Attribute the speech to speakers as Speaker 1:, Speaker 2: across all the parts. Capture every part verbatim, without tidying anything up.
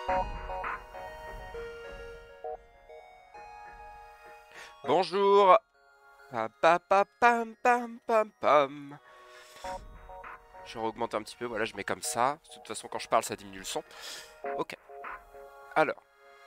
Speaker 1: Bonjour. Pam, pam, pam, pam, pam, pam, pam. Je augmente un petit peu, voilà, je mets comme ça. De toute façon, quand je parle, ça diminue le son. Ok. Alors.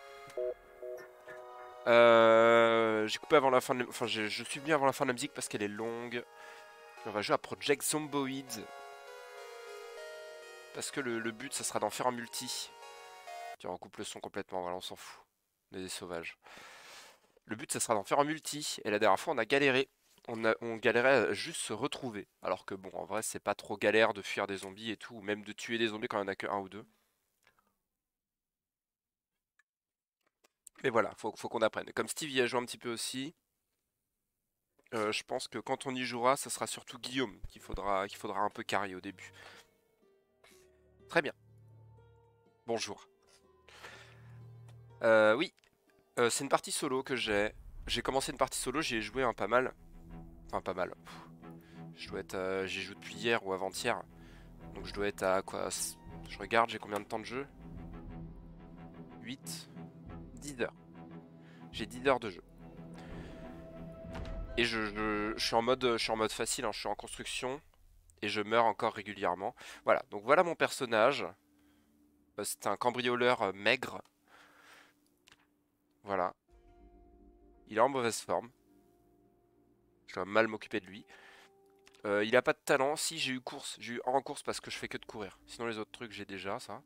Speaker 1: Euh, j'ai coupé avant la fin de la... Enfin, je, je suis venu avant la fin de la musique parce qu'elle est longue. On va jouer à Project Zomboid. Parce que le, le but, ça sera d'en faire un multi. Tiens, on coupe le son complètement, voilà, on s'en fout. On est des sauvages. Le but, ça sera d'en faire un multi. Et la dernière fois, on a galéré. On, a, on galérait à juste se retrouver. Alors que bon, en vrai, c'est pas trop galère de fuir des zombies et tout. Ou même de tuer des zombies quand il n'y en a que un ou deux. Mais voilà, faut, faut qu'on apprenne. Comme Steve y a joué un petit peu aussi, euh, je pense que quand on y jouera, ça sera surtout Guillaume qu'il faudra, qu'il faudra un peu carrer au début. Très bien. Bonjour. Euh, oui, euh, c'est une partie solo que j'ai. J'ai commencé une partie solo, j'y ai joué un pas mal. Enfin, pas mal. Pff, je dois être, euh, j'y joue depuis hier ou avant-hier. Donc je dois être à quoi? Je regarde, j'ai combien de temps de jeu? Huit, dix heures. J'ai dix heures de jeu. Et je, je, je suis en mode, je suis en mode facile, hein, je suis en construction. Et je meurs encore régulièrement. Voilà, donc voilà mon personnage. Euh, C'est un cambrioleur euh, maigre. Voilà. Il est en mauvaise forme. Je dois mal m'occuper de lui. Euh, il a pas de talent. Si, j'ai eu course. J'ai eu en course parce que je fais que de courir. Sinon les autres trucs j'ai déjà ça.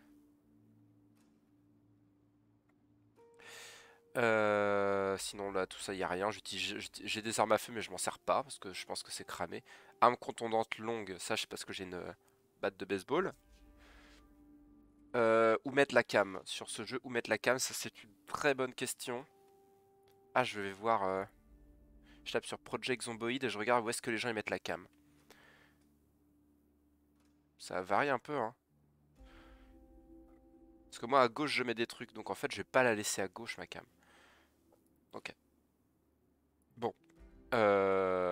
Speaker 1: Euh, sinon là tout ça y a rien. J'utilise- J'ai des armes à feu mais je m'en sers pas parce que je pense que c'est cramé. Arme contondante longue. Ça je sais parce que j'ai une euh, batte de baseball. Euh, où mettre la cam sur ce jeu? Où mettre la cam? Ça c'est une très bonne question. Ah je vais voir... euh, Je tape sur Project Zomboid et je regarde où est-ce que les gens y mettent la cam. Ça varie un peu, hein. Parce que moi, à gauche, je mets des trucs. Donc en fait, je vais pas la laisser à gauche, ma cam. Ok. Bon. Euh...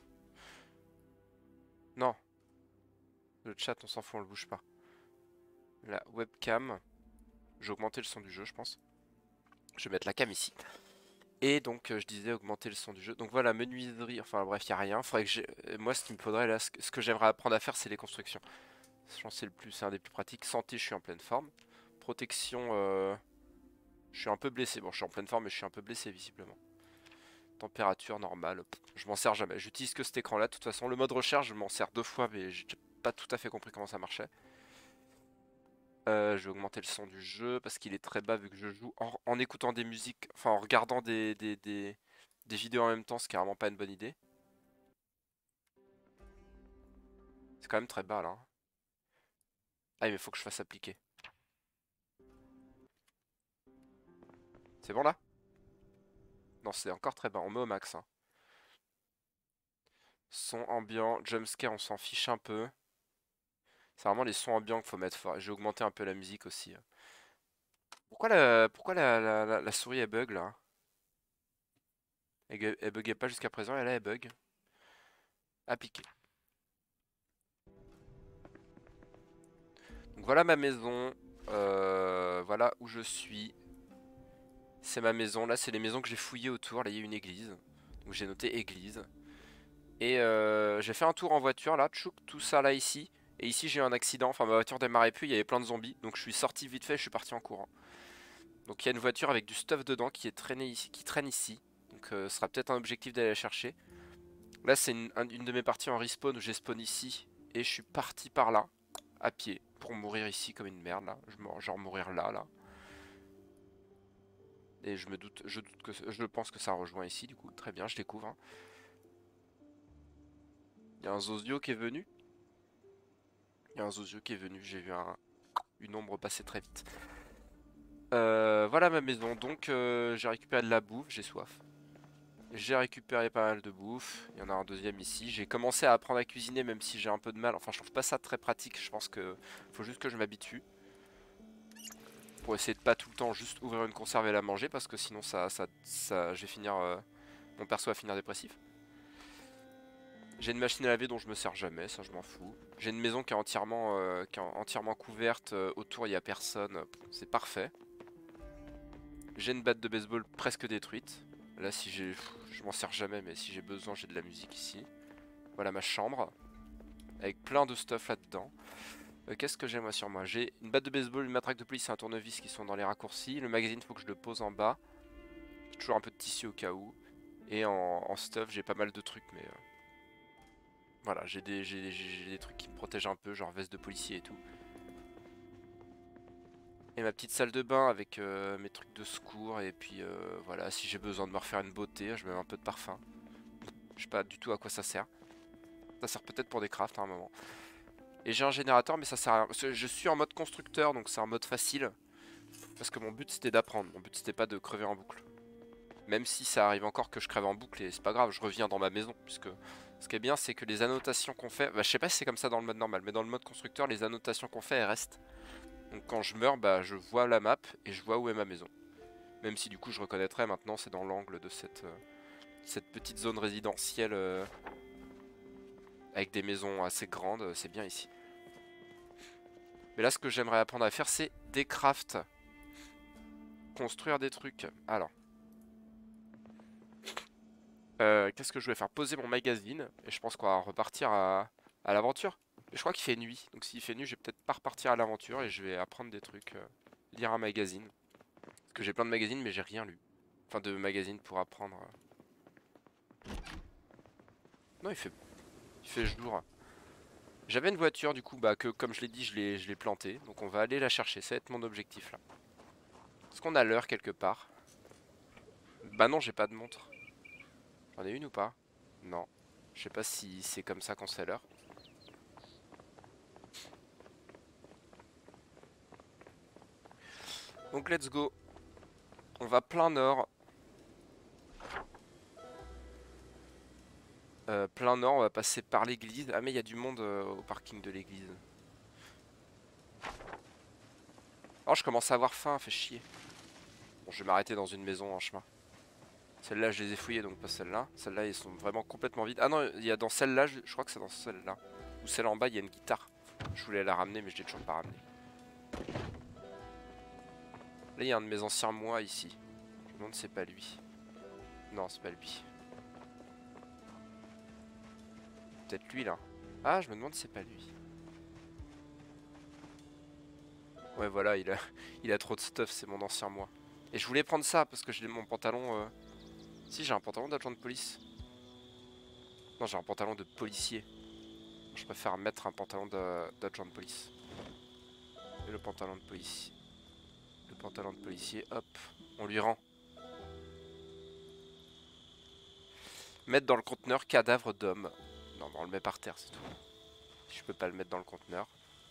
Speaker 1: Non. Le chat, on s'en fout, on le bouge pas. La webcam. J'ai augmenté le son du jeu, je pense. Je vais mettre la cam ici. Et donc, euh, je disais augmenter le son du jeu. Donc voilà, menuiserie. Enfin bref, il n'y a rien. Faudrait que j'ai... euh, Moi, ce qu'il me faudrait là, ce que, ce que j'aimerais apprendre à faire, c'est les constructions. Je pense que c'est le plus, c'est un des plus pratiques. Santé, je suis en pleine forme. Protection, euh... je suis un peu blessé. Bon, je suis en pleine forme, mais je suis un peu blessé visiblement. Température normale, pff, je m'en sers jamais. J'utilise que cet écran là. De toute façon, le mode recherche, je m'en sers deux fois, mais j'ai pas tout à fait compris comment ça marchait. Euh, je vais augmenter le son du jeu parce qu'il est très bas vu que je joue en, en écoutant des musiques, enfin en regardant des, des, des, des vidéos en même temps, c'est carrément pas une bonne idée. C'est quand même très bas là, hein. Ah, mais faut que je fasse appliquer. C'est bon là? Non, c'est encore très bas. On met au max, hein. Son ambiant, jumpscare, on s'en fiche un peu. C'est vraiment les sons ambiants qu'il faut mettre fort. J'ai augmenté un peu la musique aussi, hein. Pourquoi la, pourquoi la, la, la- la souris elle bug là? Elle, gu- elle buguait pas jusqu'à présent et là elle bug. Appliquer. Donc voilà ma maison. Euh, voilà où je suis. C'est ma maison. Là c'est les maisons que j'ai fouillées autour. Là il y a une église. Donc j'ai noté église. Et euh, j'ai fait un tour en voiture là. Tchouk, tout ça là ici. Et ici j'ai eu un accident. Enfin ma voiture démarrait plus. Il y avait plein de zombies. Donc je suis sorti vite fait. Je suis parti en courant. Donc il y a une voiture avec du stuff dedans qui est traîné ici, qui traîne ici. Donc euh, ce sera peut-être un objectif d'aller la chercher. Là c'est une, un- une de mes parties en respawn où j'ai spawn ici. Et je suis parti par là. À pied pour mourir ici comme une merde là. Je meurs- genre mourir là là. Et je me doute, je doute que je pense que ça rejoint ici du coup. Très bien, je découvre, hein. Il y a un Zozio qui est venu. Il y a un Zozio qui est venu. J'ai vu un, une ombre passer très vite. Euh, voilà ma maison. Donc euh, j'ai récupéré de la bouffe. J'ai soif. J'ai récupéré pas mal de bouffe. Il y en a un deuxième ici. J'ai commencé à apprendre à cuisiner même si j'ai un peu de mal. Enfin je trouve pas ça très pratique. Je pense que faut juste que je m'habitue. Pour essayer de pas tout le temps juste ouvrir une conserve et la manger parce que sinon ça, ça, ça je vais finir, euh, mon perso va finir dépressif. J'ai une machine à laver dont je me sers jamais, ça je m'en fous. J'ai une maison qui est entièrement, euh, qui est entièrement couverte, euh, autour il n'y a personne, c'est parfait. J'ai une batte de baseball presque détruite. Là si j'ai, je m'en sers jamais mais si j'ai besoin j'ai de la musique ici. Voilà ma chambre, avec plein de stuff là-dedans. Euh, Qu'est-ce que j'ai moi sur moi? J'ai une batte de baseball, une matraque de police et un tournevis qui sont dans les raccourcis. Le magazine faut que je le pose en bas. J'ai toujours un peu de tissu au cas où. Et en, en stuff j'ai pas mal de trucs mais... Euh, voilà, j'ai des, j'ai, j'ai des trucs qui me protègent un peu, genre veste de policier et tout. Et ma petite salle de bain avec euh, mes trucs de secours. Et puis euh, voilà, si j'ai besoin de me refaire une beauté, je mets un peu de parfum. Je sais pas du tout à quoi ça sert. Ça sert peut-être pour des crafts à un moment. Et j'ai un générateur mais ça sert à rien. Je suis en mode constructeur donc c'est un mode facile. Parce que mon but c'était d'apprendre, mon but c'était pas de crever en boucle. Même si ça arrive encore que je crève en boucle et c'est pas grave, je reviens dans ma maison. Puisque ce qui est bien c'est que les annotations qu'on fait, bah, je sais pas si c'est comme ça dans le mode normal, mais dans le mode constructeur les annotations qu'on fait elles restent. Donc quand je meurs, bah, je vois la map et je vois où est ma maison. Même si du coup je reconnaîtrais maintenant c'est dans l'angle de cette, euh, cette petite zone résidentielle euh, avec des maisons assez grandes, c'est bien ici. Mais là ce que j'aimerais apprendre à faire c'est des crafts. Construire des trucs. Alors. Euh, Qu'est-ce que je vais faire? Poser mon magazine. Et je pense qu'on va repartir à, à l'aventure. Et je crois qu'il fait nuit. Donc s'il fait nuit, je vais peut-être pas repartir à l'aventure et je vais apprendre des trucs. Euh, lire un magazine. Parce que j'ai plein de magazines mais j'ai rien lu. Enfin de magazines pour apprendre. Non, il fait, il fait jour. J'avais une voiture du coup, bah que comme je l'ai dit, je l'ai je l'ai plantée. Donc on va aller la chercher. Ça va être mon objectif là. Est-ce qu'on a l'heure quelque part? Bah non, j'ai pas de montre. J'en ai une ou pas? Non. Je sais pas si c'est comme ça qu'on sait l'heure. Donc let's go. On va plein nord. Euh, plein nord, on va passer par l'église. Ah mais il y a du monde euh, au parking de l'église. Oh, je commence à avoir faim, fait chier. Bon, je vais m'arrêter dans une maison en chemin. Celles-là, je les ai fouillées, donc pas celles-là. Celles-là, ils sont vraiment complètement vides. Ah non, il y a dans celle-là, je, je crois que c'est dans celle-là. Ou celle en bas, il y a une guitare. Je voulais la ramener, mais je l'ai toujours pas ramenée. Là, il y a un de mes anciens mois ici. Je me demande si c'est pas lui. Non, c'est pas lui. Peut-être lui, là. Ah, je me demande si c'est pas lui. Ouais, voilà, il a, il a trop de stuff, c'est mon ancien moi. Et je voulais prendre ça, parce que j'ai mon pantalon... Euh... Si, j'ai un pantalon d'agent de police. Non, j'ai un pantalon de policier. Je préfère mettre un pantalon d'agent de police. Et le pantalon de policier. Le pantalon de policier, hop, on lui rend. Mettre dans le conteneur cadavre d'homme. Non, mais on le met par terre, c'est tout. Si je peux pas le mettre dans le conteneur.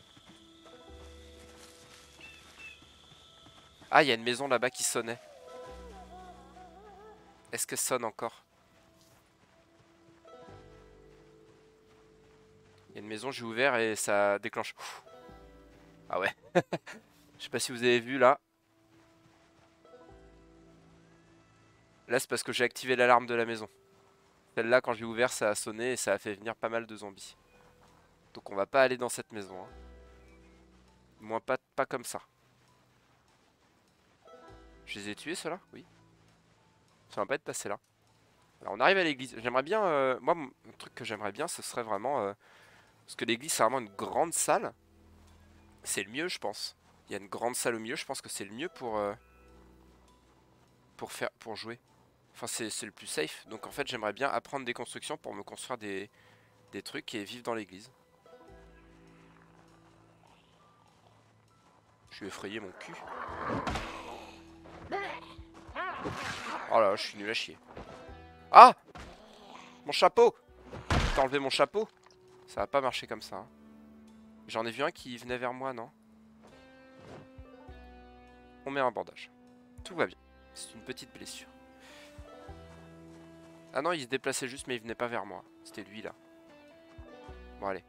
Speaker 1: Ah, il y a une maison là-bas qui sonnait. Est-ce que ça sonne encore? Il y a une maison, j'ai ouvert et ça déclenche. Ah ouais. Je sais pas si vous avez vu là. Là, c'est parce que j'ai activé l'alarme de la maison. Celle-là, quand j'ai ouvert, ça a sonné et ça a fait venir pas mal de zombies. Donc on va pas aller dans cette maison. Hein. Moins pas, pas comme ça. Je les ai tués ceux-là? Oui. Ça va pas être passé là. Alors on arrive à l'église. J'aimerais bien... Euh, moi, mon truc que j'aimerais bien, ce serait vraiment... Euh, parce que l'église, c'est vraiment une grande salle. C'est le mieux, je pense. Il y a une grande salle au milieu. Je pense que c'est le mieux pour... Euh, pour faire... pour jouer. Enfin, c'est le plus safe. Donc en fait, j'aimerais bien apprendre des constructions pour me construire des, des trucs et vivre dans l'église. Je suis effrayé mon cul. Oh là là, je suis nul à chier. Ah! Mon chapeau! T'as enlevé mon chapeau? Ça va pas marcher comme ça. Hein. J'en ai vu un qui venait vers moi, non? On met un bandage. Tout va bien. C'est une petite blessure. Ah non, il se déplaçait juste, mais il venait pas vers moi. C'était lui, là. Bon, allez.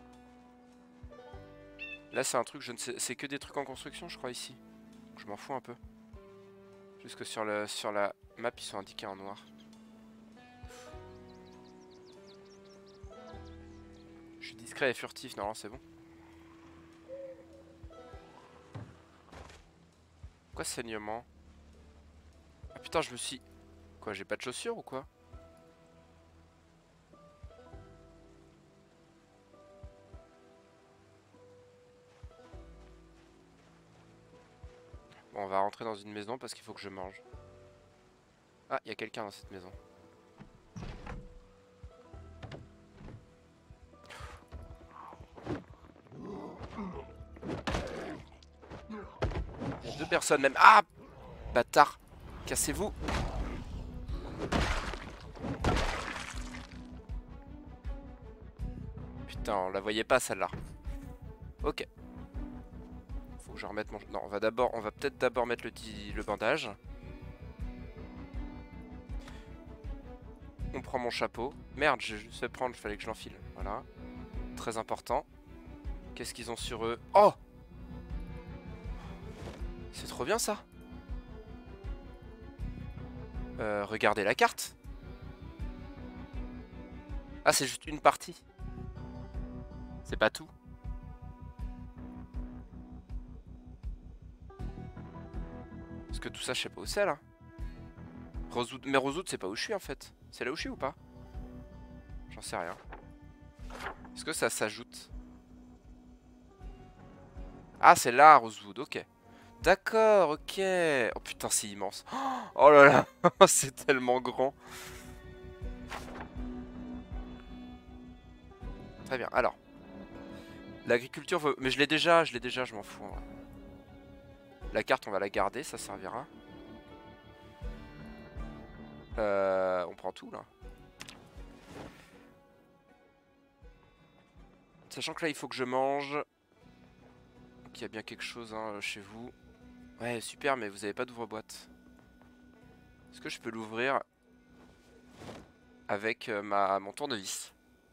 Speaker 1: Là, c'est un truc, je ne sais... C'est que des trucs en construction, je crois, ici. Je m'en fous un peu. Juste que sur, le... sur la map, ils sont indiqués en noir. Discret et furtif, non, c'est bon. Quoi ce saignement? Ah putain, je me suis... Quoi, j'ai pas de chaussures ou quoi? Bon, on va rentrer dans une maison parce qu'il faut que je mange. Ah, il y a quelqu'un dans cette maison. Il y a deux personnes même. Ah! Bâtard! Cassez-vous! Putain, on la voyait pas celle-là. Ok. Faut que je remette mon... Non, on va d'abord... On va peut-être d'abord mettre le, le bandage. On prend mon chapeau. Merde, j'ai juste fait prendre, il fallait que je l'enfile. Voilà. Très important. Qu'est-ce qu'ils ont sur eux? Oh! C'est trop bien ça. Euh, regardez la carte. Ah, c'est juste une partie. C'est pas tout. Parce que tout ça, je sais pas où c'est là. Rosewood... Mais Rosewood, c'est pas où je suis en fait. C'est là où je suis ou pas? J'en sais rien. Est-ce que ça s'ajoute? Ah, c'est là, Rosewood, ok. D'accord, ok. Oh putain, c'est immense. Oh là là, c'est tellement grand. Très bien, alors. L'agriculture, veut... mais je l'ai déjà, je l'ai déjà, je m'en fous. Hein. La carte, on va la garder, ça servira. Euh, on prend tout là. Sachant que là, il faut que je mange. Donc il y a bien quelque chose hein, chez vous. Ouais, super, mais vous avez pas d'ouvre-boîte. Est-ce que je peux l'ouvrir avec euh, ma, mon tournevis?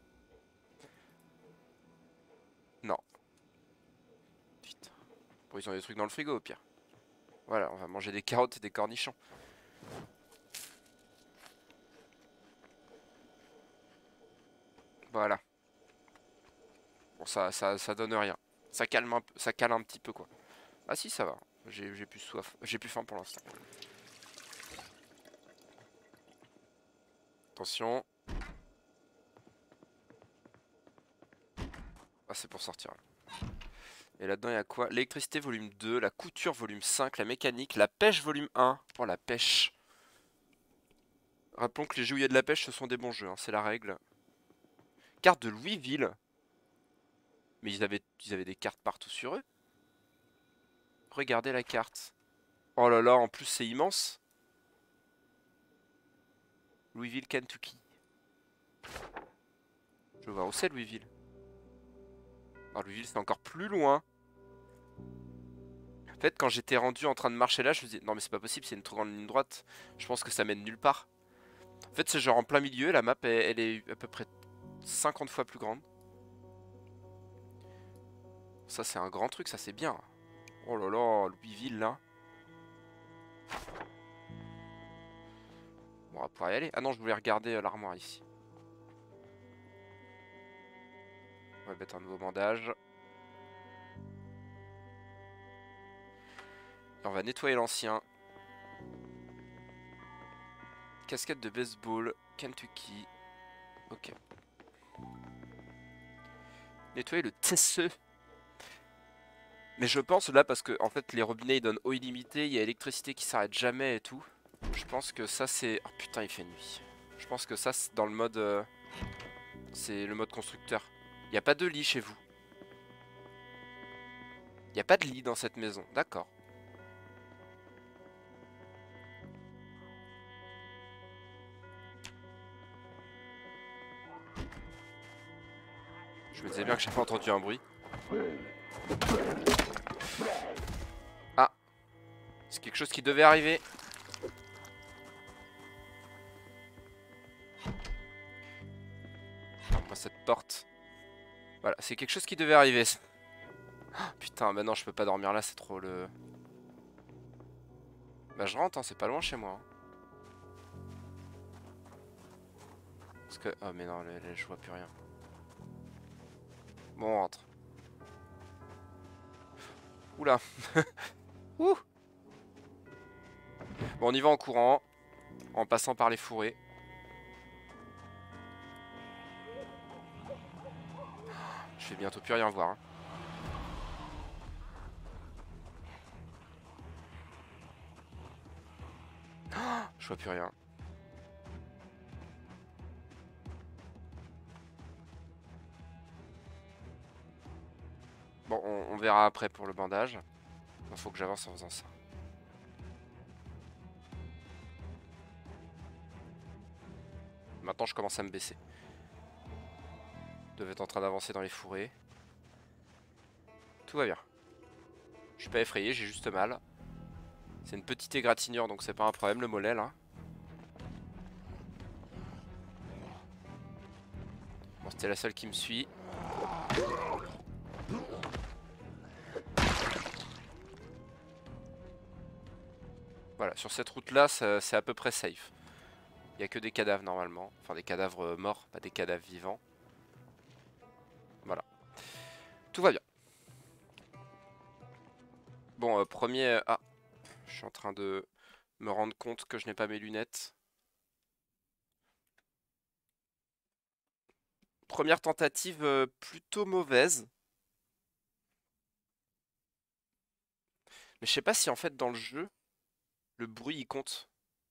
Speaker 1: Non. Putain. Bon, ils ont des trucs dans le frigo au pire. Voilà, on va manger des carottes et des cornichons. Voilà. Bon, ça, ça, ça donne rien. Ça calme un peu, ça cale un petit peu quoi. Ah si, ça va. J'ai plus soif. J'ai plus faim pour l'instant. Attention. Ah, c'est pour sortir. Là. Et là-dedans, il y a quoi? L'électricité volume deux, la couture volume cinq, la mécanique, la pêche volume un. Oh, la pêche. Rappelons que les jeux où il y a de la pêche, ce sont des bons jeux, hein, c'est la règle. Carte de Louisville. Mais ils avaient, ils avaient des cartes partout sur eux. Regardez la carte. Oh là là, en plus c'est immense. Louisville, Kentucky. Je veux voir où c'est Louisville. Non, Louisville c'est encore plus loin. En fait, quand j'étais rendu en train de marcher là, je me disais, non mais c'est pas possible, c'est une trop grande ligne droite. Je pense que ça mène nulle part. En fait, c'est genre en plein milieu, la map, elle, elle est à peu près cinquante fois plus grande. Ça, c'est un grand truc, ça, c'est bien. Oh là là, Louisville, là. Bon, on va pouvoir y aller. Ah non, je voulais regarder euh, l'armoire ici. On va mettre un nouveau bandage. Et on va nettoyer l'ancien. Casquette de baseball, Kentucky. Ok. Nettoyer le T S E. Mais je pense là, parce que en fait les robinets ils donnent eau illimitée, il y a électricité qui s'arrête jamais et tout. Je pense que ça c'est... Oh putain, il fait nuit. Je pense que ça c'est dans le mode... Euh... C'est le mode constructeur. Il n'y a pas de lit chez vous. Il n'y a pas de lit dans cette maison, d'accord. Je me disais bien que j'ai pas entendu un bruit. Ah, c'est quelque chose qui devait arriver. Dans cette porte. Voilà, c'est quelque chose qui devait arriver. Oh, putain, maintenant je peux pas dormir là, c'est trop le... Bah je rentre, hein, c'est pas loin chez moi. Hein. Parce que... Oh mais non, là, là, je vois plus rien. Bon, on rentre. Oula. Ouh. Bon, on y va en courant, en passant par les fourrés. Je vais bientôt plus rien voir. Hein. Je vois plus rien. Bon, on, on verra après pour le bandage. Il faut que j'avance en faisant ça. Maintenant, je commence à me baisser. Je devais être en train d'avancer dans les fourrés. Tout va bien. Je suis pas effrayé, j'ai juste mal. C'est une petite égratignure, donc c'est pas un problème, le mollet là. Bon, c'était la seule qui me suit. Voilà, sur cette route là, c'est à peu près safe. Il n'y a que des cadavres normalement. Enfin, des cadavres morts, pas des cadavres vivants. Voilà. Tout va bien. Bon, euh, premier... Ah, je suis en train de me rendre compte que je n'ai pas mes lunettes. Première tentative euh, plutôt mauvaise. Mais je sais pas si en fait dans le jeu, le bruit il compte.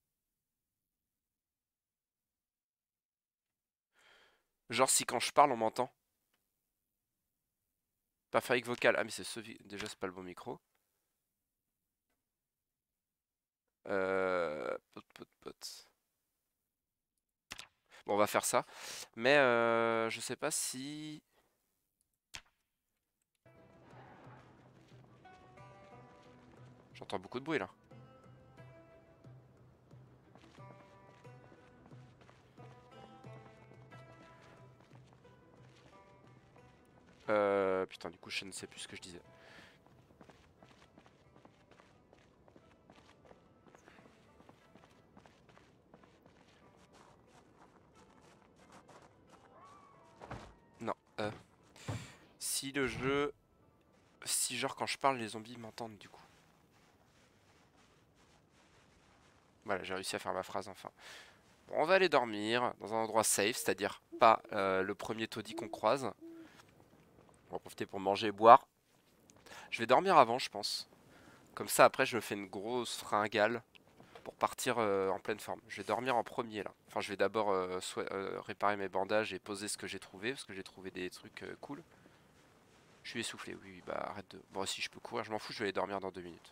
Speaker 1: Genre si quand je parle on m'entend. Pas fabrique vocale. Ah mais c'est ce... Déjà c'est pas le bon micro. Euh... Pot, pot, pot. Bon on va faire ça. Mais euh, je sais pas si... J'entends beaucoup de bruit là. Euh... Putain du coup je ne sais plus ce que je disais. Non. Euh... Si le jeu... Si genre quand je parle les zombies m'entendent du coup. Voilà, j'ai réussi à faire ma phrase enfin. Bon, on va aller dormir dans un endroit safe, c'est-à-dire pas euh, le premier taudis qu'on croise. On va en profiter pour manger et boire. Je vais dormir avant, je pense. Comme ça, après, je me fais une grosse fringale pour partir euh, en pleine forme. Je vais dormir en premier, là. Enfin, je vais d'abord euh, euh, réparer mes bandages et poser ce que j'ai trouvé, parce que j'ai trouvé des trucs euh, cool. Je suis essoufflé, oui, bah arrête de... Bon, si je peux courir, je m'en fous, je vais aller dormir dans deux minutes.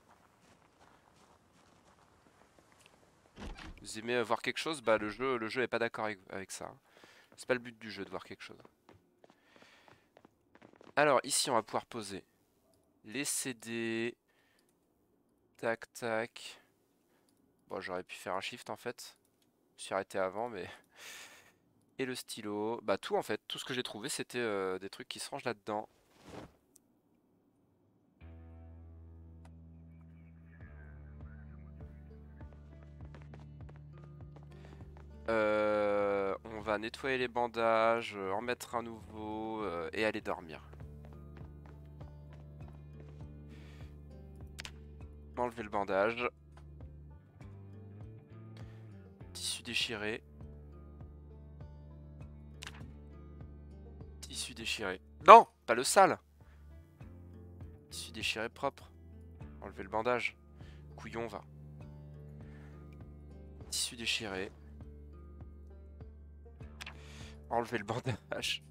Speaker 1: Vous aimez euh, voir quelque chose? Bah le jeu, le jeu est pas d'accord avec, avec ça. C'est pas le but du jeu de voir quelque chose. Alors ici on va pouvoir poser les C D. Tac tac. Bon j'aurais pu faire un shift en fait. Je me suis arrêté avant mais... Et le stylo. Bah tout en fait. Tout ce que j'ai trouvé c'était euh, des trucs qui se rangent là-dedans. Euh, on va nettoyer les bandages, euh, en mettre un nouveau euh, et aller dormir. Enlever le bandage. Tissu déchiré. Tissu déchiré. Non, pas le sale. Tissu déchiré propre. Enlever le bandage. Couillon va. Tissu déchiré. Enlever le bandage.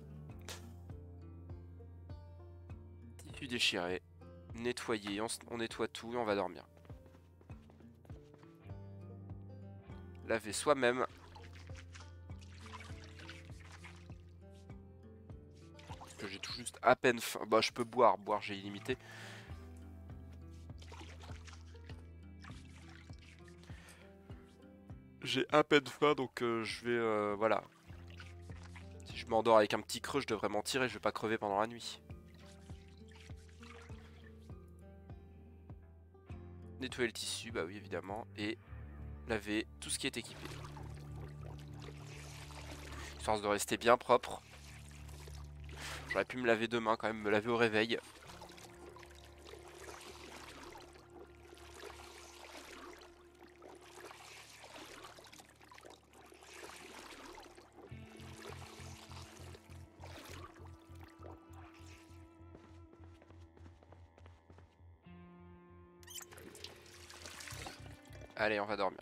Speaker 1: Tissu déchiré. Nettoyer. On, on nettoie tout et on va dormir. Laver soi-même. Que j'ai tout juste à peine faim. Bah je peux boire. Boire j'ai illimité. J'ai à peine faim donc euh, je vais... Euh, voilà. Si je m'endors avec un petit creux je devrais m'en tirer. Je vais pas crever pendant la nuit. Nettoyer le tissu, bah oui évidemment. Et laver tout ce qui est équipé. Histoire de rester bien propre. J'aurais pu me laver demain quand même, me laver au réveil. Allez, on va dormir.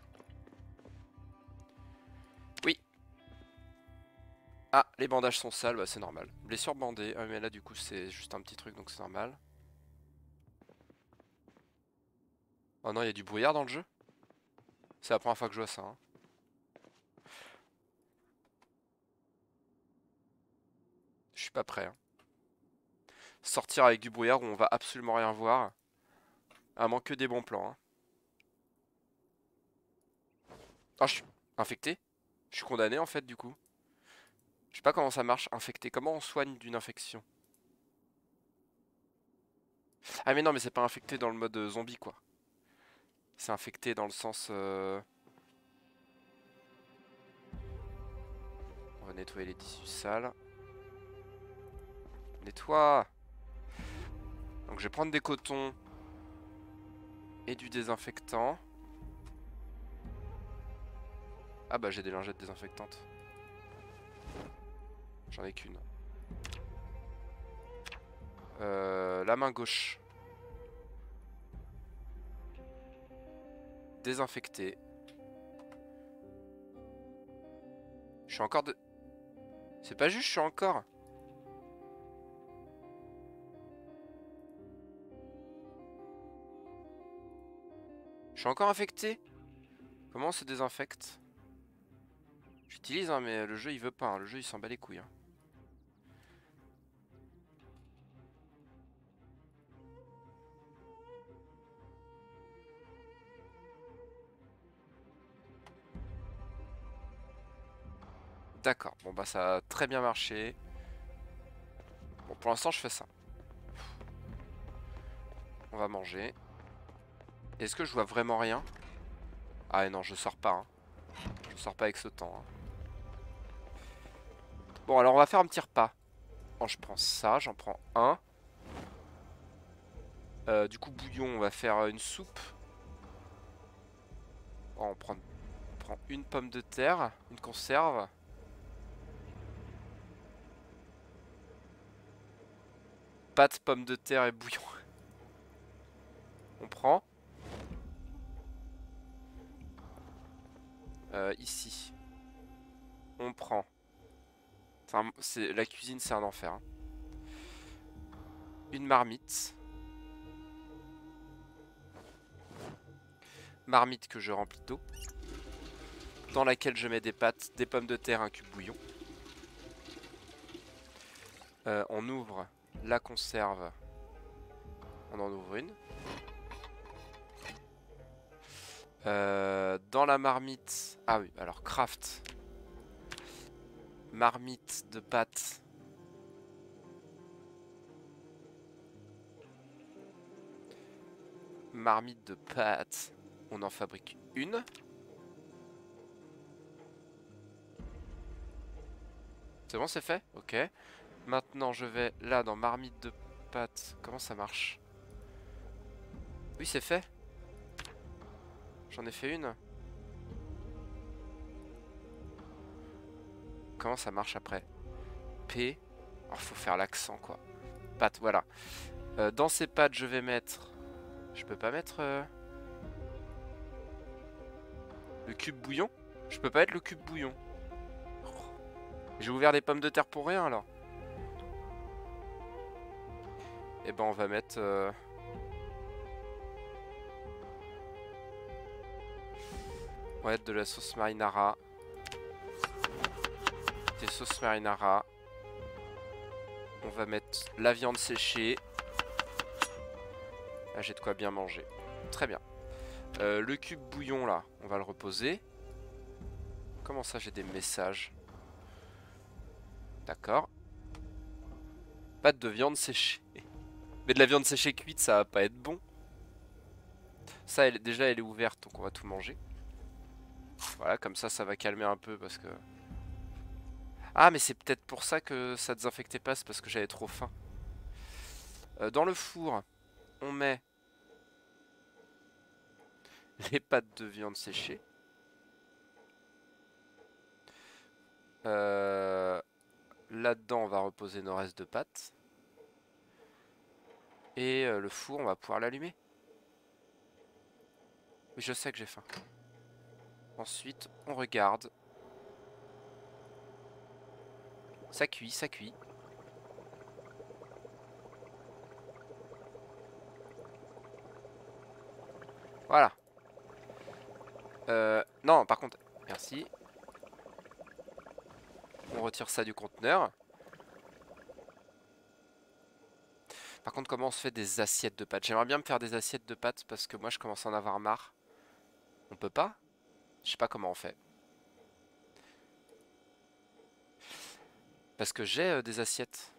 Speaker 1: Oui. Ah, les bandages sont sales, bah c'est normal. Blessure bandée. Ah, mais là du coup c'est juste un petit truc donc c'est normal. Oh non, il y a du brouillard dans le jeu. C'est la première fois que je vois ça. Hein. Je suis pas prêt. Hein. Sortir avec du brouillard où on va absolument rien voir. À moins que des bons plans. Hein. Ah, je suis infecté? Je suis condamné en fait du coup. Je sais pas comment ça marche, infecté. Comment on soigne d'une infection? Ah mais non, mais c'est pas infecté dans le mode euh, zombie quoi. C'est infecté dans le sens... Euh... On va nettoyer les tissus sales. Nettoie! Donc je vais prendre des cotons et du désinfectant. Ah bah j'ai des lingettes désinfectantes. J'en ai qu'une. Euh, la main gauche. Désinfecté. Je suis encore de... C'est pas juste, je suis encore... Je suis encore infecté? Comment on se désinfecte? J'utilise hein, mais le jeu il veut pas, hein. Le jeu il s'en bat les couilles. Hein. D'accord, bon bah ça a très bien marché. Bon pour l'instant je fais ça. On va manger. Est-ce que je vois vraiment rien? Ah non je sors pas. Hein. Je sors pas avec ce temps. Hein. Bon alors on va faire un petit repas. Bon, je prends ça, j'en prends un. Euh, du coup bouillon on va faire une soupe. Oh, on, prend, on prend une pomme de terre, une conserve. Pâte, pommes de terre et bouillon. On prend. Euh, ici. On prend. Enfin, la cuisine c'est un enfer. Hein. Une marmite. Marmite que je remplis d'eau. Dans laquelle je mets des pâtes, des pommes de terre, un cube bouillon. Euh, on ouvre la conserve. On en ouvre une. Euh, dans la marmite... Ah oui, alors craft. Marmite de pâtes. Marmite de pâtes. On en fabrique une. C'est bon, c'est fait? Ok. Maintenant, je vais là dans marmite de pâtes. Comment ça marche? Oui, c'est fait. J'en ai fait une. Comment ça marche après? P. Oh, faut faire l'accent quoi. Pâtes, voilà. Euh, dans ces pâtes, je vais mettre... Je peux pas mettre... Euh... Le cube bouillon? Je peux pas mettre le cube bouillon. Oh. J'ai ouvert des pommes de terre pour rien alors. Et ben on va mettre... Euh... On va mettre de la sauce marinara. Des sauces marinara. On va mettre la viande séchée. Là j'ai de quoi bien manger. Très bien. Euh, le cube bouillon là, on va le reposer. Comment ça j'ai des messages? D'accord. Pâte de viande séchée. Mais de la viande séchée cuite ça va pas être bon. Ça elle, déjà elle est ouverte donc on va tout manger. Voilà comme ça ça va calmer un peu parce que... Ah, mais c'est peut-être pour ça que ça désinfectait pas, c'est parce que j'avais trop faim. Euh, dans le four, on met les pâtes de viande séchées. Euh, Là-dedans, on va reposer nos restes de pâtes. Et euh, le four, on va pouvoir l'allumer. Oui, je sais que j'ai faim. Ensuite, on regarde. Ça cuit, ça cuit. Voilà. Euh, non, par contre, merci. On retire ça du conteneur. Par contre, comment on se fait des assiettes de pâtes? J'aimerais bien me faire des assiettes de pâtes parce que moi, je commence à en avoir marre. On peut pas? Je sais pas comment on fait. Parce que j'ai euh, des assiettes.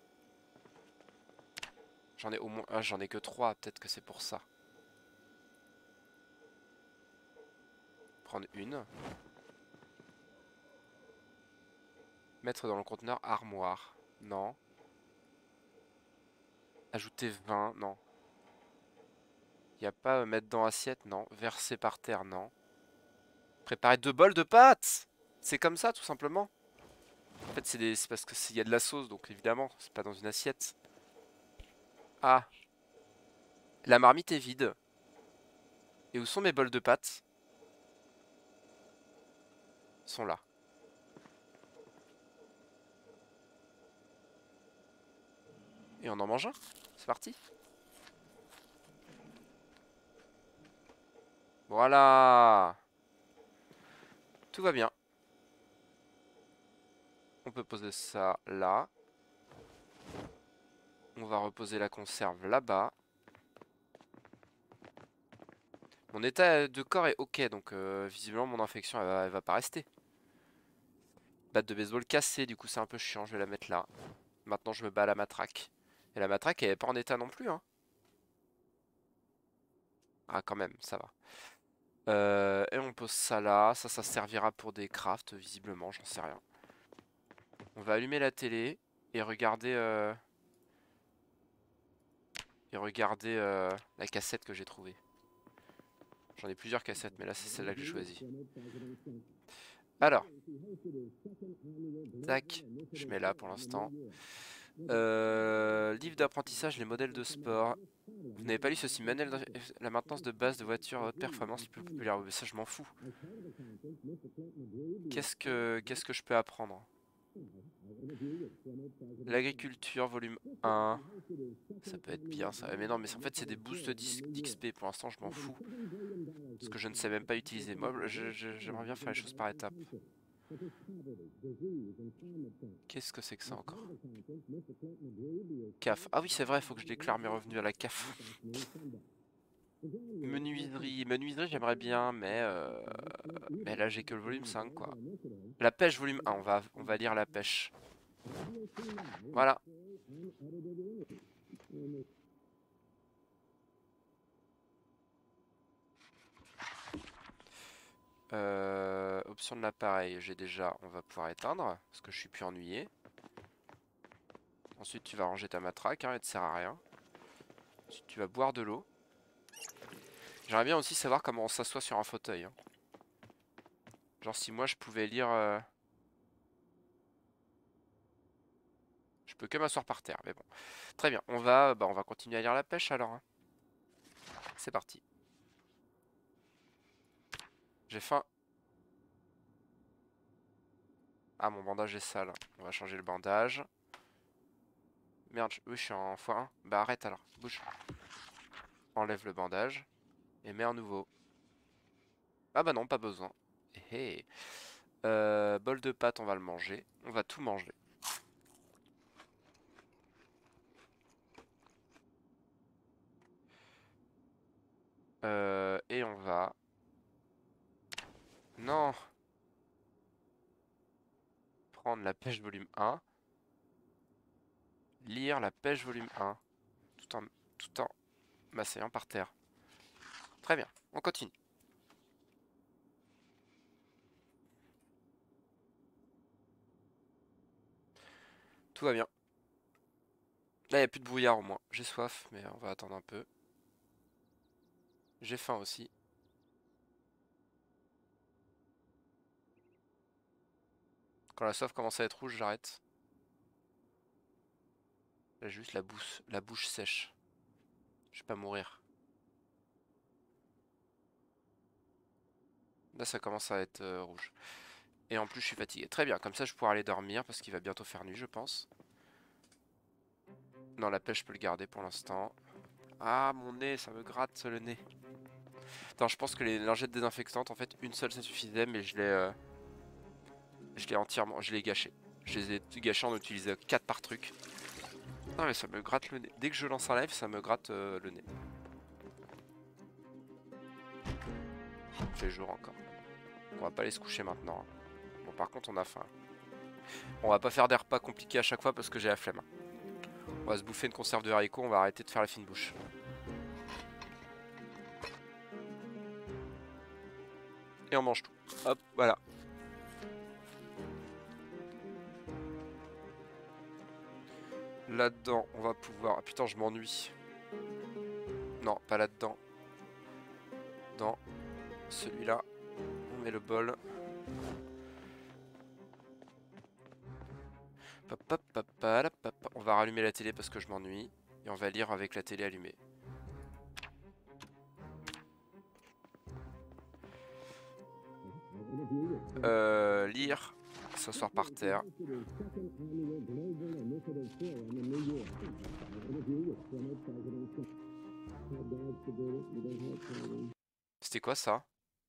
Speaker 1: J'en ai au moins... Ah, j'en ai que trois. Peut-être que c'est pour ça. Prendre une. Mettre dans le conteneur armoire. Non. Ajouter vingt. Non. Y a pas euh, mettre dans assiette. Non. Verser par terre. Non. Préparer deux bols de pâtes. C'est comme ça, tout simplement. En fait, c'est des... parce que s'il y a de la sauce, donc évidemment, c'est pas dans une assiette. Ah. La marmite est vide. Et où sont mes bols de pâtes? Ils sont là. Et on en mange un. C'est parti. Voilà. Tout va bien. On peut poser ça là. On va reposer la conserve là-bas. Mon état de corps est ok, donc euh, visiblement mon infection elle va, elle va pas rester. Batte de baseball cassée, du coup c'est un peu chiant, je vais la mettre là. Maintenant je me bats à la matraque. Et la matraque elle est pas en état non plus, hein. Ah quand même, ça va. Euh, et on pose ça là, ça ça servira pour des crafts visiblement, j'en sais rien. On va allumer la télé et regarder... Euh, et regarder euh, la cassette que j'ai trouvée. J'en ai plusieurs cassettes, mais là c'est celle-là que j'ai choisie. Alors, tac, je mets là pour l'instant. Euh, livre d'apprentissage, les modèles de sport. Vous n'avez pas lu ceci, manuel de la maintenance de base de voitures à haute performance les plus populaires. Mais ça, je m'en fous. Qu'est-ce que qu'est-ce que je peux apprendre? L'agriculture, volume un. Ça peut être bien ça. Mais non, mais en fait, c'est des boosts d'X P. Pour l'instant, je m'en fous. Parce que je ne sais même pas utiliser. Moi, j'aimerais bien faire les choses par étapes. Qu'est-ce que c'est que ça encore? C A F. Ah oui, c'est vrai, il faut que je déclare mes revenus à la C A F. Menuiserie. Menuiserie, j'aimerais bien, mais... Euh... Mais là, j'ai que le volume cinq, quoi. La pêche, volume un. On va, on va lire la pêche. Voilà. Euh, option de l'appareil, j'ai déjà, on va pouvoir éteindre, parce que je suis plus ennuyé. Ensuite tu vas ranger ta matraque, hein, elle te sert à rien. Ensuite tu vas boire de l'eau. J'aimerais bien aussi savoir comment on s'assoit sur un fauteuil. Hein. Genre si moi je pouvais lire... Euh... Je peux que m'asseoir par terre, mais bon. Très bien, on va, bah, on va continuer à lire la pêche alors. Hein. C'est parti. J'ai faim. Ah, mon bandage est sale. On va changer le bandage. Merde, oui, je suis en fois un. Bah arrête alors, bouge. Enlève le bandage. Et mets un nouveau. Ah bah non, pas besoin. Hé hé. Euh, bol de pâtes, on va le manger. On va tout manger. Euh, et on va... Non! Prendre la pêche volume un. Lire la pêche volume un. Tout en, tout en m'asseyant par terre. Très bien, on continue. Tout va bien. Là, il n'y a plus de brouillard au moins. J'ai soif, mais on va attendre un peu. J'ai faim aussi. Quand la soif commence à être rouge, j'arrête. Là, juste la bouche, la bouche sèche. Je vais pas mourir. Là, ça commence à être euh, rouge. Et en plus, je suis fatigué. Très bien, comme ça, je pourrai aller dormir parce qu'il va bientôt faire nuit, je pense. Non, la pêche, je peux le garder pour l'instant. Ah, mon nez, ça me gratte le nez. Attends, je pense que les lingettes désinfectantes, en fait, une seule, ça suffisait, mais je l'ai... Euh, je l'ai entièrement... Je l'ai gâché. Je les ai gâchés en utilisant quatre par truc. Non, mais ça me gratte le nez. Dès que je lance un live, ça me gratte euh, le nez. Il fait jour encore. On va pas aller se coucher maintenant. Hein. Bon, par contre, on a faim. On va pas faire des repas compliqués à chaque fois parce que j'ai la flemme. On va se bouffer une conserve de haricots, on va arrêter de faire la fine bouche. Et on mange tout. Hop, voilà. Là-dedans, on va pouvoir... Ah putain, je m'ennuie. Non, pas là-dedans. Dans celui-là. On met le bol. On va rallumer la télé parce que je m'ennuie. Et on va lire avec la télé allumée. Euh, lire. S'asseoir par terre. C'était quoi ça?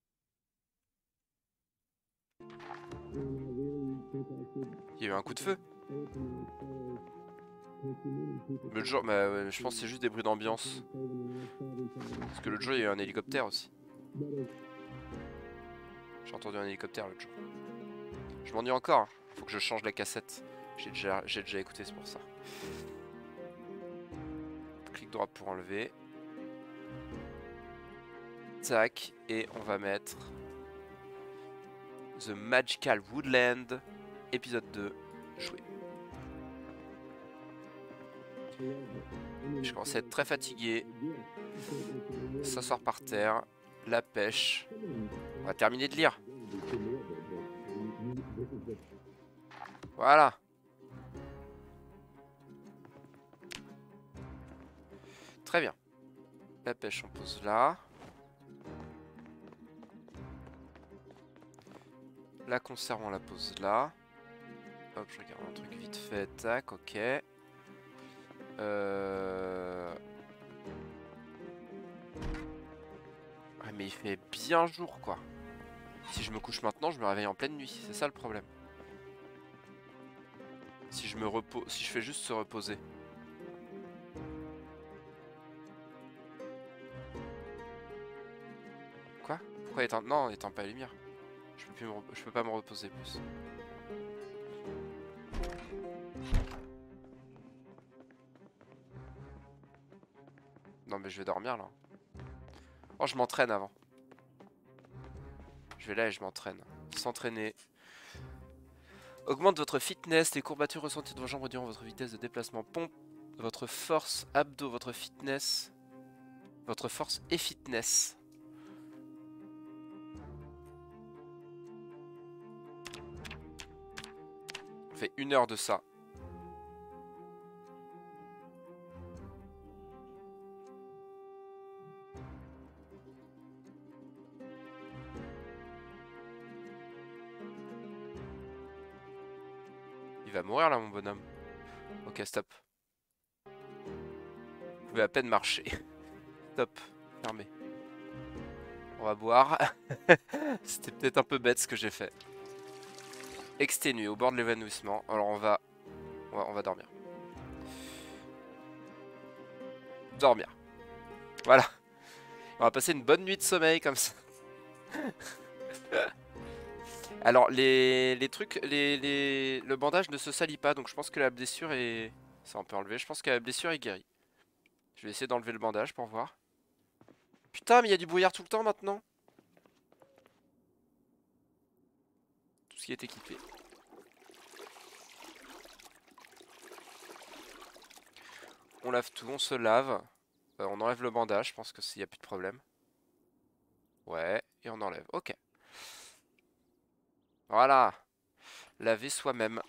Speaker 1: Il y a eu un coup de feu. Mais le jour, bah, ouais, je pense que c'est juste des bruits d'ambiance. Parce que l'autre jour il y a eu un hélicoptère aussi. J'ai entendu un hélicoptère l'autre jour. Je m'ennuie encore. Faut que je change la cassette. J'ai déjà, j'ai déjà écouté, c'est pour ça. Clic droit pour enlever. Tac. Et on va mettre The Magical Woodland, épisode deux, jouer. Je commence à être très fatigué. S'asseoir par terre. La pêche. On va terminer de lire. Voilà. Très bien. La pêche, on pose là. La conserve, on la pose là. Hop, je regarde un truc vite fait. Tac, ok. Euh... Ah, mais il fait bien jour, quoi. Si je me couche maintenant, je me réveille en pleine nuit. C'est ça le problème. Si je me repose, si je fais juste se reposer. Quoi? Pourquoi éteindre? Non, éteins pas la lumière. Je peux, plus me je peux pas me reposer plus. Non mais je vais dormir là. Oh, je m'entraîne avant. Je vais là et je m'entraîne. S'entraîner. Augmente votre fitness, les courbatures ressenties de vos jambes réduiront votre vitesse de déplacement. Pompe votre force, abdos, votre fitness. Votre force et fitness. On fait une heure de ça. Il va mourir là, mon bonhomme. Ok, stop. Vous pouvez à peine marcher. Stop. Fermé. On va boire. C'était peut-être un peu bête ce que j'ai fait. Exténué, au bord de l'évanouissement. Alors on va... on va... On va dormir. Dormir. Voilà. On va passer une bonne nuit de sommeil comme ça. Alors les, les trucs, les, les, le bandage ne se salit pas, donc je pense que la blessure est... Ça on peut enlever, je pense que la blessure est guérie. Je vais essayer d'enlever le bandage pour voir. Putain, mais il y a du brouillard tout le temps maintenant. Tout ce qui est équipé. On lave tout, on se lave. Euh, on enlève le bandage, je pense que s'il n'y a plus de problème. Ouais, et on enlève. Ok. Voilà. Laver soi-même.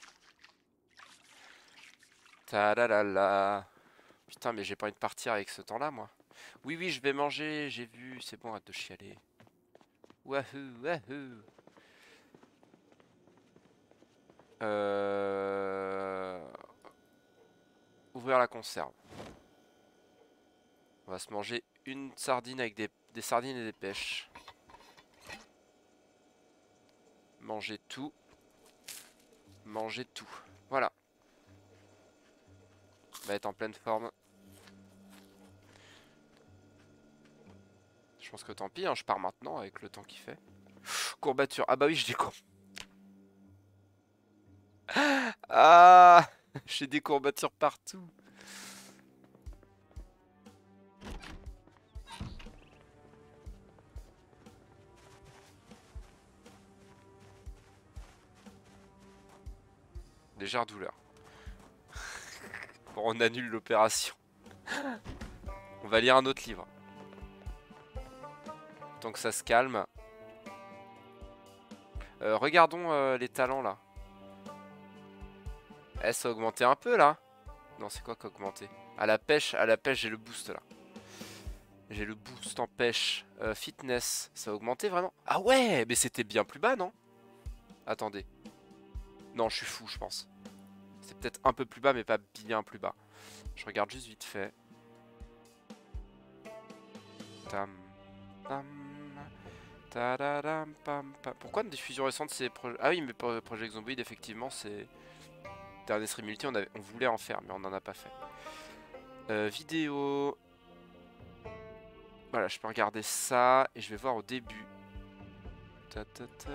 Speaker 1: Ta-da-la-la. Putain, mais j'ai pas envie de partir avec ce temps-là, moi. Oui, oui, je vais manger, j'ai vu. C'est bon, arrête de chialer. Wahoo, wahoo. Euh... Ouvrir la conserve. On va se manger une sardine avec des, des sardines et des pêches. Manger tout. Manger tout. Voilà. On va être en pleine forme. Je pense que tant pis, hein, je pars maintenant avec le temps qu'il fait. Courbature. Ah bah oui, je dis quoi. Ah, j'ai des courbatures partout. Légère douleur. Bon, on annule l'opération. On va lire un autre livre. Tant que ça se calme. Euh, regardons euh, les talents là. Eh, ça a augmenté un peu là. Non, c'est quoi qui a augmenté? À la pêche, à la pêche, j'ai le boost là. J'ai le boost en pêche. Euh, fitness, ça a augmenté vraiment? Ah ouais, mais c'était bien plus bas, non? Attendez. Non, je suis fou, je pense. C'est peut-être un peu plus bas, mais pas bien plus bas. Je regarde juste vite fait. Tam, tam, tadadam, pam, pam. Pourquoi une diffusion récente c'est projet... Ah oui, mais pour Project Zomboid, effectivement, c'est... Dernier stream multi, on, avait... on voulait en faire, mais on n'en a pas fait. Euh, vidéo... Voilà, je peux regarder ça, et je vais voir au début. Ta, ta, ta.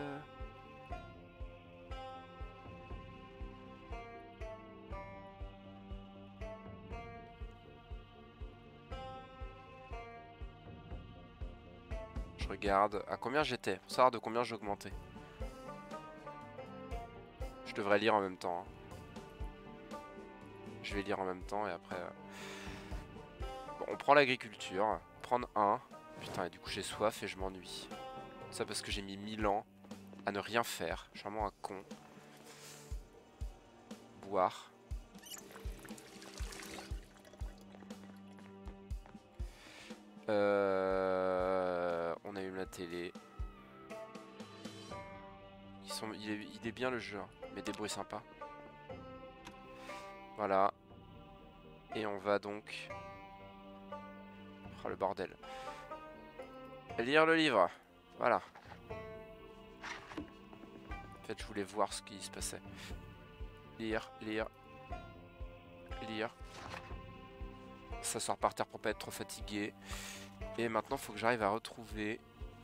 Speaker 1: Je regarde à combien j'étais, pour savoir de combien j'augmentais. Je devrais lire en même temps. Hein. Je vais lire en même temps et après... Euh... Bon, on prend l'agriculture. Prendre un. Putain, et du coup j'ai soif et je m'ennuie. Ça parce que j'ai mis mille ans à ne rien faire. Je suis vraiment un con. Boire. Euh... On allume la télé. Ils sont... il, est... il est bien le jeu, hein. Mais des bruits sympas. Voilà. Et on va donc... Oh le bordel. Lire le livre. Voilà. En fait je voulais voir ce qui se passait. Lire, lire. Lire. S'asseoir par terre pour pas être trop fatigué. Et maintenant faut que j'arrive à retrouver...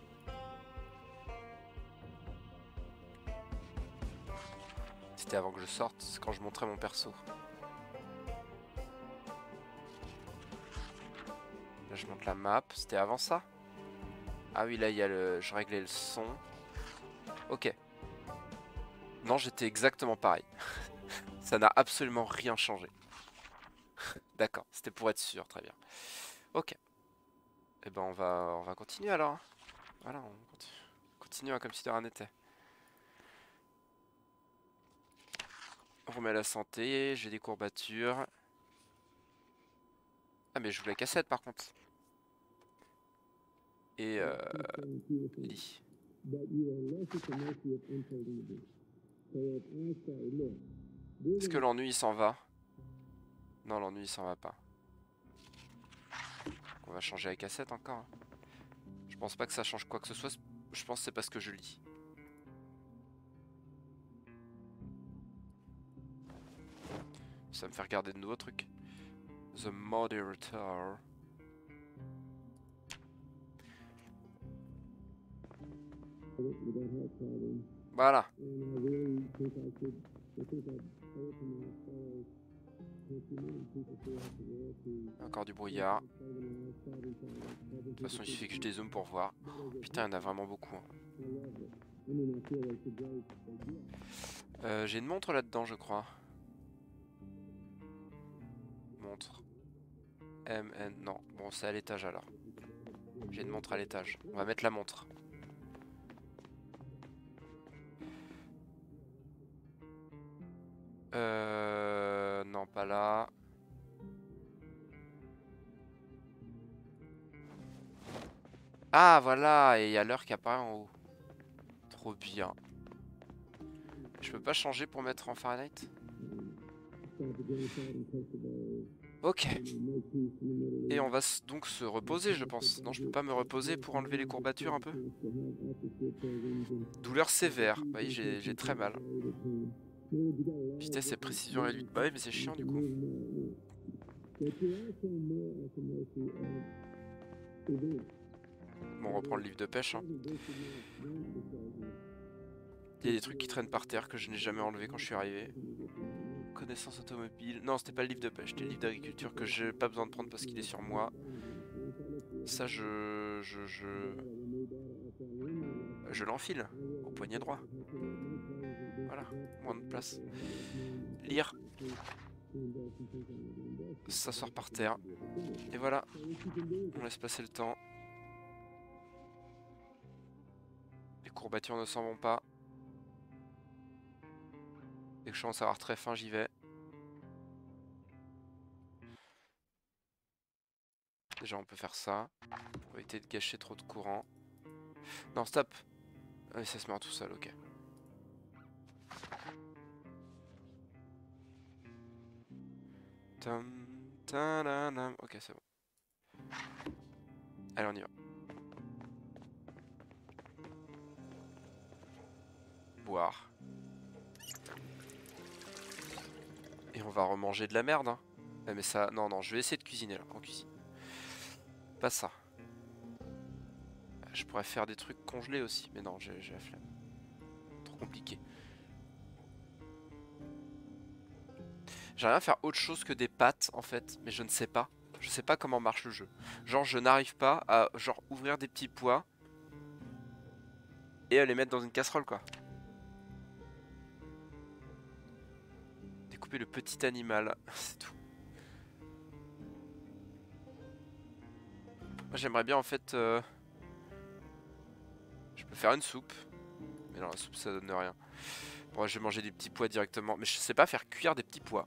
Speaker 1: C'était avant que je sorte, c'est quand je montrais mon perso. Là je monte la map, c'était avant ça? Ah oui là il y a le... je réglais le son. Ok. Non j'étais exactement pareil. Ça n'a absolument rien changé. D'accord, c'était pour être sûr, très bien. Ok. Et ben on va, on va continuer alors. Voilà, on continue, continue hein, comme si de rien n'était. On remet la santé, j'ai des courbatures. Ah mais je voulais cassette par contre. Et euh... lit. Est-ce que l'ennui il s'en va? Non, l'ennui il s'en va pas. On va changer la cassette encore. Hein. Je pense pas que ça change quoi que ce soit. Je pense que c'est parce que je lis. Ça me fait regarder de nouveaux trucs. The Moderator. Voilà. Encore du brouillard. De toute façon, il suffit que je dézoome pour voir. Putain, il y en a vraiment beaucoup. Hein. Euh, J'ai une montre là-dedans, je crois. Montre. M, N, non. Bon, c'est à l'étage alors. J'ai une montre à l'étage. On va mettre la montre. Euh... Non, pas là. Ah, voilà. Et il y a l'heure qui apparaît en haut. Trop bien. Je peux pas changer pour mettre en Fahrenheit? Ok. Et on va donc se reposer, je pense. Non, je peux pas me reposer pour enlever les courbatures un peu? Douleur sévère. Vous voyez, j'ai très mal. Vitesse et précision réduite. Bah oui, mais c'est chiant du coup. Bon, on reprend le livre de pêche. Hein. Il y a des trucs qui traînent par terre que je n'ai jamais enlevé quand je suis arrivé. Connaissance automobile. Non, c'était pas le livre de pêche, c'était le livre d'agriculture que j'ai pas besoin de prendre parce qu'il est sur moi. Ça, je... Je... Je, je l'enfile au poignet droit. Voilà, moins de place. Lire. Ça sort par terre. Et voilà. On laisse passer le temps. Les courbatures ne s'en vont pas. Dès que je commence à avoir très faim, j'y vais. Déjà, on peut faire ça. Pour éviter de gâcher trop de courant. Non, stop. Ah, ça se met tout seul, ok. Ok, c'est bon. Allez, on y va. Boire. Et on va remanger de la merde. Hein. Ah, mais ça... Non, non, je vais essayer de cuisiner là, en cuisine. Pas ça. Je pourrais faire des trucs congelés aussi, mais non, j'ai la flemme. Trop compliqué. J'aimerais bien faire autre chose que des pâtes en fait, mais je ne sais pas. Je sais pas comment marche le jeu. Genre, je n'arrive pas à genre ouvrir des petits pois et à les mettre dans une casserole quoi. Découper le petit animal, c'est tout. Moi j'aimerais bien en fait... Euh... Je peux faire une soupe. Mais non, la soupe ça donne rien. Bon, je vais manger des petits pois directement. Mais je sais pas faire cuire des petits pois.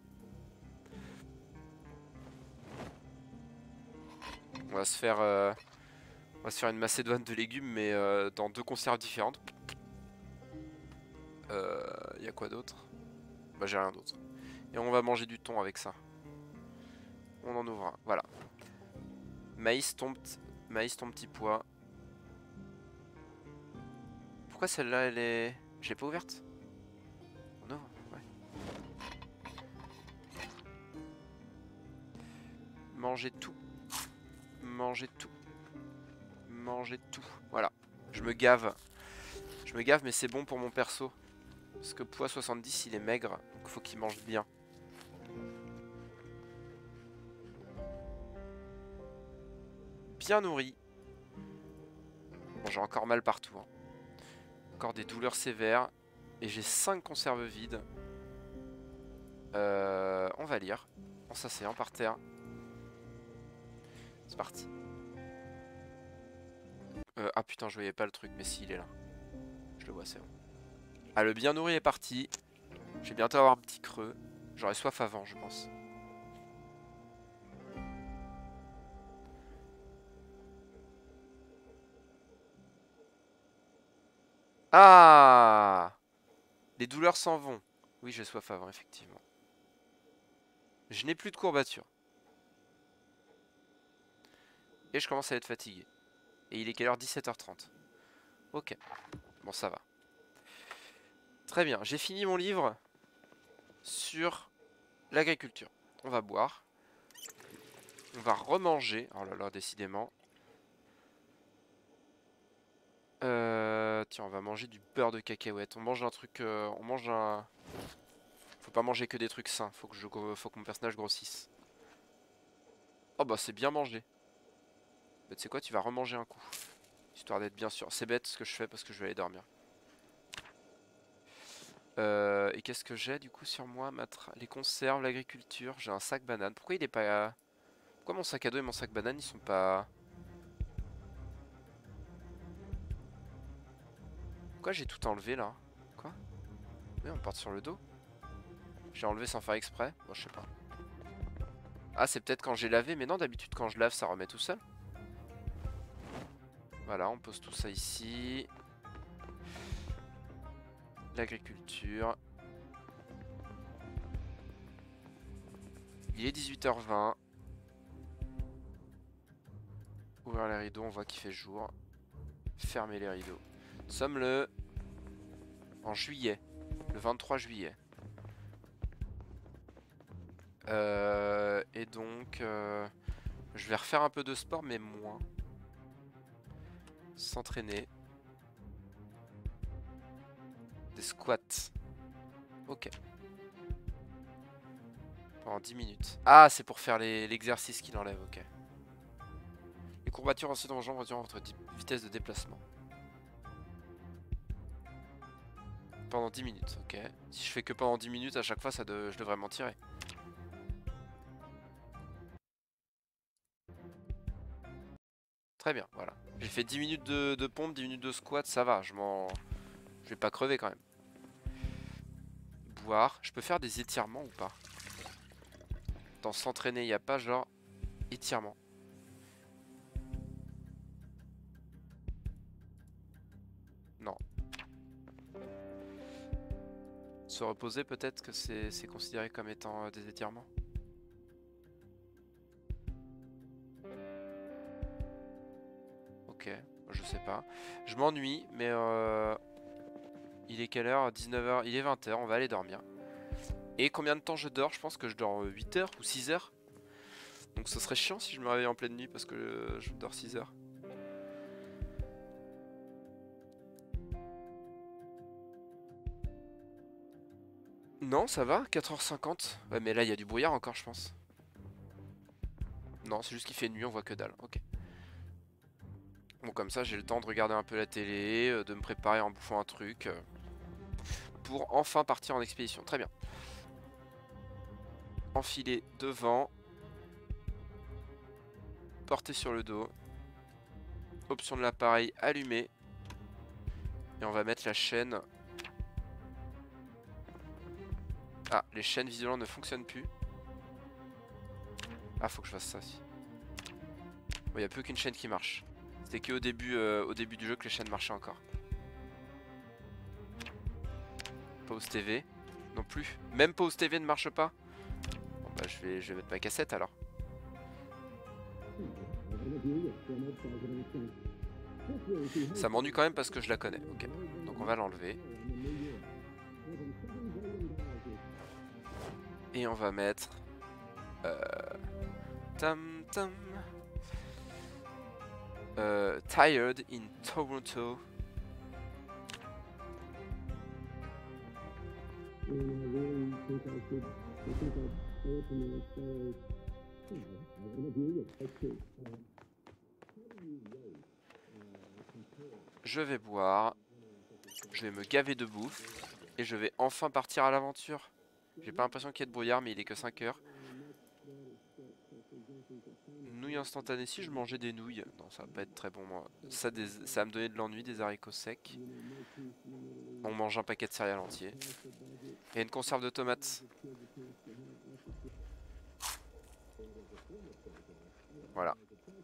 Speaker 1: On va se faire... Euh... On va se faire une macédoine de légumes, mais euh, dans deux conserves différentes. Euh... Y a quoi d'autre? Bah j'ai rien d'autre. Et on va manger du thon avec ça. On en ouvre un, voilà. Maïs, ton, Maïs, ton petit pois. Pourquoi celle-là, elle est... Je l'ai pas ouverte? On ouvre, ouais. Manger tout. Manger tout. Manger tout. Voilà. Je me gave. Je me gave, mais c'est bon pour mon perso. Parce que poids soixante-dix, il est maigre. Donc faut qu'il mange bien. Bien nourri. Bon, j'ai encore mal partout. Hein. Encore des douleurs sévères. Et j'ai cinq conserves vides. Euh, on va lire. En s'asseyant par terre. C'est parti. Euh, ah putain, je voyais pas le truc, mais si, il est là. Je le vois, c'est bon. Ah, le bien nourri est parti. Je vais bientôt avoir un petit creux. J'aurai soif avant, je pense. Ah! Les douleurs s'en vont. Oui, j'ai soif avant, effectivement. Je n'ai plus de courbatures. Et je commence à être fatigué. Et il est quelle heure? dix-sept heures trente. Ok. Bon, ça va. Très bien. J'ai fini mon livre sur l'agriculture. On va boire. On va remanger. Oh là là, décidément. Euh, tiens, on va manger du beurre de cacahuète. On mange un truc... Euh, on mange un... Faut pas manger que des trucs sains. Faut que, je, faut que mon personnage grossisse. Oh bah c'est bien mangé. Bah, tu sais quoi, tu vas remanger un coup. Histoire d'être bien sûr. C'est bête ce que je fais parce que je vais aller dormir. Euh, et qu'est-ce que j'ai du coup sur moi? Matra- Les conserves, l'agriculture, j'ai un sac banane. Pourquoi il est pas... Pourquoi mon sac à dos et mon sac banane ils sont pas... Pourquoi j'ai tout enlevé là? Quoi? Oui, on part sur le dos. J'ai enlevé sans faire exprès. Bon, je sais pas. Ah, c'est peut-être quand j'ai lavé, mais non, d'habitude quand je lave ça remet tout seul. Voilà, on pose tout ça ici. L'agriculture. Il est dix-huit heures vingt. Ouvrir les rideaux, on voit qu'il fait jour. Fermer les rideaux. Nous sommes le... en juillet. Le vingt-trois juillet. Euh, et donc... Euh, je vais refaire un peu de sport, mais moins. S'entraîner. Des squats. Ok. Pendant dix minutes. Ah, c'est pour faire l'exercice qu'il enlève, ok. Les courbatures ensuite en jambes réduisent votre vitesse de déplacement. Pendant dix minutes, ok. Si je fais que pendant dix minutes, à chaque fois, ça de... je devrais m'en tirer. Très bien, voilà. J'ai fait dix minutes de, de pompe, dix minutes de squat, ça va, je m'en... Je vais pas crever quand même. Boire. Je peux faire des étirements ou pas? Dans s'entraîner, il n'y a pas genre étirement. Non. Se reposer, peut-être que c'est considéré comme étant euh, des étirements. Ok, je sais pas. Je m'ennuie, mais euh... il est quelle heure? dix-neuf heures, il est vingt heures, on va aller dormir. Et combien de temps je dors? Je pense que je dors huit heures ou six heures. Donc ce serait chiant si je me réveille en pleine nuit parce que je dors six heures. Non, ça va, quatre heures cinquante. Ouais, mais là, il y a du brouillard encore, je pense. Non, c'est juste qu'il fait nuit, on voit que dalle. Ok. Bon, comme ça, j'ai le temps de regarder un peu la télé, euh, de me préparer en bouffant un truc. Euh, pour enfin partir en expédition. Très bien. Enfiler devant. Porter sur le dos. Option de l'appareil allumée. Et on va mettre la chaîne. Ah, les chaînes visiblement ne fonctionnent plus. Ah, faut que je fasse ça aussi. Bon, il n'y a plus qu'une chaîne qui marche. C'était qu'au début, euh, au début du jeu que les chaînes marchaient encore. Pause T V. Non plus. Même Pause T V ne marche pas. Bon bah je vais, je vais mettre ma cassette alors. Ça m'ennuie quand même parce que je la connais. Ok. Donc on va l'enlever. Et on va mettre... Euh, tam tam. Euh, tired in Toronto. Je vais boire. Je vais me gaver de bouffe. Et je vais enfin partir à l'aventure. J'ai pas l'impression qu'il y ait de brouillard, mais il est que cinq heures. Nouilles instantanées. Si je mangeais des nouilles. Non, ça va pas être très bon, moi. Ça, des... ça va me donner de l'ennui, des haricots secs. On mange un paquet de céréales entier. Et une conserve de tomates. Voilà.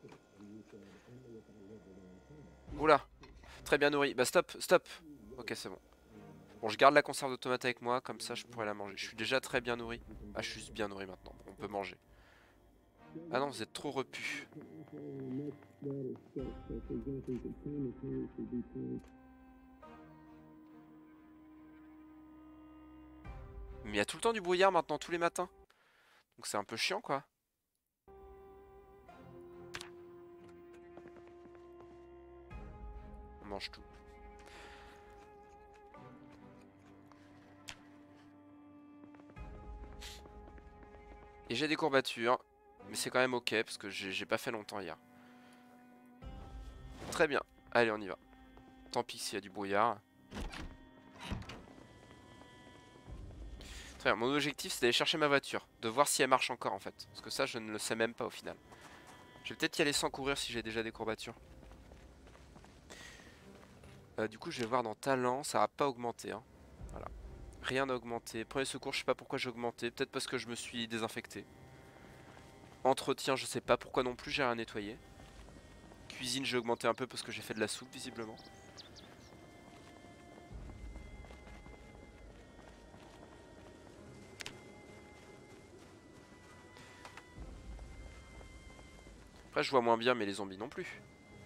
Speaker 1: Oula. Très bien nourri. Bah stop, stop. Ok, c'est bon. Bon, je garde la conserve de tomates avec moi, comme ça je pourrais la manger. Je suis déjà très bien nourri. Ah, je suis bien nourri maintenant. On peut manger. Ah non, vous êtes trop repus. Mais il y a tout le temps du brouillard maintenant, tous les matins. Donc c'est un peu chiant, quoi. On mange tout. Et j'ai des courbatures. Mais c'est quand même ok, parce que j'ai pas fait longtemps hier. Très bien. Allez, on y va. Tant pis s'il y a du brouillard. Très bien, mon objectif c'est d'aller chercher ma voiture, de voir si elle marche encore en fait. Parce que ça je ne le sais même pas au final. Je vais peut-être y aller sans courir si j'ai déjà des courbatures. Euh, du coup je vais voir dans talent, ça n'a pas augmenté. Hein. Voilà. Rien n'a augmenté. Premier secours, je sais pas pourquoi j'ai augmenté. Peut-être parce que je me suis désinfecté. Entretien, je sais pas pourquoi non plus, j'ai rien nettoyé. Cuisine, j'ai augmenté un peu parce que j'ai fait de la soupe visiblement. Après je vois moins bien mais les zombies non plus.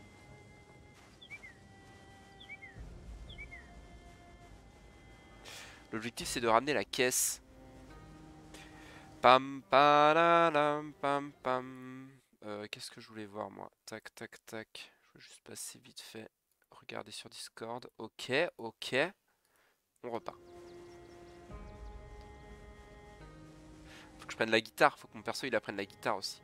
Speaker 1: L'objectif c'est de ramener la caisse. Pam palalam pam pam. Euh, Qu'est-ce que je voulais voir moi? Tac tac tac. Je vais juste passer vite fait. Regarder sur Discord. Ok, ok. On repart. Faut que je prenne la guitare. Faut que mon perso il apprenne la guitare aussi.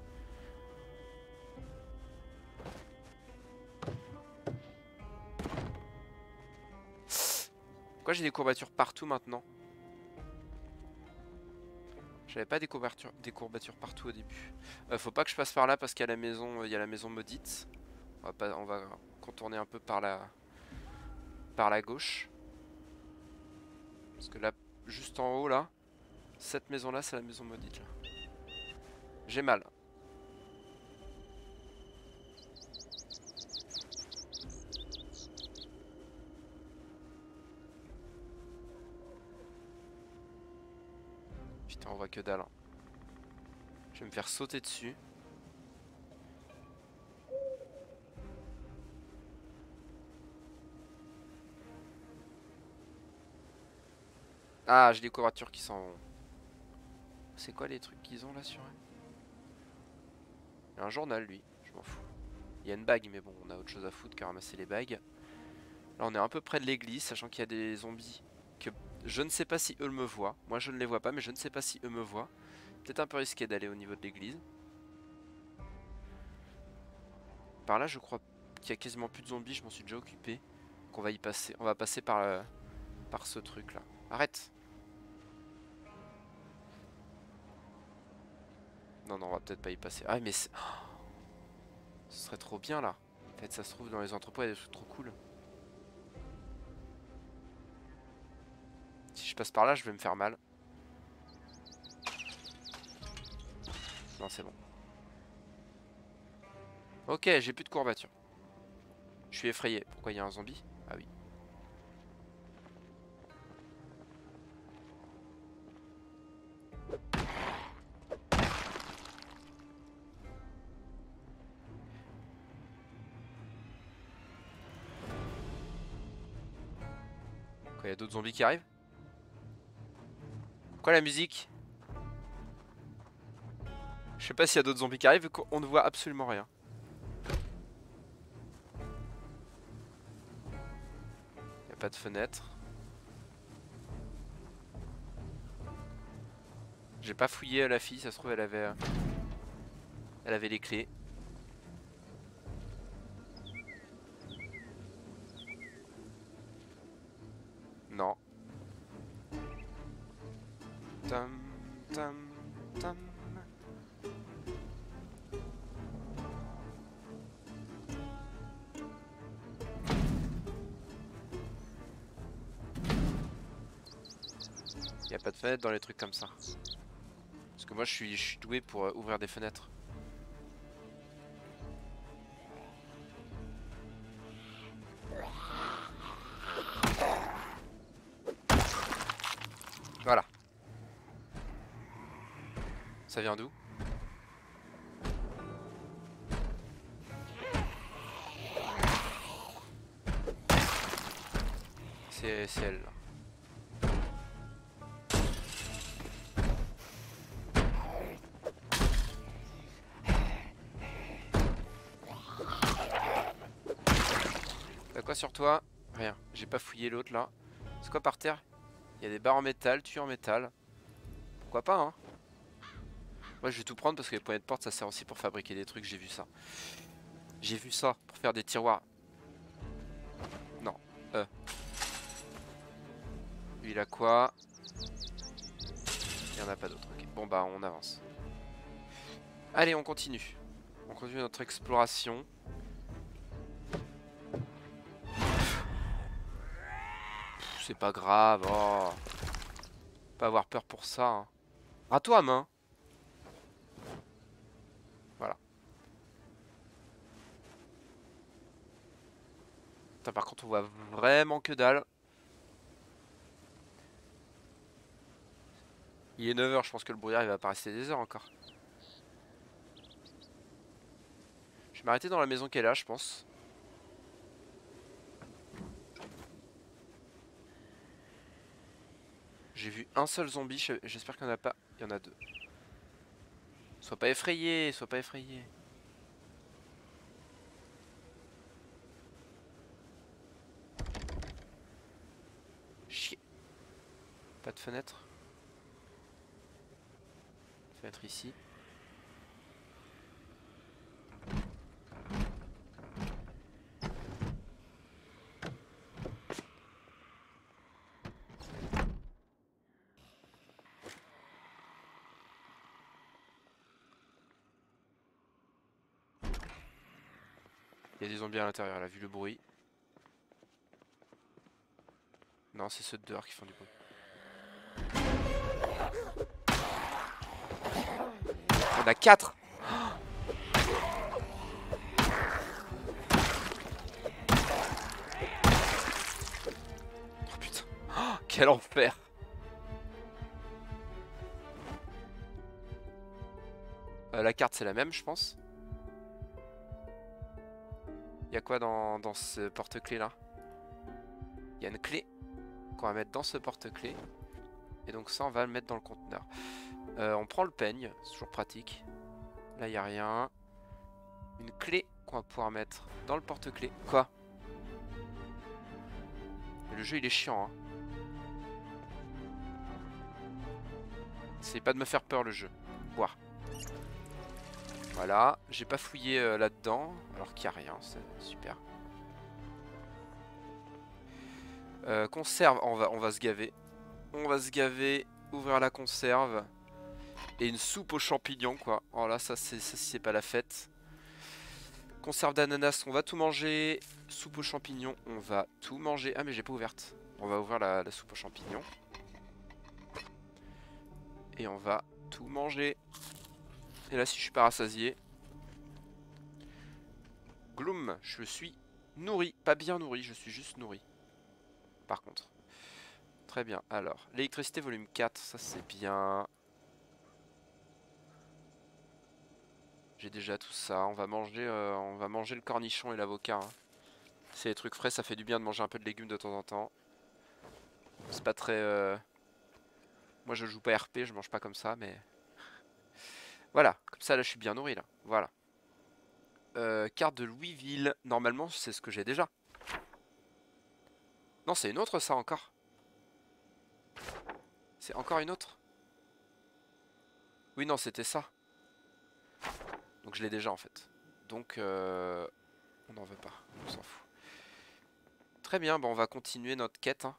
Speaker 1: Pourquoi j'ai des courbatures partout maintenant? J'avais pas des courbatures, des courbatures partout au début. Euh, faut pas que je passe par là parce qu'il y a la maison, il y a la maison maudite. On va, pas, on va contourner un peu par la, par la gauche. Parce que là, juste en haut là, cette maison là, c'est la maison maudite là. J'ai mal. Putain, on voit que dalle. Hein. Je vais me faire sauter dessus. Ah, j'ai des courbatures qui sont... C'est quoi les trucs qu'ils ont là sur eux? Il y a un journal lui, je m'en fous. Il y a une bague mais bon, on a autre chose à foutre que ramasser les bagues. Là on est un peu près de l'église, sachant qu'il y a des zombies que je ne sais pas si eux me voient. Moi je ne les vois pas mais je ne sais pas si eux me voient. Peut-être un peu risqué d'aller au niveau de l'église. Par là je crois qu'il y a quasiment plus de zombies, je m'en suis déjà occupé. Donc on va y passer, on va passer par, euh, par ce truc là. Arrête! Non non on va peut-être pas y passer. Ah mais c'est... Oh, ce serait trop bien là. En fait ça se trouve dans les entrepôts il y a des trucs trop cool. Si je passe par là je vais me faire mal. Non c'est bon. Ok j'ai plus de courbatures. Je suis effrayé. Pourquoi il y a un zombie? Ah oui. Quoi, il y a d'autres zombies qui arrivent? Quoi la musique? Je sais pas s'il y a d'autres zombies qui arrivent, on ne voit absolument rien. Il n'y a pas de fenêtre. J'ai pas fouillé la fille, ça se trouve elle avait... Elle avait les clés. Non. Tam, tam, tam. Il n'y a pas de fenêtre dans les trucs comme ça. Parce que moi je suis, je suis doué pour euh, ouvrir des fenêtres. Voilà. Ça vient d'où? C'est elle là. T'as quoi sur toi? Rien. J'ai pas fouillé l'autre là. C'est quoi par terre? Il y a des barres en métal, tuyaux en métal. Pourquoi pas hein? Moi je vais tout prendre parce que les poignées de porte ça sert aussi pour fabriquer des trucs, j'ai vu ça. J'ai vu ça pour faire des tiroirs. Non. Euh. Lui il a quoi? en a pas d'autres. Okay. Bon bah on avance. Allez, on continue. On continue notre exploration. C'est pas grave. Oh. Pas avoir peur pour ça. Hein. Râteau à main. Voilà. Putain, par contre, on voit vraiment que dalle. Il est neuf heures, je pense que le brouillard il va pas rester des heures encore. Je vais m'arrêter dans la maison qui est là, je pense. J'ai vu un seul zombie, j'espère qu'il n'y en a pas. Il y en a deux. Sois pas effrayé, sois pas effrayé. Chier. Pas de fenêtre. Fenêtre ici. Il y a des zombies à l'intérieur, là, vu le bruit. Non, c'est ceux de dehors qui font du bruit. On a quatre. Oh putain. Oh, quel enfer. Euh, la carte c'est la même je pense. Il y a quoi dans, dans ce porte-clés là? Il y a une clé qu'on va mettre dans ce porte-clés. Et donc ça on va le mettre dans le conteneur. Euh, on prend le peigne, c'est toujours pratique. Là il n'y a rien. Une clé qu'on va pouvoir mettre dans le porte-clés. Quoi? Le jeu il est chiant hein. Essayez pas de me faire peur le jeu. Boire. Voilà, j'ai pas fouillé euh, là-dedans, alors qu'il n'y a rien, c'est super. Euh, conserve, on va, on va se gaver. On va se gaver, ouvrir la conserve. Et une soupe aux champignons, quoi. Oh là, ça c'est pas la fête. Conserve d'ananas, on va tout manger. Soupe aux champignons, on va tout manger. Ah mais j'ai pas ouverte. On va ouvrir la, la soupe aux champignons. Et on va tout manger. Et là si je suis pas rassasié. Gloom, je suis nourri. Pas bien nourri, je suis juste nourri. Par contre. Très bien, alors. L'électricité volume quatre, ça c'est bien. J'ai déjà tout ça. On va manger, euh, on va manger le cornichon et l'avocat. Hein. C'est des trucs frais, ça fait du bien de manger un peu de légumes de temps en temps. C'est pas très... Euh... Moi je joue pas R P, je mange pas comme ça, mais... Voilà, comme ça là je suis bien nourri là. Voilà. Euh, carte de Louisville. Normalement c'est ce que j'ai déjà. Non c'est une autre ça encore. C'est encore une autre. Oui non c'était ça. Donc je l'ai déjà en fait. Donc euh... on n'en veut pas, on s'en fout. Très bien, bon, on va continuer notre quête. Hein.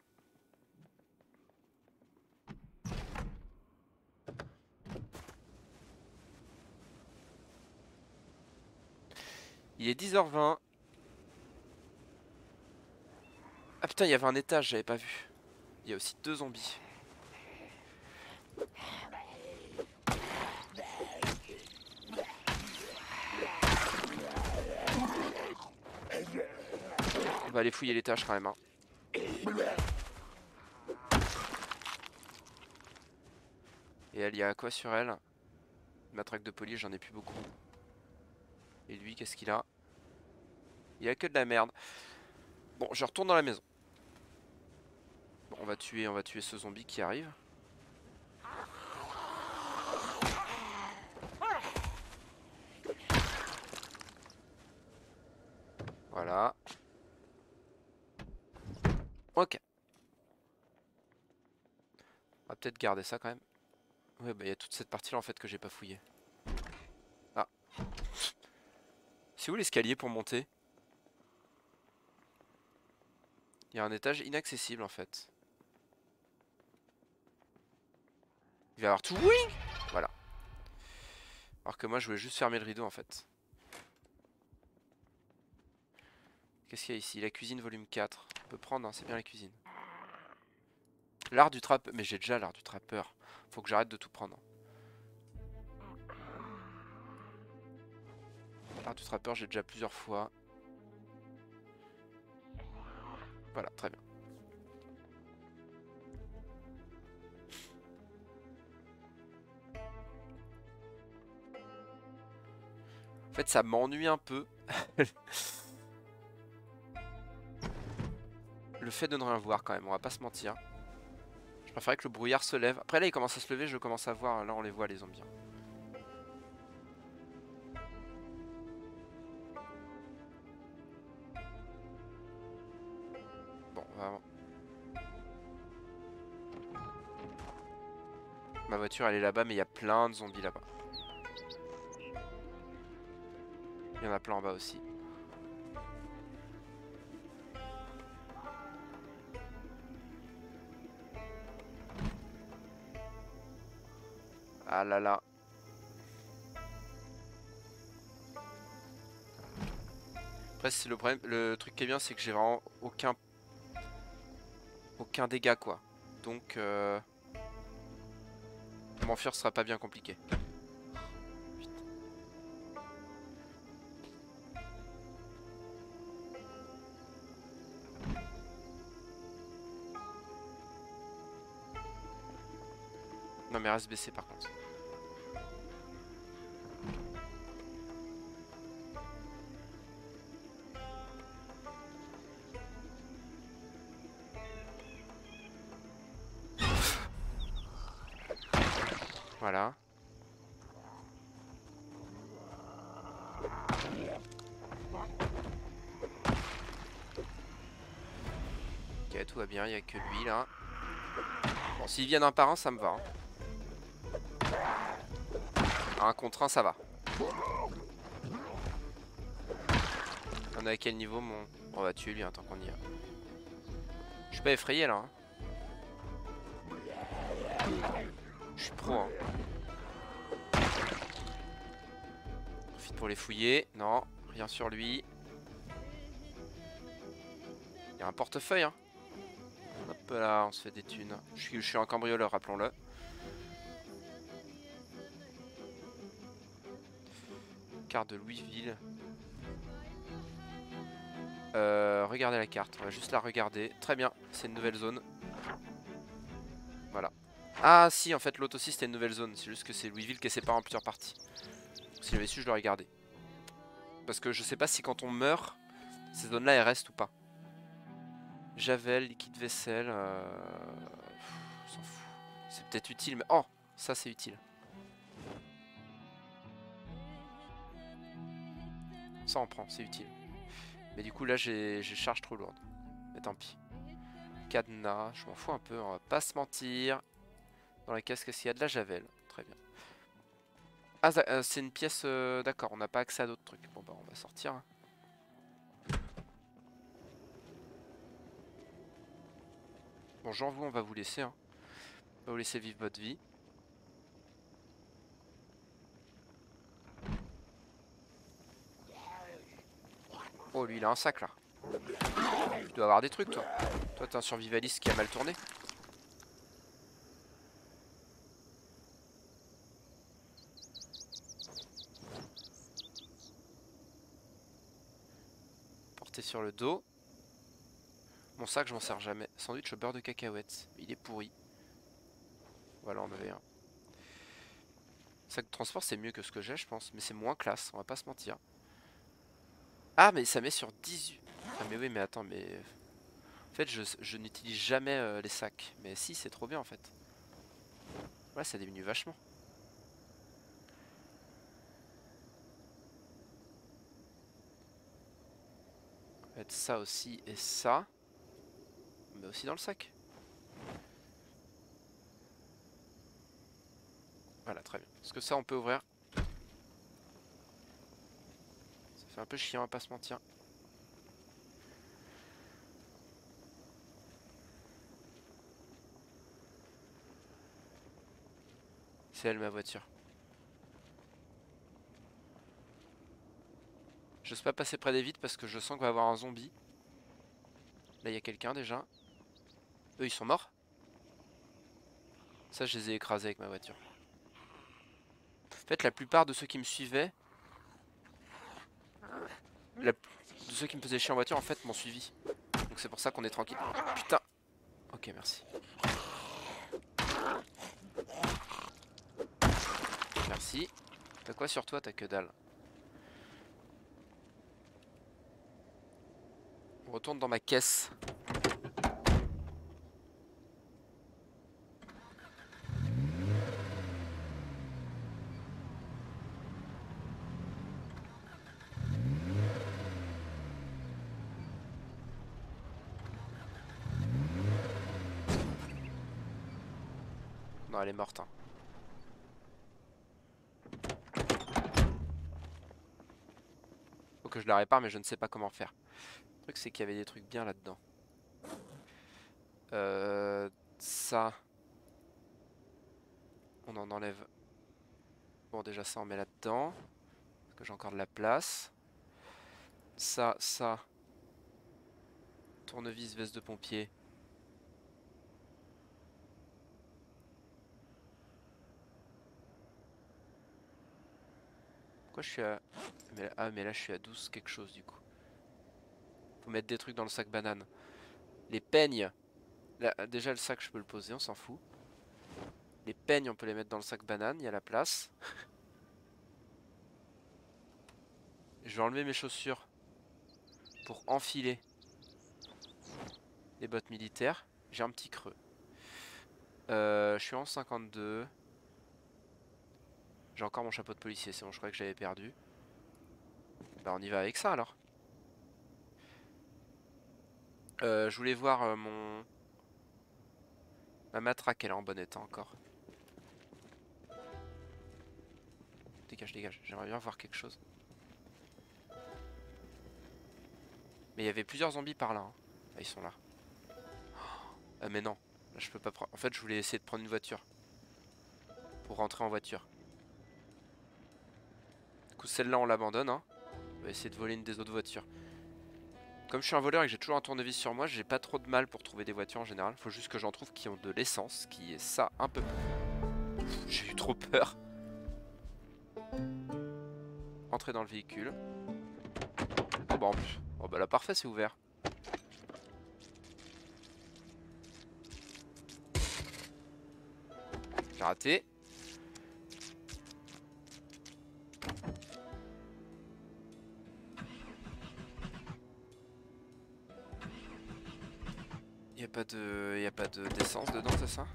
Speaker 1: Il est dix heures vingt. Ah putain, il y avait un étage, j'avais pas vu. Il y a aussi deux zombies. On va aller fouiller l'étage quand même. Hein. Et elle, il y a quoi sur elle? Matraque de police, j'en ai plus beaucoup. Et lui, qu'est-ce qu'il a? Il y a que de la merde. Bon, je retourne dans la maison. Bon, on va tuer, on va tuer ce zombie qui arrive. Voilà. Ok. On va peut-être garder ça quand même. Ouais, bah il y a toute cette partie-là en fait que j'ai pas fouillé. Ah. C'est où l'escalier pour monter? Il y a un étage inaccessible en fait. Il va y avoir tout. Oui. Voilà. Alors que moi, je voulais juste fermer le rideau en fait. Qu'est-ce qu'il y a ici? La cuisine volume quatre. On peut prendre, hein, c'est bien la cuisine. L'art du trappeur. Mais j'ai déjà l'art du trappeur. Faut que j'arrête de tout prendre. L'art du trappeur, j'ai déjà plusieurs fois. Voilà, très bien. En fait, ça m'ennuie un peu. Le fait de ne rien voir quand même, on va pas se mentir. Je préférerais que le brouillard se lève. Après là, il commence à se lever, je commence à voir. Là, on les voit, les zombies. Bon, on va... Ma voiture, elle est là-bas, mais il y a plein de zombies là-bas. Il y en a plein en bas aussi. Ah là là. Après, c'est le problème. Le truc qui est bien, c'est que j'ai vraiment aucun aucun dégât quoi. Donc, euh... m'enfuir sera pas bien compliqué. Putain. Non mais reste baissé par contre. Voilà. Ok, tout va bien, il n'y a que lui là. Bon, s'ils viennent un par un, ça me va. Hein. Un contre un, ça va. On est à quel niveau mon... On va tuer lui hein, tant qu'on y est. Je suis pas effrayé là. Hein. Je suis pro. Hein. Profite pour les fouiller. Non, rien sur lui. Il y a un portefeuille. Hein. Hop là, on se fait des thunes. Je suis, je suis un cambrioleur, rappelons-le. Carte de Louisville. Euh, regardez la carte, on va juste la regarder. Très bien, c'est une nouvelle zone. Voilà. Ah si, en fait l'autre aussi c'était une nouvelle zone. C'est juste que c'est Louisville qui est séparé en plusieurs parties. Si j'avais su, je l'aurais gardé. Parce que je sais pas si quand on meurt, ces zones là elles restent ou pas. Javel, liquide vaisselle. Euh... On s'en fout. C'est peut-être utile, mais... Oh, ça c'est utile. Ça on prend, c'est utile. Mais du coup là j'ai charge trop lourde. Mais tant pis. Cadenas, je m'en fous un peu, on va pas se mentir. Dans la caisse, qu'est-ce qu'il y a? De la javel. Très bien. Ah, euh, c'est une pièce... Euh, D'accord, on n'a pas accès à d'autres trucs. Bon bah on va sortir. Hein. Bon, genre vous, on va vous laisser. Hein. On va vous laisser vivre votre vie. Oh, lui, il a un sac, là. Tu dois avoir des trucs, toi. Toi, t'es un survivaliste qui a mal tourné. Porté sur le dos. Mon sac, je m'en sers jamais. Sandwich au beurre de cacahuètes. Il est pourri. Voilà, on avait un. Sac de transport, c'est mieux que ce que j'ai, je pense. Mais c'est moins classe, on va pas se mentir. Ah, mais ça met sur dix-huit. Ah, mais oui, mais attends, mais... En fait, je, je n'utilise jamais euh, les sacs. Mais si, c'est trop bien, en fait. Ouais, ça diminue vachement. On va mettre ça aussi et ça. On met aussi dans le sac. Voilà, très bien. Parce que ça, on peut ouvrir. Ça fait un peu chiant, on va pas se mentir. C'est elle ma voiture. J'ose pas passer près des vitres parce que je sens qu'il va y avoir un zombie. Là il y a quelqu'un déjà. Eux ils sont morts. Ça je les ai écrasés avec ma voiture. En fait la plupart de ceux qui me suivaient, la... de ceux qui me faisaient chier en voiture en fait m'ont suivi. Donc c'est pour ça qu'on est tranquille. Putain. Ok merci. Merci. T'as quoi sur toi? T'as que dalle. On retourne dans ma caisse. Non elle est morte hein. Faut que je la répare mais je ne sais pas comment faire. Le truc c'est qu'il y avait des trucs bien là-dedans. Euh, ça. On en enlève. Bon déjà ça on met là-dedans. Parce que j'ai encore de la place. Ça, ça. Tournevis, veste de pompier. Pourquoi je suis à... mais là... Ah mais là je suis à douze quelque chose du coup. Faut mettre des trucs dans le sac banane. Les peignes. Là, déjà le sac je peux le poser, on s'en fout. Les peignes on peut les mettre dans le sac banane, il y a la place. Je vais enlever mes chaussures pour enfiler les bottes militaires. J'ai un petit creux. Euh, je suis en cinquante-deux. J'ai encore mon chapeau de policier, c'est bon, je croyais que j'avais perdu. Bah on y va avec ça alors. Euh, je voulais voir euh, mon... Ma matraque, elle est en bon état encore. Dégage, dégage, j'aimerais bien voir quelque chose. Mais il y avait plusieurs zombies par là. Hein. Ah, ils sont là. Ah, mais non, là je peux pas prendre. En fait, je voulais essayer de prendre une voiture. Pour rentrer en voiture. Du coup, celle-là, on l'abandonne. Hein. On va essayer de voler une des autres voitures. Comme je suis un voleur et que j'ai toujours un tournevis sur moi, j'ai pas trop de mal pour trouver des voitures en général. Faut juste que j'en trouve qui ont de l'essence, qui est ça un peu. J'ai eu trop peur. Entrer dans le véhicule. Oh bah en plus. Oh bah là parfait, c'est ouvert. J'ai raté. Y a pas de, y a pas de d'essence dedans, c'est ça?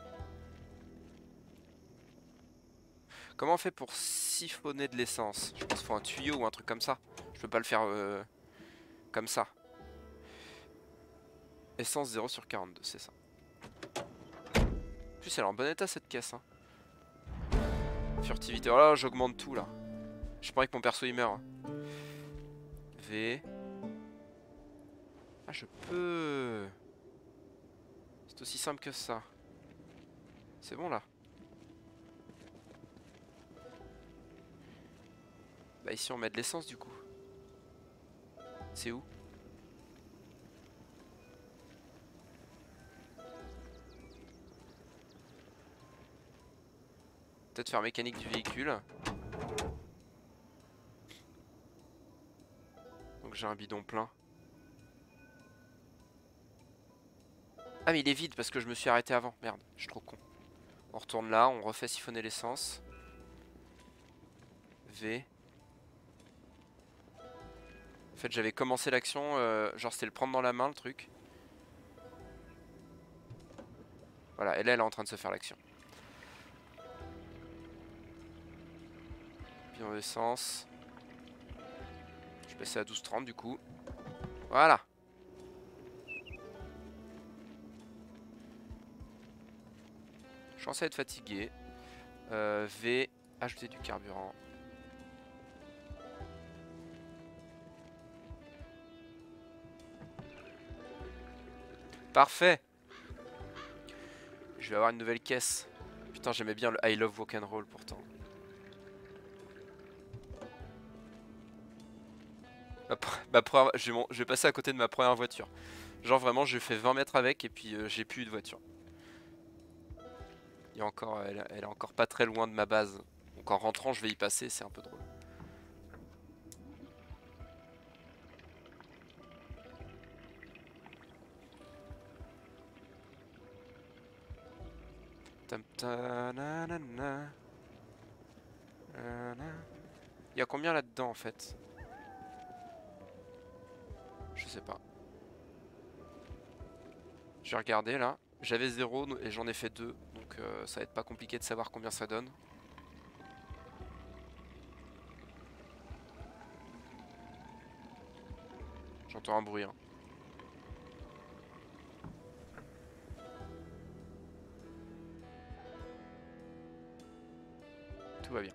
Speaker 1: Comment on fait pour siphonner de l'essence? Je pense qu'il faut un tuyau ou un truc comme ça. Je peux pas le faire euh, comme ça. Essence zéro sur quarante-deux, c'est ça. En plus, elle est en bon état cette caisse. Hein. Furtivité. Oh là, j'augmente tout là. J'ai pas envie que mon perso il meure. Hein. V. Ah, je peux. C'est aussi simple que ça. C'est bon là. Bah ici on met de l'essence du coup. C'est où? Peut-être faire mécanique du véhicule. Donc j'ai un bidon plein. Ah mais il est vide parce que je me suis arrêté avant. Merde, je suis trop con. On retourne là, on refait siphonner l'essence. V. En fait j'avais commencé l'action, euh, genre c'était le prendre dans la main le truc. Voilà, et là elle est en train de se faire l'action. Bidon d'essence. Je vais passer à douze trente du coup. Voilà. Je suis censé être fatigué. Euh, V. Ajouter du carburant. Parfait. Je vais avoir une nouvelle caisse. Putain, j'aimais bien le I Love Rock'n'Roll pourtant. Ma, ma première... je, vais je vais passer à côté de ma première voiture. Genre vraiment, j'ai fait vingt mètres avec et puis euh, j'ai plus eu de voiture. Il y a encore, elle, elle est encore pas très loin de ma base. Donc en rentrant, je vais y passer, c'est un peu drôle. Il y a combien là-dedans en fait? Je sais pas. J'ai regardé là. J'avais zéro et j'en ai fait deux. Donc euh, ça va être pas compliqué de savoir combien ça donne. J'entends un bruit. Hein. Tout va bien.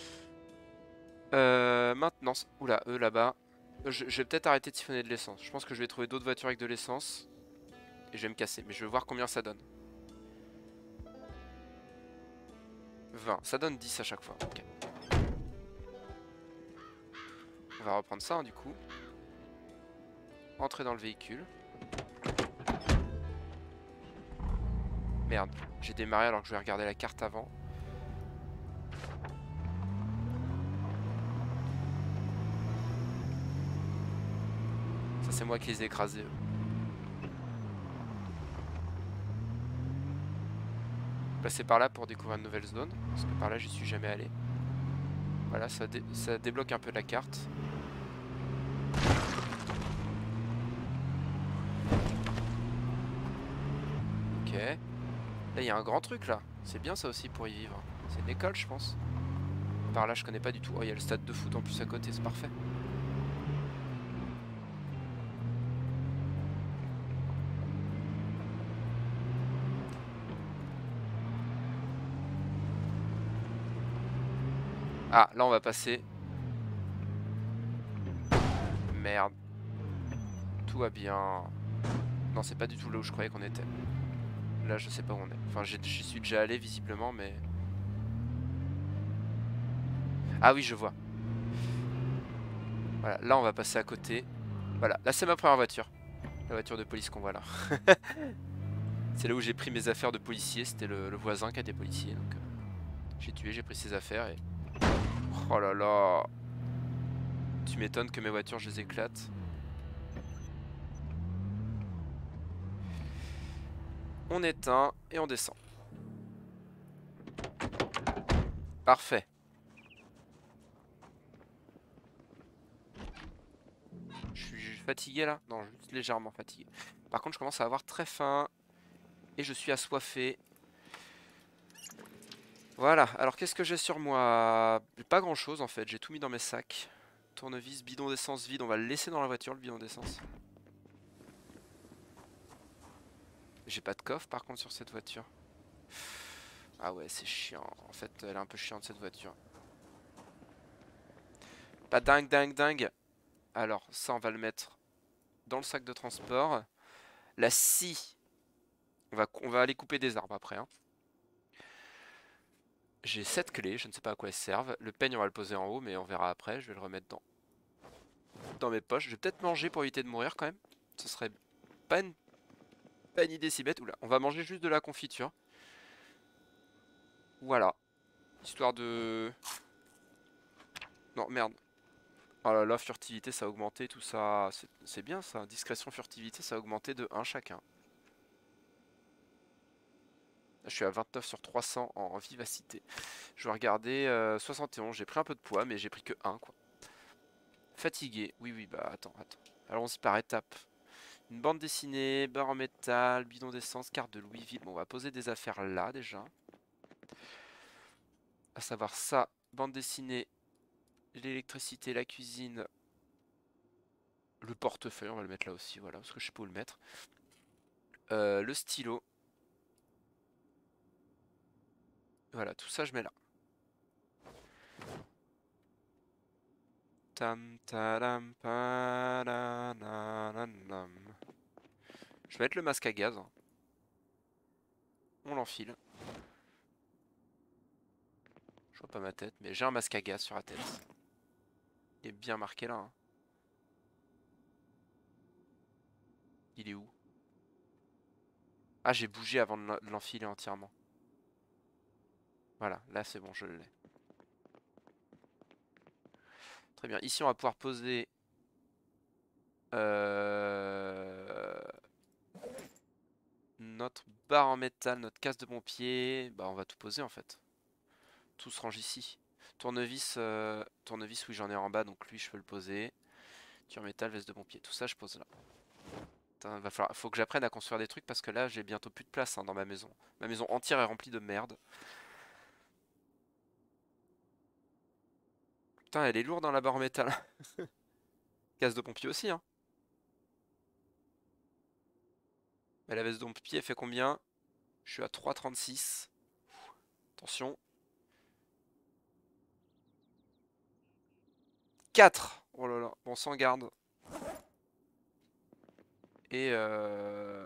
Speaker 1: Euh, maintenant, oula, eux là-bas. Je, je vais peut-être arrêter de siphonner de l'essence. Je pense que je vais trouver d'autres voitures avec de l'essence. Et je vais me casser. Mais je vais voir combien ça donne. vingt. Ça donne dix à chaque fois. Okay. On va reprendre ça hein, du coup. Entrer dans le véhicule. Merde, j'ai démarré alors que je vais regarder la carte avant. Ça c'est moi qui les ai écrasés. Eux. Passer par là pour découvrir une nouvelle zone. Parce que par là j'y suis jamais allé. Voilà, ça, dé ça débloque un peu la carte. Ok. Là il y a un grand truc là. C'est bien ça aussi pour y vivre. C'est une école je pense. Par là je connais pas du tout. Oh il y a le stade de foot en plus à côté, c'est parfait. Ah là on va passer. Merde. Tout va bien. Non c'est pas du tout là où je croyais qu'on était. Là je sais pas où on est. Enfin j'y suis déjà allé visiblement mais... Ah oui je vois. Voilà, là on va passer à côté. Voilà, là c'est ma première voiture. La voiture de police qu'on voit là. C'est là où j'ai pris mes affaires de policier. C'était le, le voisin qui était policier. Donc euh, j'ai tué, j'ai pris ses affaires et... Oh là là. Tu m'étonnes que mes voitures je les éclate. On éteint et on descend. Parfait. Je suis fatigué là? Non, juste légèrement fatigué. Par contre je commence à avoir très faim. Et je suis assoiffé. Voilà, alors qu'est-ce que j'ai sur moi? Pas grand chose en fait, j'ai tout mis dans mes sacs. Tournevis, bidon d'essence vide, on va le laisser dans la voiture le bidon d'essence. J'ai pas de coffre par contre sur cette voiture. Ah ouais c'est chiant, en fait elle est un peu chiante cette voiture. Pas dingue dingue dingue. Alors ça on va le mettre dans le sac de transport. La scie, on va, on va aller couper des arbres après hein. J'ai sept clés, je ne sais pas à quoi elles servent. Le peigne on va le poser en haut mais on verra après, je vais le remettre dans, dans mes poches. Je vais peut-être manger pour éviter de mourir quand même. Ce serait pas une, pas une idée si bête. Oula, on va manger juste de la confiture. Voilà. Histoire de... Non merde. Oh là là, furtivité ça a augmenté, tout ça. C'est bien ça. Discrétion, furtivité ça a augmenté de un chacun. Là, je suis à vingt-neuf sur trois cents en vivacité. Je vais regarder euh, soixante et onze. J'ai pris un peu de poids mais j'ai pris que un quoi. Fatigué. Oui oui bah attends, attends. Allons-y par étapes. Une bande dessinée, barre en métal, bidon d'essence, carte de Louisville. Bon on va poser des affaires là déjà. À savoir ça, bande dessinée, l'électricité, la cuisine, le portefeuille, on va le mettre là aussi, voilà, parce que je sais pas où le mettre. Euh, le stylo. Voilà, tout ça je mets là. Tam tadam padananam. Je vais mettre le masque à gaz. On l'enfile. vois pas ma tête, mais j'ai un masque à gaz sur la tête. Il est bien marqué là. Hein. Il est où? Ah, j'ai bougé avant de l'enfiler entièrement. Voilà, là c'est bon, je l'ai. Très bien, ici on va pouvoir poser... Euh... Notre barre en métal, notre casse de pompier. Bah on va tout poser en fait. Tout se range ici. Tournevis, euh... tournevis oui j'en ai en bas, donc lui je peux le poser. Tire métal, veste de pompier, tout ça je pose là. Putain, va falloir... faut que j'apprenne à construire des trucs parce que là j'ai bientôt plus de place hein, dans ma maison. Ma maison entière est remplie de merde. Putain, elle est lourde dans la barre en métal. Casse de pompier aussi, hein. Mais la veste de pompier, elle fait combien? Je suis à trois virgule trente-six. Attention. quatre. Oh là là. Bon, sans garde. Et euh...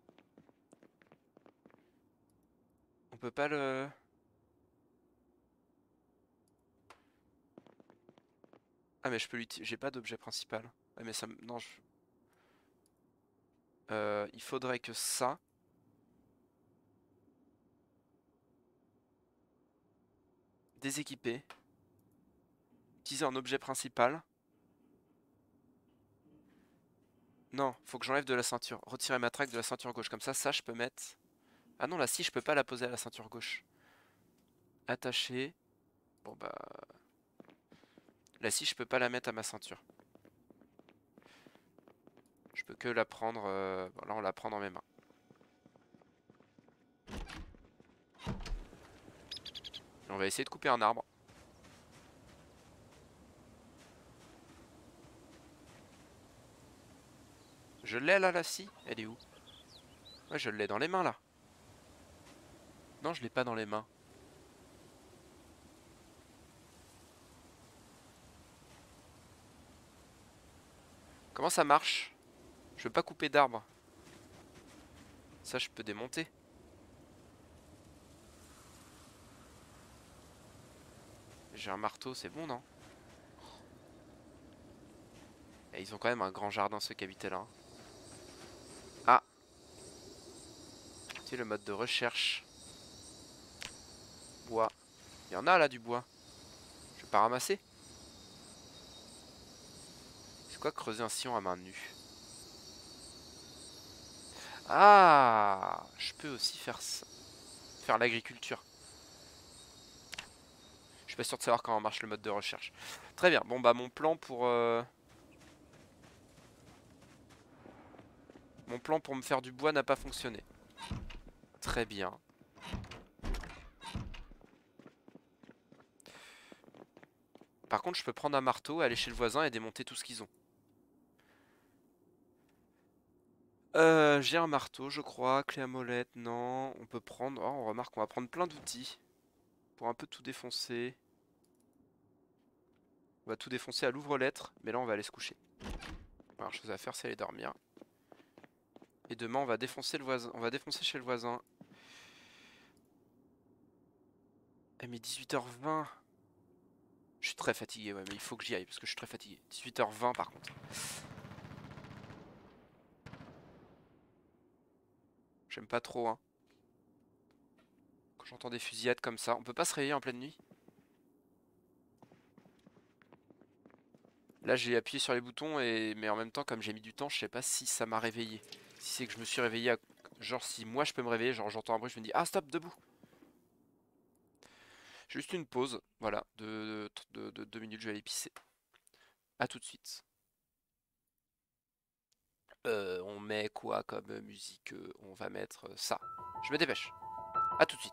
Speaker 1: on peut pas le... Ah mais je peux l'utiliser. J'ai pas d'objet principal. Ouais, mais ça me... Non, je... Euh, il faudrait que ça... Déséquiper. Utiliser un objet principal. Non, faut que j'enlève de la ceinture. Retirer ma traque de la ceinture gauche. Comme ça, ça, je peux mettre... Ah non, là, si, je peux pas la poser à la ceinture gauche. Attacher. Bon, bah... Là, si, je peux pas la mettre à ma ceinture. Je peux que la prendre... Euh... Bon, là, on la prend dans mes mains. Et on va essayer de couper un arbre. Je l'ai là, la scie. Elle est où? Ouais, je l'ai dans les mains là. Non, je l'ai pas dans les mains. Comment ça marche? Je veux pas couper d'arbre. Ça, je peux démonter. J'ai un marteau, c'est bon, non? Et ils ont quand même un grand jardin, ceux qui habitaient là. Ah! C'est le mode de recherche. Bois. Il y en a là du bois. Je vais pas ramasser. C'est quoi creuser un sillon à main nue? Ah! Je peux aussi faire ça. Faire l'agriculture. Je suis pas sûr de savoir comment marche le mode de recherche. Très bien. Bon bah mon plan pour... Euh... Mon plan pour me faire du bois n'a pas fonctionné. Très bien. Par contre, je peux prendre un marteau, aller chez le voisin et démonter tout ce qu'ils ont. Euh, j'ai un marteau, je crois. Clé à molette, non. On peut prendre... Oh, on remarque qu'on va prendre plein d'outils. Pour un peu tout défoncer. On va tout défoncer à l'ouvre-lettre. Mais là, on va aller se coucher. La première chose à faire, c'est aller dormir. Et demain, on va défoncer le voisin. On va défoncer chez le voisin. Eh mais dix-huit heures vingt. Je suis très fatigué, ouais, mais il faut que j'y aille parce que je suis très fatigué. dix-huit heures vingt par contre. J'aime pas trop, hein. Quand j'entends des fusillades comme ça, on peut pas se réveiller en pleine nuit? Là, j'ai appuyé sur les boutons, et mais en même temps, comme j'ai mis du temps, je sais pas si ça m'a réveillé. Si c'est que je me suis réveillé, à... genre si moi je peux me réveiller, genre j'entends un bruit, je me dis ah stop, debout. Juste une pause, voilà, de deux de, de, de minutes, je vais aller pisser. A tout de suite. Euh, on met quoi comme musique? On va mettre ça. Je me dépêche. A tout de suite.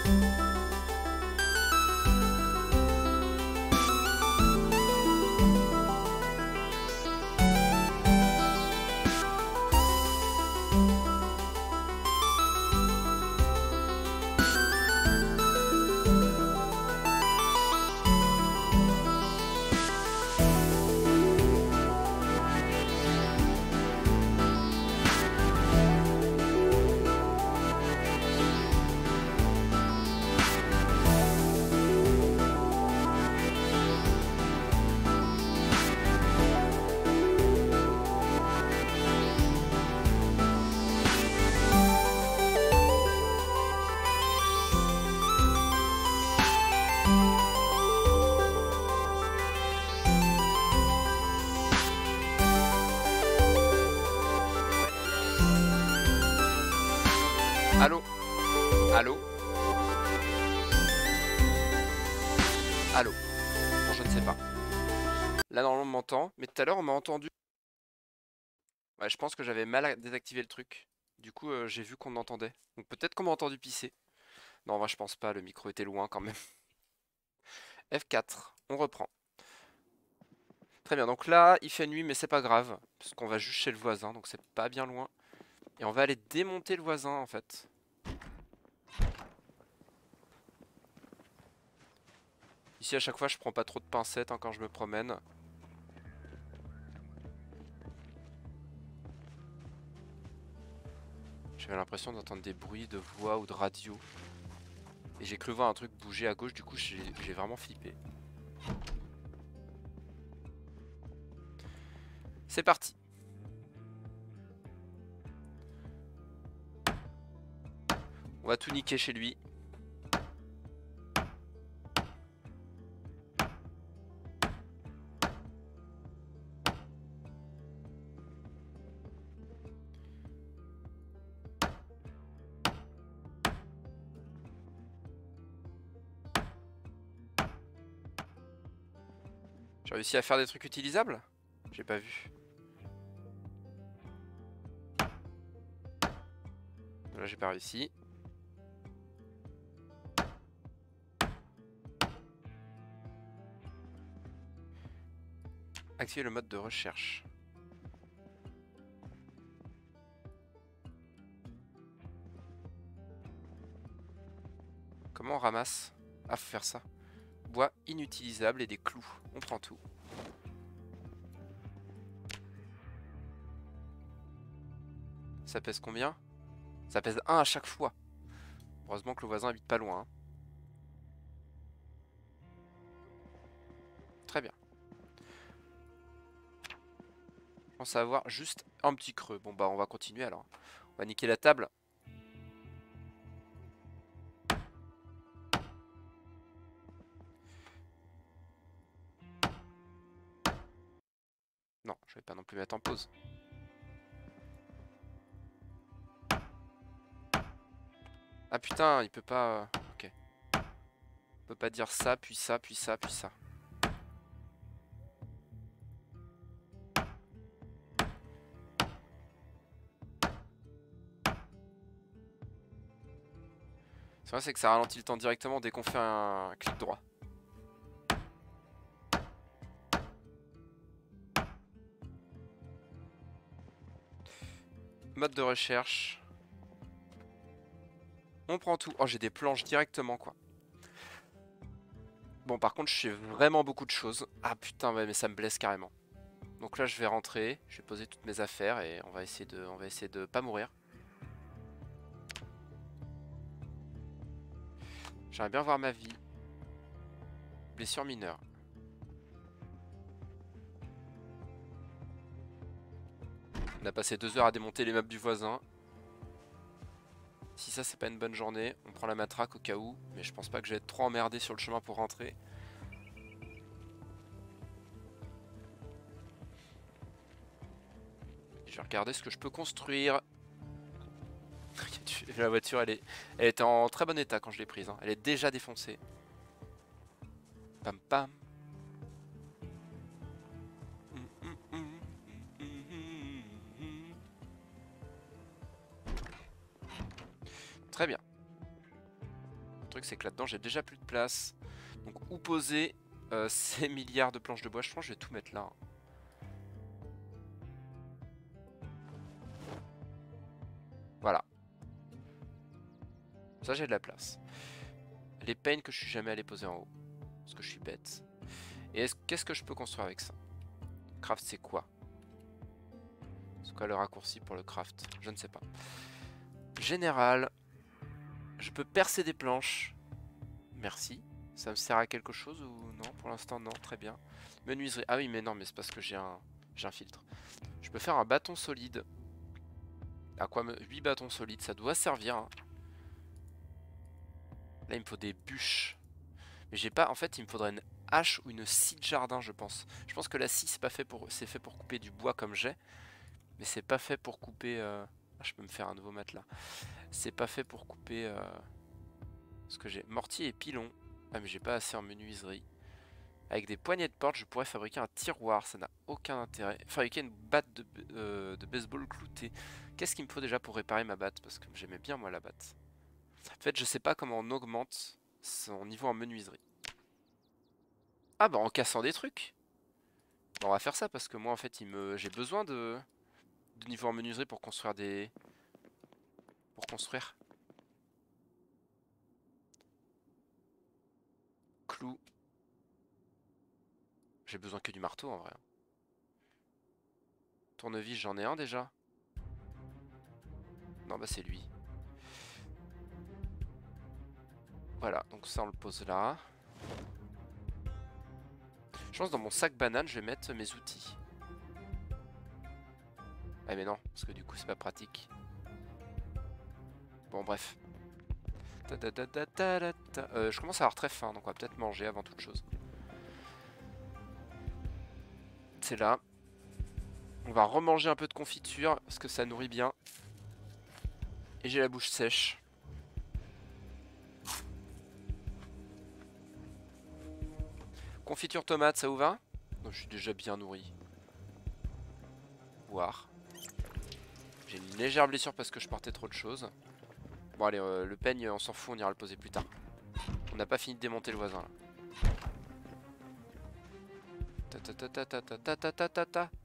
Speaker 1: Allô? Allô? Allô? Bon, je ne sais pas. Là, normalement, on m'entend. Mais tout à l'heure, on m'a entendu. Ouais, je pense que j'avais mal désactivé le truc. Du coup, euh, j'ai vu qu'on m'entendait. Donc peut-être qu'on m'a entendu pisser. Non, en vrai, je pense pas. Le micro était loin quand même. F quatre. On reprend. Très bien. Donc là, il fait nuit, mais c'est pas grave. Parce qu'on va juste chez le voisin. Donc c'est pas bien loin. Et on va aller démonter le voisin, en fait. Ici, à chaque fois, je prends pas trop de pincettes hein, quand je me promène. J'avais l'impression d'entendre des bruits de voix ou de radio. Et j'ai cru voir un truc bouger à gauche, du coup j'ai vraiment flippé. C'est parti. On va tout niquer chez lui. J'ai réussi à faire des trucs utilisables? J'ai pas vu. Là j'ai pas réussi. Activer le mode de recherche. Comment on ramasse? Ah, faut faire ça. Bois inutilisable et des clous. On prend tout. Ça pèse combien? Ça pèse un à chaque fois. Heureusement que le voisin habite pas loin. Hein. Très bien. Je pense avoir juste un petit creux. Bon bah on va continuer alors. On va niquer la table. Non, je vais pas non plus mettre en pause. Ah putain, il peut pas... Ok. Il peut pas dire ça, puis ça, puis ça, puis ça. C'est vrai, c'est que ça ralentit le temps directement dès qu'on fait un clic droit. Mode de recherche. On prend tout. Oh, j'ai des planches directement, quoi. Bon, par contre, je fais vraiment beaucoup de choses. Ah putain, ouais, mais ça me blesse carrément. Donc là, je vais rentrer. Je vais poser toutes mes affaires et on va essayer de, on va essayer de pas mourir. J'aimerais bien voir ma vie. Blessure mineure. On a passé deux heures à démonter les meubles du voisin. Si ça c'est pas une bonne journée, on prend la matraque au cas où, mais je pense pas que je vais être trop emmerdé sur le chemin pour rentrer. Je vais regarder ce que je peux construire. La voiture elle est, elle était en très bon état quand je l'ai prise, hein. Elle est déjà défoncée. Pam pam. Très bien. truc c'est que là-dedans j'ai déjà plus de place. Donc où poser euh, ces milliards de planches de bois? Je pense que je vais tout mettre là. Voilà. Ça j'ai de la place. Les peignes que je suis jamais allé poser en haut. Parce que je suis bête. Et qu'est-ce que je peux construire avec ça? Craft c'est quoi? C'est quoi le raccourci pour le craft? Je ne sais pas. Général. Je peux percer des planches. Merci. Ça me sert à quelque chose ou non? Pour l'instant non, très bien. Menuiserie. Ah oui mais non mais c'est parce que j'ai un, j'ai un filtre. Je peux faire un bâton solide. À quoi me... huit bâtons solides, ça doit servir. Hein. Là il me faut des bûches. Mais j'ai pas... En fait il me faudrait une hache ou une scie de jardin je pense. Je pense que la scie c'est pas fait pour... C'est fait pour couper du bois comme j'ai. Mais c'est pas fait pour couper... Euh... Ah, je peux me faire un nouveau matelas. C'est pas fait pour couper... Euh... Ce que j'ai. Mortier et pilon. Ah mais j'ai pas assez en menuiserie. Avec des poignées de porte, je pourrais fabriquer un tiroir. Ça n'a aucun intérêt. Fabriquer une batte de, euh, de baseball cloutée. Qu'est-ce qu'il me faut déjà pour réparer ma batte? Parce que j'aimais bien moi la batte. En fait, je sais pas comment on augmente son niveau en menuiserie. Ah bah en cassant des trucs. Bon, on va faire ça parce que moi en fait, il me, j'ai besoin de, de niveau en menuiserie pour construire des, pour construire. Clou. J'ai besoin que du marteau en vrai. Tournevis, j'en ai un déjà. Non bah c'est lui. Voilà, donc ça on le pose là. Je pense que dans mon sac banane, je vais mettre mes outils. Ah mais non, parce que du coup c'est pas pratique. Bon bref. Euh, je commence à avoir très faim, donc on va peut-être manger avant toute chose. C'est là. On va remanger un peu de confiture, parce que ça nourrit bien. Et j'ai la bouche sèche. Confiture tomate, ça vous va? Non, je suis déjà bien nourri. Boire. J'ai une légère blessure parce que je portais trop de choses. Bon allez, euh, le peigne, on s'en fout, on ira le poser plus tard. On n'a pas fini de démonter le voisin là. Ta ta ta ta ta ta ta ta ta ta.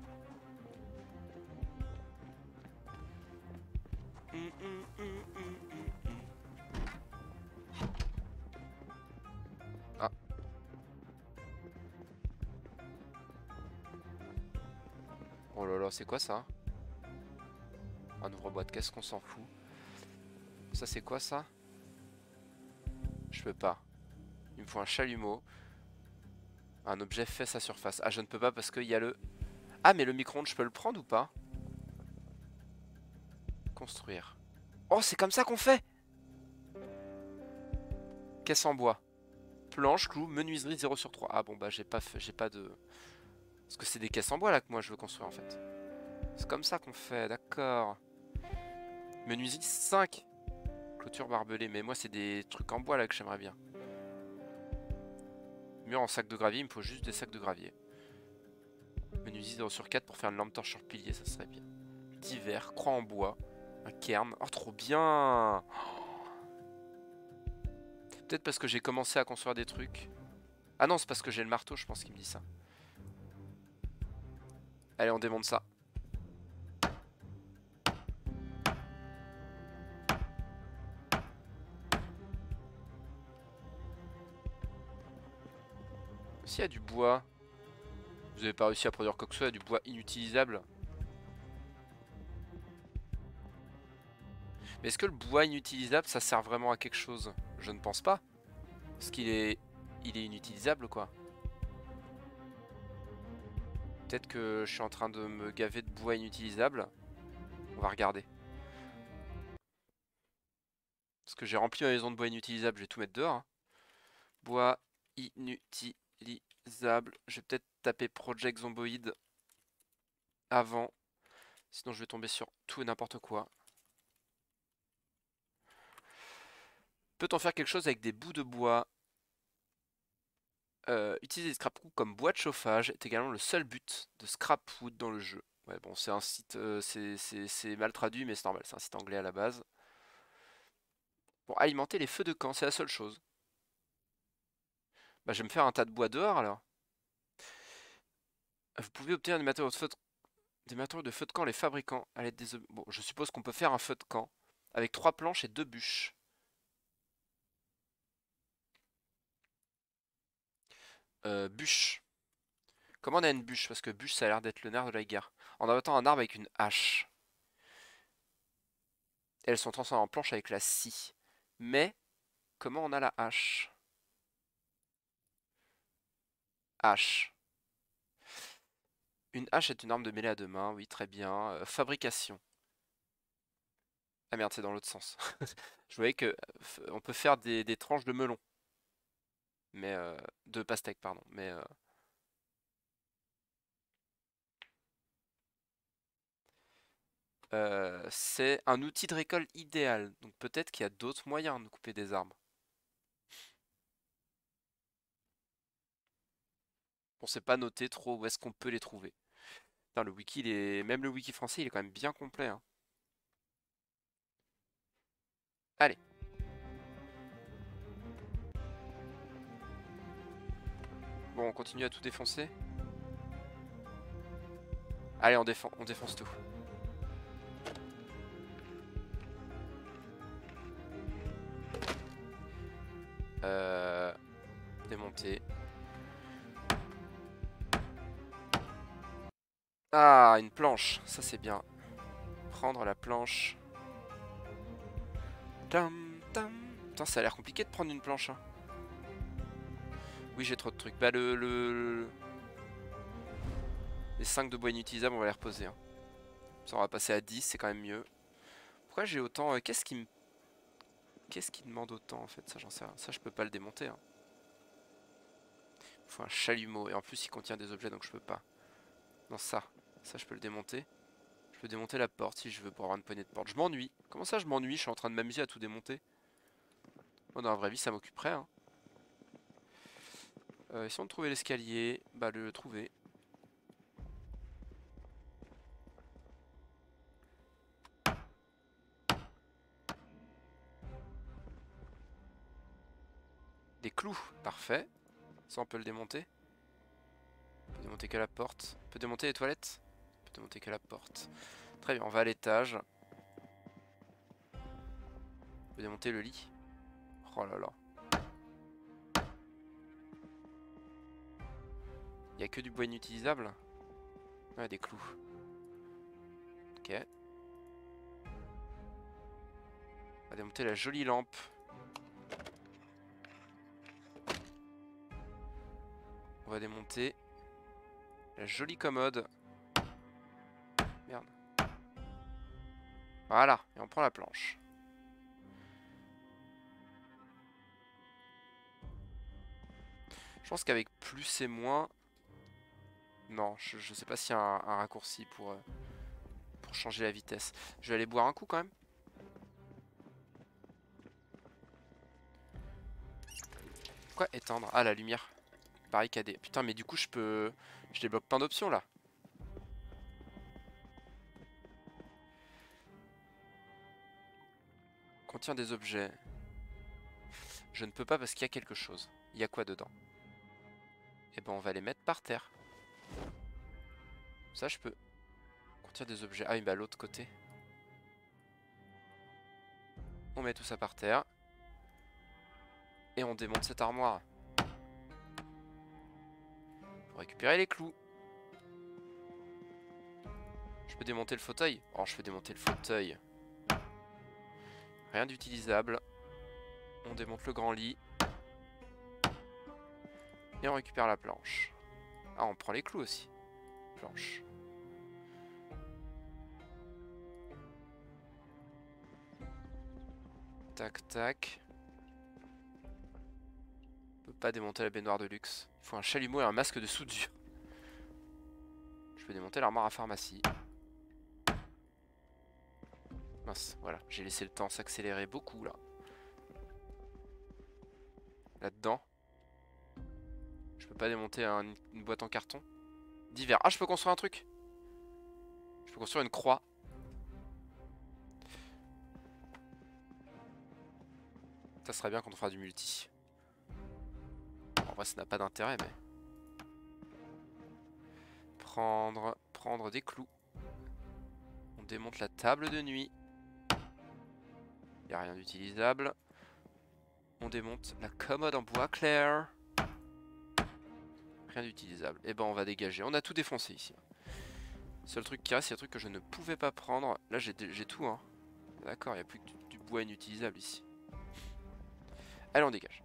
Speaker 1: Ah. Oh là là, c'est quoi ça? Un ouvre-boîte, qu'est-ce qu'on s'en fout? Ça c'est quoi ça? Je peux pas. Il me faut un chalumeau. Un objet fait sa surface. Ah je ne peux pas parce qu'il y a le... Ah mais le micro-ondes je peux le prendre ou pas? Construire. Oh c'est comme ça qu'on fait! Caisse en bois. Planche, clou, menuiserie zéro sur trois. Ah bon bah j'ai pas fait, j'ai pas de... Parce que c'est des caisses en bois là que moi je veux construire en fait. C'est comme ça qu'on fait, d'accord. Menuiserie cinq. Clôture barbelée, mais moi c'est des trucs en bois là que j'aimerais bien. Mur en sac de gravier, il me faut juste des sacs de gravier. Menuiserie zéro sur quatre pour faire une lampe torche sur pilier, ça serait bien. Divers, croix en bois, un cairn. Oh trop bien! Peut-être parce que j'ai commencé à construire des trucs. Ah non, c'est parce que j'ai le marteau, je pense qu'il me dit ça. Allez, on démonte ça. S'il y a du bois, vous n'avez pas réussi à produire quoi que ce soit, du bois inutilisable. Mais est-ce que le bois inutilisable, ça sert vraiment à quelque chose? Je ne pense pas. Parce qu'il est... Il est inutilisable, quoi. Peut-être que je suis en train de me gaver de bois inutilisable. On va regarder. Parce que j'ai rempli ma maison de bois inutilisable, je vais tout mettre dehors. Hein. Bois inutilisable. Je vais peut-être taper Project Zomboid avant. Sinon je vais tomber sur tout et n'importe quoi. Peut-on faire quelque chose avec des bouts de bois? euh, Utiliser des scrap wood comme bois de chauffage est également le seul but de scrap wood dans le jeu. Ouais bon c'est un site, euh, c'est mal traduit mais c'est normal, c'est un site anglais à la base. Pour alimenter les feux de camp, c'est la seule chose. Bah je vais me faire un tas de bois dehors alors. Vous pouvez obtenir des matériaux de feu de, des matériaux de feu de camp les fabricants à l'aide des... Bon, je suppose qu'on peut faire un feu de camp avec trois planches et deux bûches. Euh, bûche. Comment on a une bûche? Parce que bûche ça a l'air d'être le nerf de la guerre. En abattant un arbre avec une hache. Elles sont transformées en planche avec la scie. Mais, comment on a la hache? Hache. Une hache est une arme de mêlée à deux mains, oui, très bien. Euh, fabrication. Ah merde, c'est dans l'autre sens. Je voyais que euh, on peut faire des, des tranches de melon. Mais euh, de pastèque, pardon. Mais euh, euh, c'est un outil de récolte idéal. Donc peut-être qu'il y a d'autres moyens de couper des arbres. On sait pas noter trop où est-ce qu'on peut les trouver. Putain, le wiki, il est... même le wiki français, il est quand même bien complet, hein. Allez. Bon, on continue à tout défoncer. Allez, on défend, on défonce tout. Euh... Démonter. Ah, une planche, ça c'est bien. Prendre la planche. Tam, tam. Putain, ça a l'air compliqué de prendre une planche, hein. Oui, j'ai trop de trucs. Bah, le, le... les cinq de bois inutilisables, on va les reposer, hein. Ça, on va passer à dix, c'est quand même mieux. Pourquoi j'ai autant... euh, Qu'est-ce qui me... Qu'est-ce qui demande autant, en fait? Ça, j'en sais rien. Ça, je peux pas le démonter, hein. Il faut un chalumeau. Et en plus, il contient des objets, donc je peux pas. Non, ça. Ça, je peux le démonter. Je peux démonter la porte si je veux pour avoir une poignée de porte. Je m'ennuie. Comment ça, je m'ennuie? Je suis en train de m'amuser à tout démonter. Bon, dans la vraie vie, ça m'occuperait, hein. Euh, essayons de trouver l'escalier. Bah, le trouver. Des clous. Parfait. Ça, on peut le démonter. On peut démonter que la porte. On peut démonter les toilettes. On peut démonter que la porte. Très bien, on va à l'étage. On peut démonter le lit. Oh là là. Il y a que du bois inutilisable. Ouais, des clous. Ok. On va démonter la jolie lampe. On va démonter la jolie commode. Merde. Voilà, et on prend la planche. Je pense qu'avec plus et moins... Non, je, je sais pas s'il y a un, un raccourci pour, euh, pour changer la vitesse. Je vais aller boire un coup quand même. Quoi éteindre? Ah, la lumière. Barricader. Putain, mais du coup, je peux... Je débloque plein d'options, là. Contient des objets. Je ne peux pas parce qu'il y a quelque chose. Il y a quoi dedans? Eh ben, on va les mettre par terre. Ça, je peux. Contient des objets. Ah oui, bah l'autre côté. On met tout ça par terre. Et on démonte cette armoire. Pour récupérer les clous. Je peux démonter le fauteuil? Oh, je peux démonter le fauteuil. Rien d'utilisable. On démonte le grand lit. Et on récupère la planche. Ah, on prend les clous aussi. Planche. Tac, tac. On peut pas démonter la baignoire de luxe. Il faut un chalumeau et un masque de soudure. Je peux démonter l'armoire à pharmacie. Mince, voilà. J'ai laissé le temps s'accélérer beaucoup, là. Là-dedans. Je peux pas démonter un, une boîte en carton. Divers. Ah, je peux construire un truc. Je peux construire une croix. Ça serait bien quand on fera du multi. En vrai ça n'a pas d'intérêt mais... Prendre, prendre des clous. On démonte la table de nuit. Il n'y a rien d'utilisable. On démonte la commode en bois clair. Rien d'utilisable. Et ben on va dégager. On a tout défoncé ici. Seul truc qui reste, c'est un truc que je ne pouvais pas prendre. Là j'ai tout hein. D'accord, il n'y a plus que du, du bois inutilisable ici. Allez on dégage.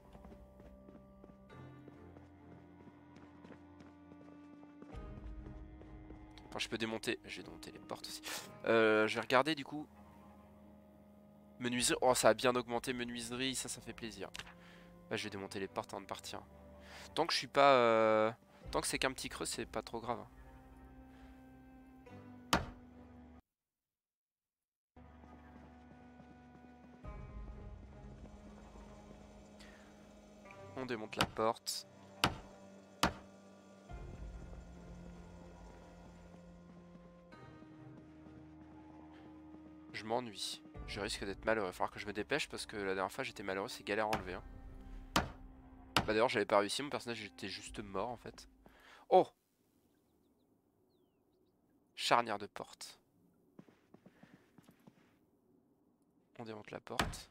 Speaker 1: Enfin je peux démonter. Je vais démonter les portes aussi. Euh, je vais regarder du coup. Menuiserie. Oh ça a bien augmenté menuiserie. Ça ça fait plaisir. Bah, je vais démonter les portes avant de partir. Tant que je suis pas... Euh... Tant que c'est qu'un petit creux c'est pas trop grave. On démonte la porte. Je m'ennuie. Je risque d'être malheureux. Il va falloir que je me dépêche parce que la dernière fois j'étais malheureux, c'est galère à enlever. Hein. Bah d'ailleurs j'avais pas réussi, mon personnage était juste mort en fait. Oh! Charnière de porte. On démonte la porte.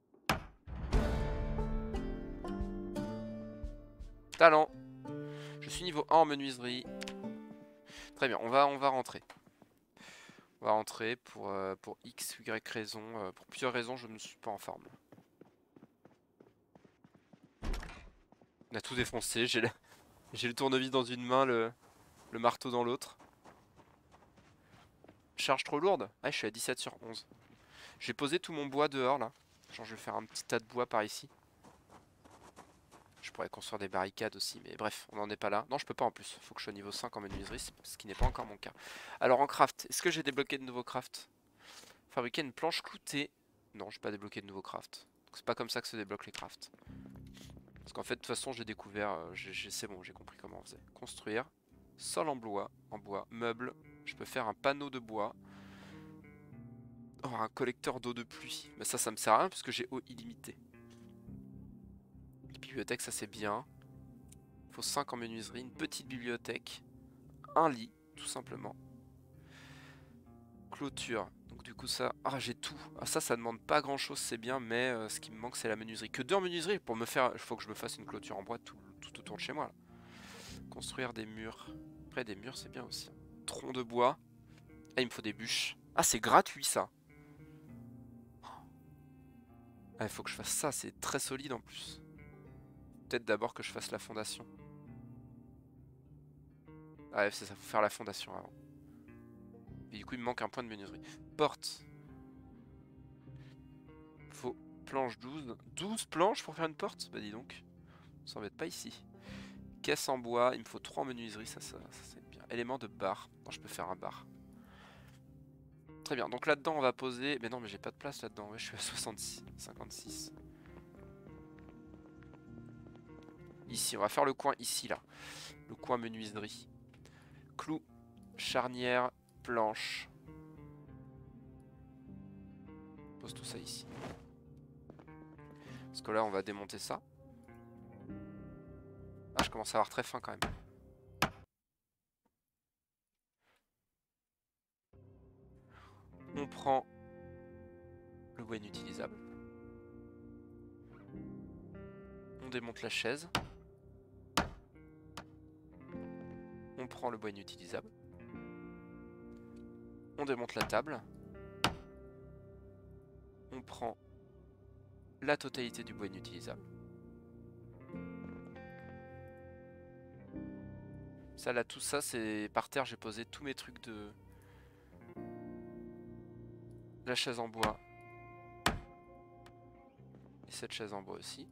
Speaker 1: Talent! Je suis niveau un en menuiserie. Très bien, on va, on va rentrer. On va rentrer pour, euh, pour X, Y raison. Euh, pour plusieurs raisons, je ne suis pas en forme. On a tout défoncé. J'ai le, j'ai le tournevis dans une main, le, le marteau dans l'autre. Charge trop lourde? Ah, je suis à dix-sept sur onze. J'ai posé tout mon bois dehors là. Genre, je vais faire un petit tas de bois par ici. Je pourrais construire des barricades aussi, mais bref, on n'en est pas là. Non, je peux pas en plus. Faut que je sois niveau cinq en menuiserie, ce qui n'est pas encore mon cas. Alors en craft, est-ce que j'ai débloqué de nouveaux crafts? Fabriquer une planche cloutée. Non, j'ai pas débloqué de nouveaux crafts. C'est pas comme ça que se débloquent les crafts. Parce qu'en fait, de toute façon, j'ai découvert, euh, c'est bon, j'ai compris comment on faisait. Construire, sol en bois, en bois, meuble. Je peux faire un panneau de bois. Oh, un collecteur d'eau de pluie. Mais ça, ça me sert à rien puisque j'ai eau illimitée. Bibliothèque, ça c'est bien. Il faut cinq en menuiserie, une petite bibliothèque, un lit, tout simplement. Clôture. Donc du coup ça... Ah j'ai tout. Ah ça, ça demande pas grand chose, c'est bien, mais euh, ce qui me manque c'est la menuiserie. Que deux en menuiserie pour me faire... Il faut que je me fasse une clôture en bois tout, tout autour de chez moi. Là. Construire des murs. Après des murs c'est bien aussi. Tronc de bois. Ah il me faut des bûches. Ah c'est gratuit ça. Ah il faut que je fasse ça, c'est très solide en plus. Peut-être d'abord que je fasse la fondation. Ah ouais, c'est ça, faut faire la fondation avant. Et du coup il me manque un point de menuiserie. Porte. Faut planche douze. douze planches pour faire une porte? Bah dis donc. On s'embête pas ici. Caisse en bois. Il me faut trois en menuiserie. Ça, ça, ça c'est bien. Élément de bar. Non, je peux faire un bar. Très bien. Donc là-dedans on va poser... Mais non mais j'ai pas de place là-dedans. Ouais, je suis à soixante-six. cinquante-six. Ici. On va faire le coin ici là. Le coin menuiserie. Clou. Charnière. Planche. Pose tout ça ici. Parce que là on va démonter ça. Ah je commence à avoir très faim quand même. On prend le bois inutilisable. On démonte la chaise. On prend le bois inutilisable. On démonte la table. On prend la totalité du bois inutilisable. Ça là, tout ça, c'est par terre, j'ai posé tous mes trucs de... La chaise en bois. Et cette chaise en bois aussi.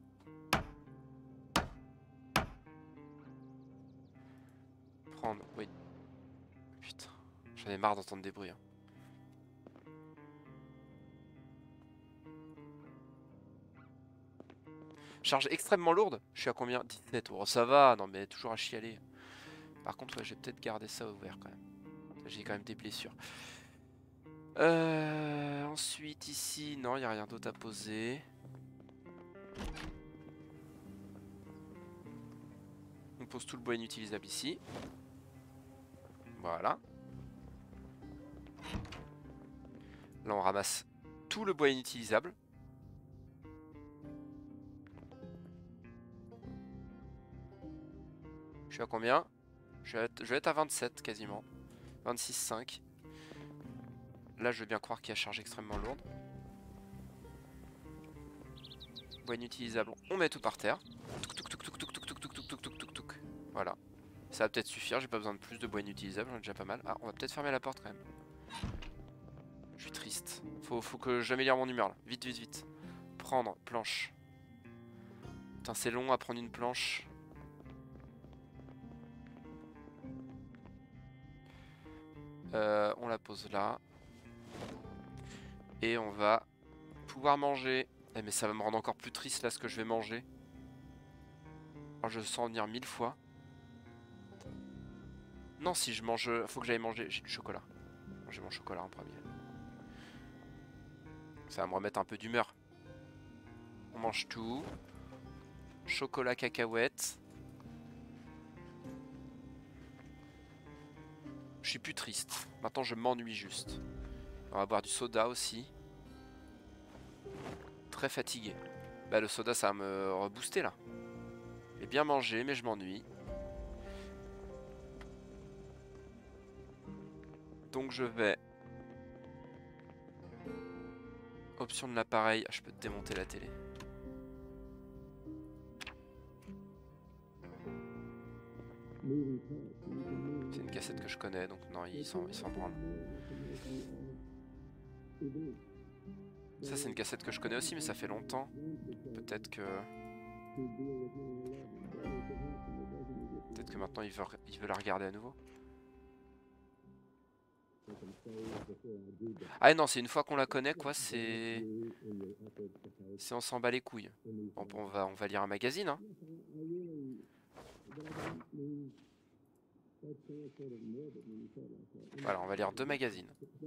Speaker 1: Prendre... Oui. Putain, j'en ai marre d'entendre des bruits. Hein. Charge extrêmement lourde. Je suis à combien? dix-sept. Oh, ça va, non mais toujours à chialer. Par contre, ouais, j'ai peut-être gardé ça ouvert quand même. J'ai quand même des blessures. Euh, ensuite, ici, non, il n'y a rien d'autre à poser. On pose tout le bois inutilisable ici. Voilà. Là on ramasse tout le bois inutilisable. Je suis à combien? je vais, être, je vais être à vingt-sept quasiment. vingt-six virgule cinq. Là je veux bien croire qu'il y a charge extrêmement lourde. Bois inutilisable, on met tout par terre. Voilà. Ça va peut-être suffire, j'ai pas besoin de plus de bois inutilisable, j'en ai déjà pas mal. Ah, on va peut-être fermer la porte quand même. Je suis triste. Faut, faut que j'améliore mon humeur là. Vite, vite, vite. Prendre, planche. Putain, c'est long à prendre une planche. Euh, on la pose là. Et on va pouvoir manger. Eh, mais ça va me rendre encore plus triste là ce que je vais manger. Alors, je sens venir mille fois. Non, si je mange... Faut que j'aille manger... J'ai du chocolat. Manger mon chocolat en premier. Ça va me remettre un peu d'humeur. On mange tout. Chocolat cacahuète. Je suis plus triste. Maintenant je m'ennuie juste. On va boire du soda aussi. Très fatigué. Bah le soda ça va me rebooster là. J'ai bien mangé mais je m'ennuie. Donc je vais... Option de l'appareil. Ah, je peux te démonter la télé. C'est une cassette que je connais, donc non, il s'en branle. Ça, c'est une cassette que je connais aussi, mais ça fait longtemps. Peut-être que... Peut-être que maintenant, il veut, il veut la regarder à nouveau. Ah non, c'est une fois qu'on la connaît, quoi, c'est... C'est on s'en bat les couilles. Bon, on va, on va lire un magazine, hein. Voilà, on va lire deux magazines.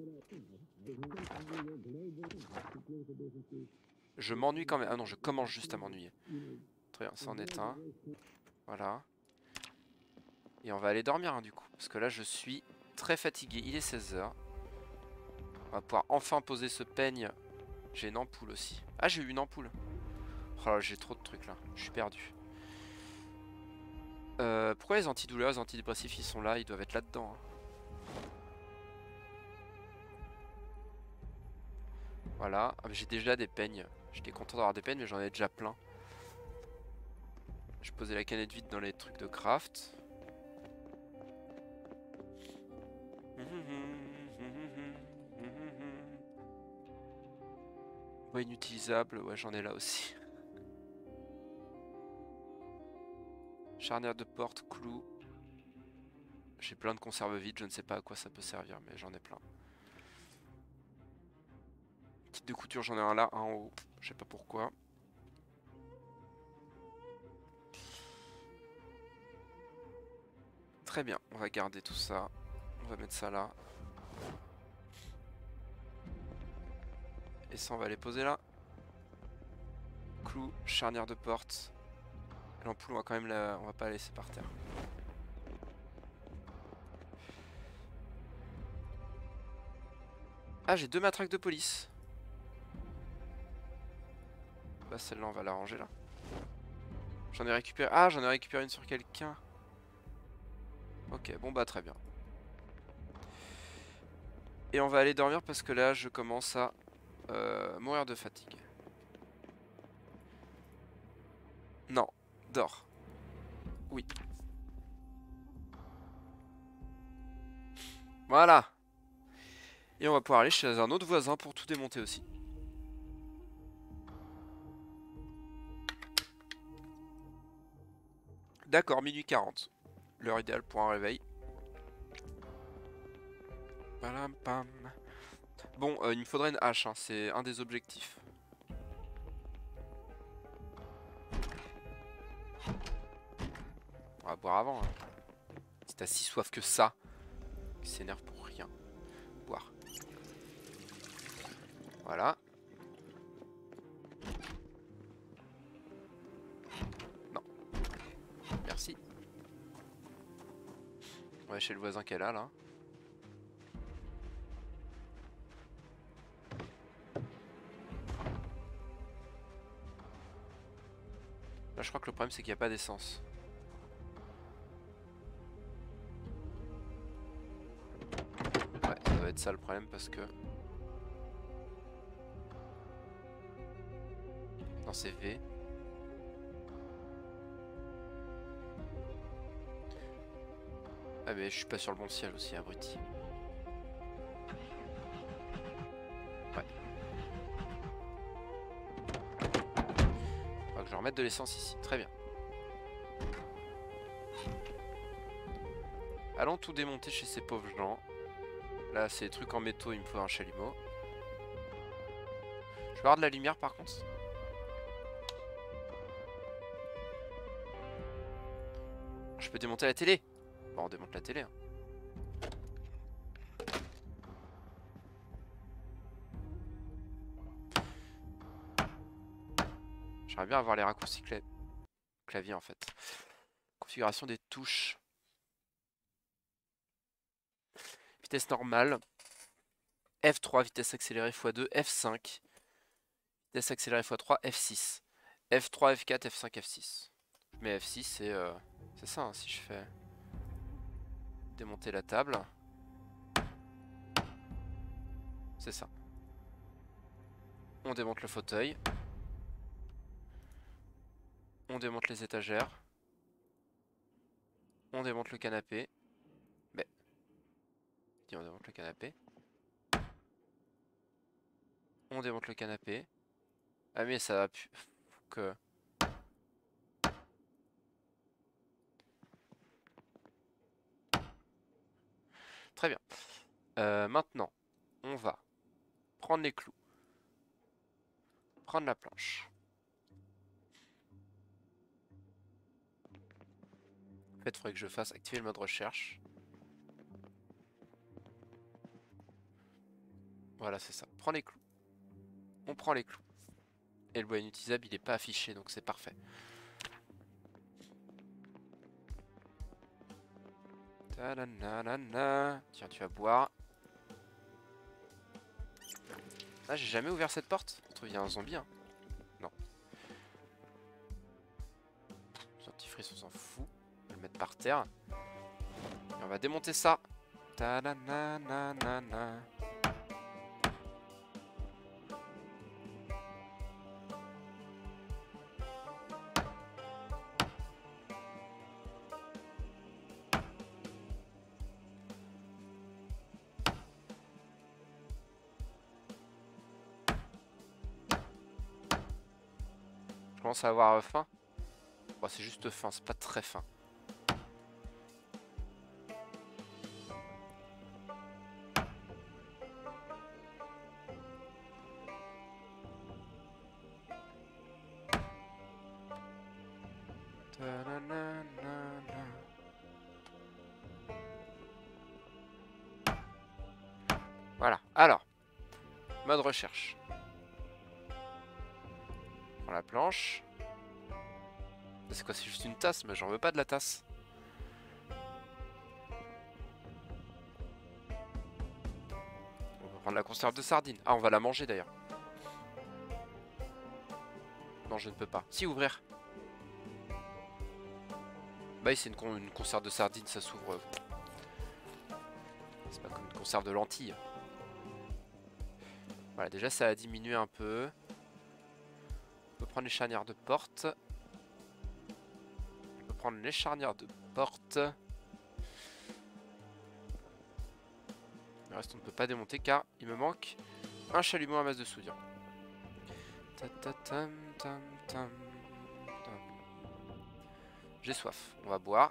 Speaker 1: Je m'ennuie quand même. Ah non, je commence juste à m'ennuyer. Très bien, ça en est un. Voilà. Et on va aller dormir, hein, du coup. Parce que là, je suis très fatigué. Il est seize heures. On va pouvoir enfin poser ce peigne. J'ai une ampoule aussi. Ah, j'ai eu une ampoule. Oh là, j'ai trop de trucs là. Je suis perdu. Euh, pourquoi les antidouleurs, les antidépressifs, ils sont là? Ils doivent être là-dedans. Hein. Voilà. Ah, j'ai déjà des peignes. J'étais content d'avoir des peignes, mais j'en ai déjà plein. Je posais la canette vide dans les trucs de craft. Ouais, inutilisable. Ouais, j'en ai là aussi. Charnière de porte, clou. J'ai plein de conserves vides, je ne sais pas à quoi ça peut servir, mais j'en ai plein. Kit de couture, j'en ai un là, un en haut. Je sais pas pourquoi. Très bien, on va garder tout ça. On va mettre ça là. Et ça, on va les poser là. Clou, charnière de porte. L'ampoule, on va quand même la... on va pas la laisser par terre. Ah, j'ai deux matraques de police. Bah celle-là, on va la ranger là. J'en ai récupéré... Ah, j'en ai récupéré une sur quelqu'un. Ok, bon bah très bien. Et on va aller dormir parce que là, je commence à euh, mourir de fatigue. Non, dors. Oui. Voilà. Et on va pouvoir aller chez un autre voisin pour tout démonter aussi. D'accord, minuit quarante. L'heure idéale pour un réveil. Bon, euh, il me faudrait une hache, hein, c'est un des objectifs. On va boire avant. Hein. Si t'as si soif que ça, qui s'énerve pour rien. Boire. Voilà. merci. Ouais, chez le voisin qu'elle a là. Là je crois que le problème c'est qu'il n'y a pas d'essence. Ouais, ça doit être ça le problème parce que... Non, c'est V. Ah mais je suis pas sur le bon ciel aussi, abruti. Ouais. Faudra que je remette de l'essence ici, très bien. Allons tout démonter chez ces pauvres gens. Là c'est des trucs en métaux, il me faut un chalumeau. Je vais avoir de la lumière par contre. Je peux démonter la télé. Bon, on démonte la télé. Hein. J'aimerais bien avoir les raccourcis cla... clavier en fait. Configuration des touches. Vitesse normale. F trois, vitesse accélérée fois deux, F cinq. Vitesse accélérée fois trois, F six. F trois, F quatre, F cinq, F six. Mais F six c'est euh, c'est ça hein, si je fais démonter la table. C'est ça. On démonte le fauteuil. On démonte les étagères. On démonte le canapé. Mais... Dis, on démonte le canapé. On démonte le canapé. Ah mais ça va plus... Faut que... Très bien. Euh, maintenant, on va prendre les clous. Prendre la planche. En fait, il faudrait que je fasse activer le mode recherche. Voilà, c'est ça. Prends les clous. On prend les clous. Et le bois inutilisable, il n'est pas affiché, donc c'est parfait. Ta-da-na-na-na. Tiens, tu vas boire. Ah, j'ai jamais ouvert cette porte. Il y a un zombie, hein. Non. Dentifrice, on s'en fout. On va le mettre par terre. Et on va démonter ça. Ta-da-na-na-na-na. Je commence à avoir faim. Bon, c'est juste faim, c'est pas très faim. Voilà, alors, mode recherche. On prend la planche. C'est quoi, c'est juste une tasse, mais j'en veux pas de la tasse. On va prendre la conserve de sardines. Ah, on va la manger d'ailleurs. Non, je ne peux pas. Si, ouvrir. Bah, c'est une, con une conserve de sardines, ça s'ouvre. C'est pas comme une conserve de lentilles. Voilà, déjà ça a diminué un peu. On peut prendre les charnières de porte. On peut prendre les charnières de porte. Le reste on ne peut pas démonter car il me manque un chalumeau à masse de soudure. J'ai soif, on va boire.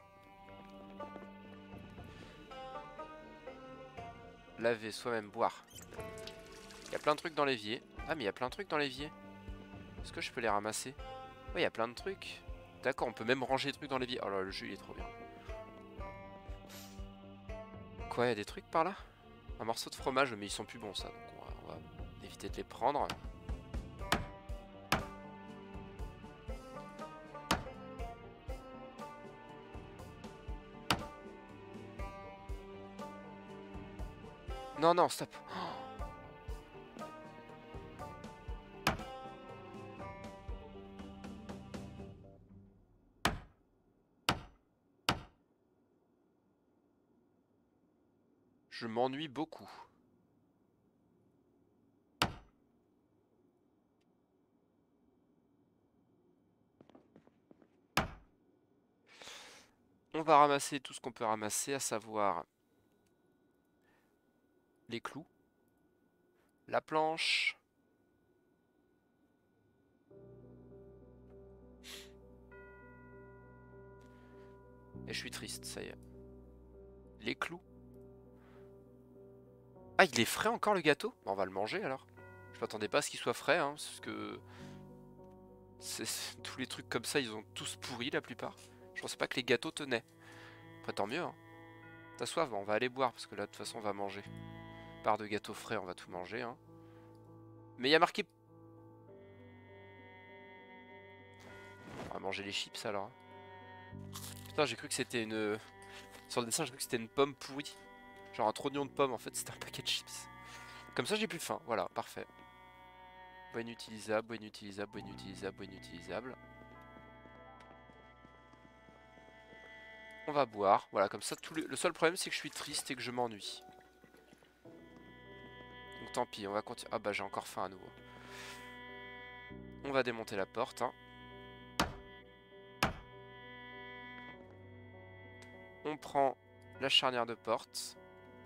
Speaker 1: Laver, soi-même boire. Il y a plein de trucs dans l'évier. Ah mais il y a plein de trucs dans l'évier. Est-ce que je peux les ramasser? Oui, il y a plein de trucs. D'accord, on peut même ranger des trucs dans l'évier. Oh là, le jus il est trop bien. Quoi, il y a des trucs par là? Un morceau de fromage, mais ils sont plus bons ça. Donc on va, on va éviter de les prendre. Non, non, stop. Je m'ennuie beaucoup. On va ramasser tout ce qu'on peut ramasser, à savoir les clous, la planche, et je suis triste, ça y est. Les clous. Ah, il est frais encore le gâteau? On va le manger alors. Je m'attendais pas à ce qu'il soit frais, hein, parce que tous les trucs comme ça, ils ont tous pourri la plupart. Je pensais pas que les gâteaux tenaient. Après, tant mieux. Hein. T'as soif? Bon, on va aller boire, parce que là, de toute façon, on va manger. Part de gâteau frais, on va tout manger. Hein. Mais il y a marqué... On va manger les chips alors. Putain, j'ai cru que c'était une... Sur le dessin, j'ai cru que c'était une pomme pourrie. Genre un trognon de pomme, en fait, c'était un paquet de chips. Comme ça, j'ai plus faim. Voilà, parfait. Bois inutilisable, bois inutilisable, bois inutilisable, bois inutilisable. On va boire. Voilà, comme ça, tout le... le seul problème, c'est que je suis triste et que je m'ennuie. Donc tant pis, on va continuer. Ah bah, j'ai encore faim à nouveau. On va démonter la porte. Hein. On prend la charnière de porte.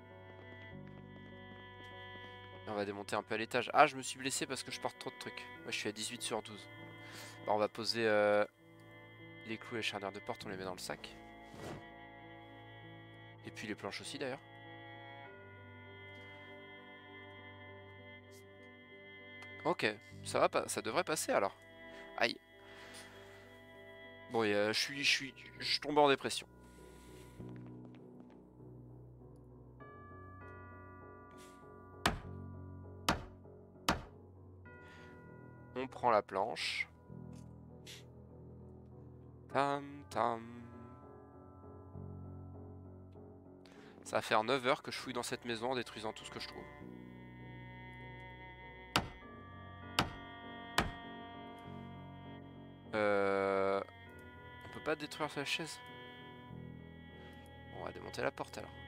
Speaker 1: Et on va démonter un peu à l'étage. Ah, je me suis blessé parce que je porte trop de trucs. Moi, je suis à dix-huit sur douze. Bon, on va poser euh, les clous et les charnières de porte. On les met dans le sac. Et puis les planches aussi, d'ailleurs. Ok, ça va pas, ça devrait passer alors. Aïe. Bon, euh, je suis, je suis, je tombe en dépression. On prend la planche. Tam tam. Ça va faire neuf heures que je fouille dans cette maison en détruisant tout ce que je trouve. Euh... On peut pas détruire sa chaise? On va démonter la porte alors.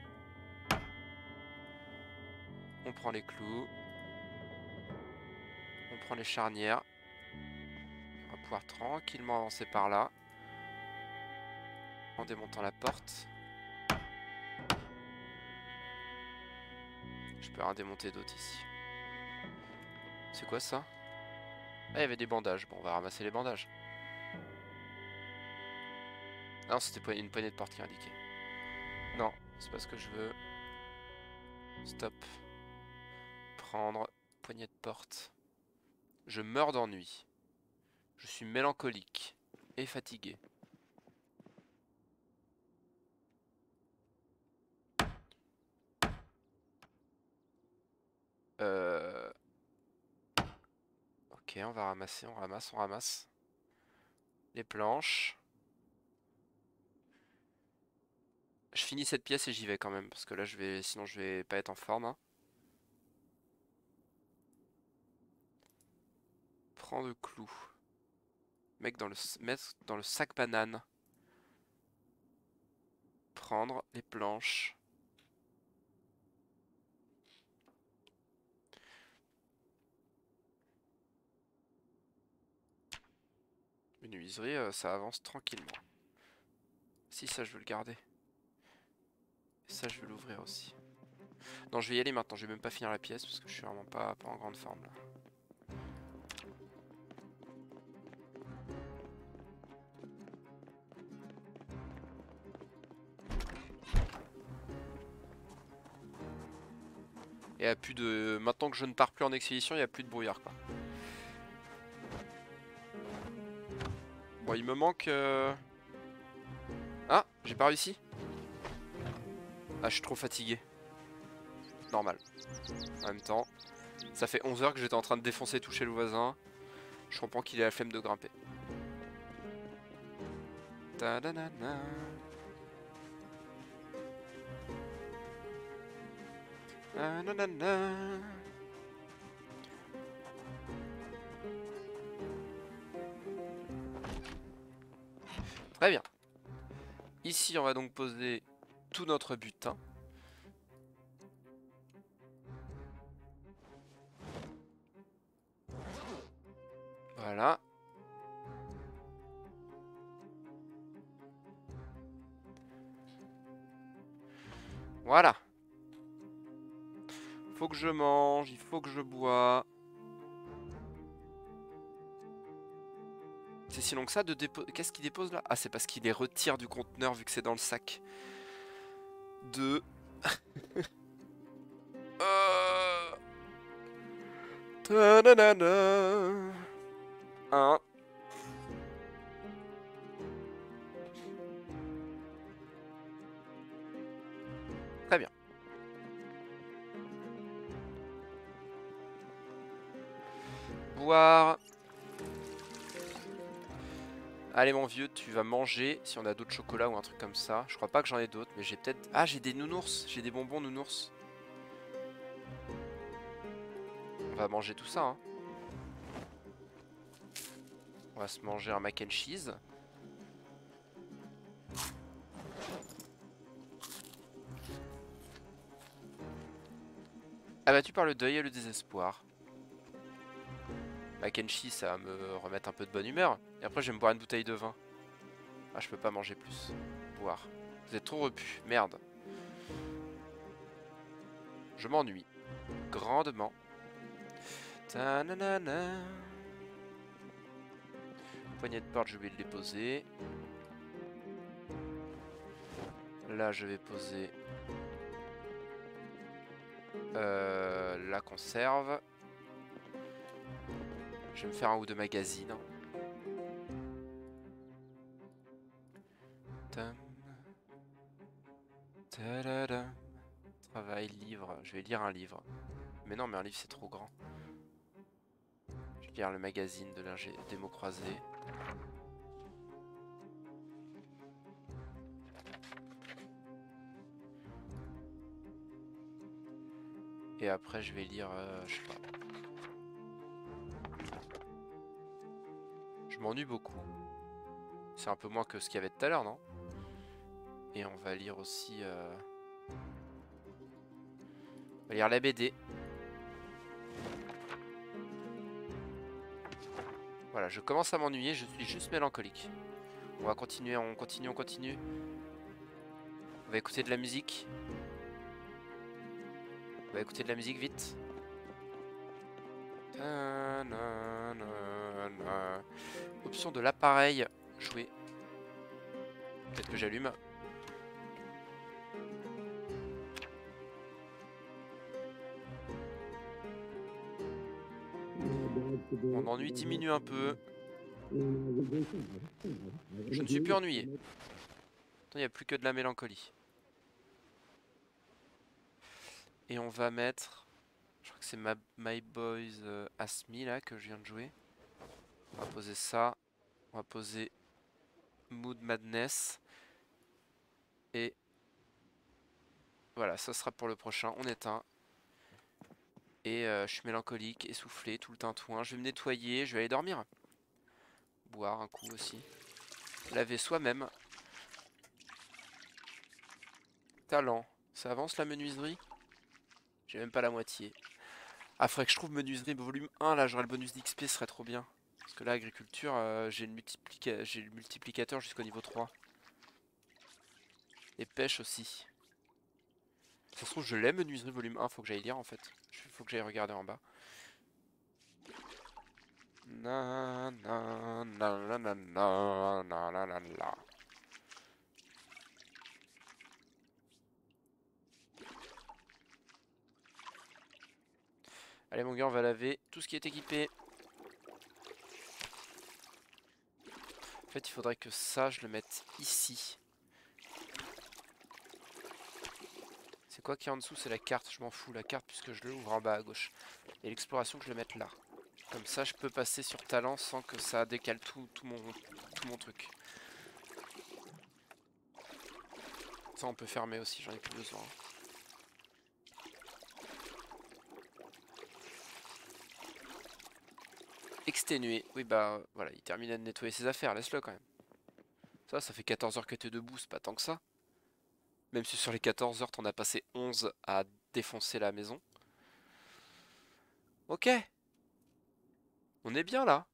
Speaker 1: On prend les clous. On prend les charnières. On va pouvoir tranquillement avancer par là. En démontant la porte. Je peux rien démonter d'autre ici. C'est quoi ça? Ah, il y avait des bandages. Bon, on va ramasser les bandages. Non, c'était une poignée de porte qui est indiquée. Non, c'est pas ce que je veux. Stop. Prendre. Poignée de porte. Je meurs d'ennui. Je suis mélancolique. Et fatigué. Euh... Ok, on va ramasser, on ramasse, on ramasse. Les planches. Je finis cette pièce et j'y vais quand même, parce que là je vais, sinon je vais pas être en forme. Hein. Prends le clou. Mec dans le mettre dans le sac banane. Prendre les planches. Menuiserie, euh, ça avance tranquillement. Si ça je veux le garder. Et ça je veux l'ouvrir aussi. Non, je vais y aller maintenant, je vais même pas finir la pièce parce que je suis vraiment pas, pas en grande forme là. Et à plus de... Maintenant que je ne pars plus en expédition, il n'y a plus de brouillard quoi. Bon, il me manque... Euh... Ah, j'ai pas réussi. Ah, je suis trop fatigué. Normal. En même temps, ça fait onze heures que j'étais en train de défoncer tout chez le voisin. Je comprends qu'il ait la flemme de grimper. Ah, nanana. Très bien. Ici, on va donc poser tout notre butin. Voilà. Voilà. Faut que je mange, il faut que je bois. C'est si long que ça de déposer. Qu'est-ce qu'il dépose là? Ah, c'est parce qu'il les retire du conteneur vu que c'est dans le sac. Deux. euh... Ta-da-da-da. Un. Très bien. Boire. Allez mon vieux, tu vas manger si on a d'autres chocolats ou un truc comme ça. Je crois pas que j'en ai d'autres, mais j'ai peut-être... Ah, j'ai des nounours, j'ai des bonbons nounours. On va manger tout ça, hein. On va se manger un mac and cheese. Abattu par le deuil et le désespoir. Mac and cheese, ça va me remettre un peu de bonne humeur. Et après, je vais me boire une bouteille de vin. Ah, je peux pas manger plus. Boire. Vous êtes trop repu. Merde. Je m'ennuie. Grandement. Ta-na-na-na. Poignée de porte, j'ai oublié de les poser. Là, je vais poser euh, la conserve. Je vais me faire un ou deux magazines. Tam. Ta-da-da. Travail, livre. Je vais lire un livre. Mais non, mais un livre c'est trop grand. Je vais lire le magazine de l'ingé des mots croisés. Et après je vais lire, euh, je sais pas. Je m'ennuie beaucoup. C'est un peu moins que ce qu'il y avait tout à l'heure, non? Et on va lire aussi... Euh... On va lire la B D. Voilà, je commence à m'ennuyer, je suis juste mélancolique. On va continuer, on continue, on continue. On va écouter de la musique. On va écouter de la musique vite. Option de l'appareil. Jouer. Peut-être que j'allume. Mon ennui diminue un peu. Je ne suis plus ennuyé. Il n'y a plus que de la mélancolie. Et on va mettre... Je crois que c'est ma My Boys euh, Asmi là que je viens de jouer. On va poser ça. On va poser Mood Madness. Et voilà, ça sera pour le prochain. On éteint. Et euh, je suis mélancolique, essoufflé, tout le tintouin. Je vais me nettoyer, je vais aller dormir. Boire un coup aussi. Laver soi-même. Talent. Ça avance la menuiserie? J'ai même pas la moitié. Ah, faudrait que je trouve menuiserie volume un, là j'aurais le bonus d'X P, ce serait trop bien. Parce que là, agriculture, euh, j'ai le, multiplica le multiplicateur jusqu'au niveau trois. Et pêche aussi. Ça se trouve, je l'ai menuiserie volume un, faut que j'aille lire en fait. Faut que j'aille regarder en bas. Na na na na na na na na na na. Allez mon gars, on va laver tout ce qui est équipé. En fait, il faudrait que ça, je le mette ici. C'est quoi qui est en dessous? C'est la carte, je m'en fous, la carte, puisque je l'ouvre en bas à gauche. Et l'exploration, que je le mette là. Comme ça, je peux passer sur talent sans que ça décale tout, tout, mon, tout mon truc. Ça, on peut fermer aussi, j'en ai plus besoin. exténué. Oui bah voilà, il termine de nettoyer ses affaires, laisse-le quand même. Ça, ça fait quatorze heures que t'es debout, c'est pas tant que ça. Même si sur les quatorze heures, t'en as passé onze à défoncer la maison. Ok. On est bien là.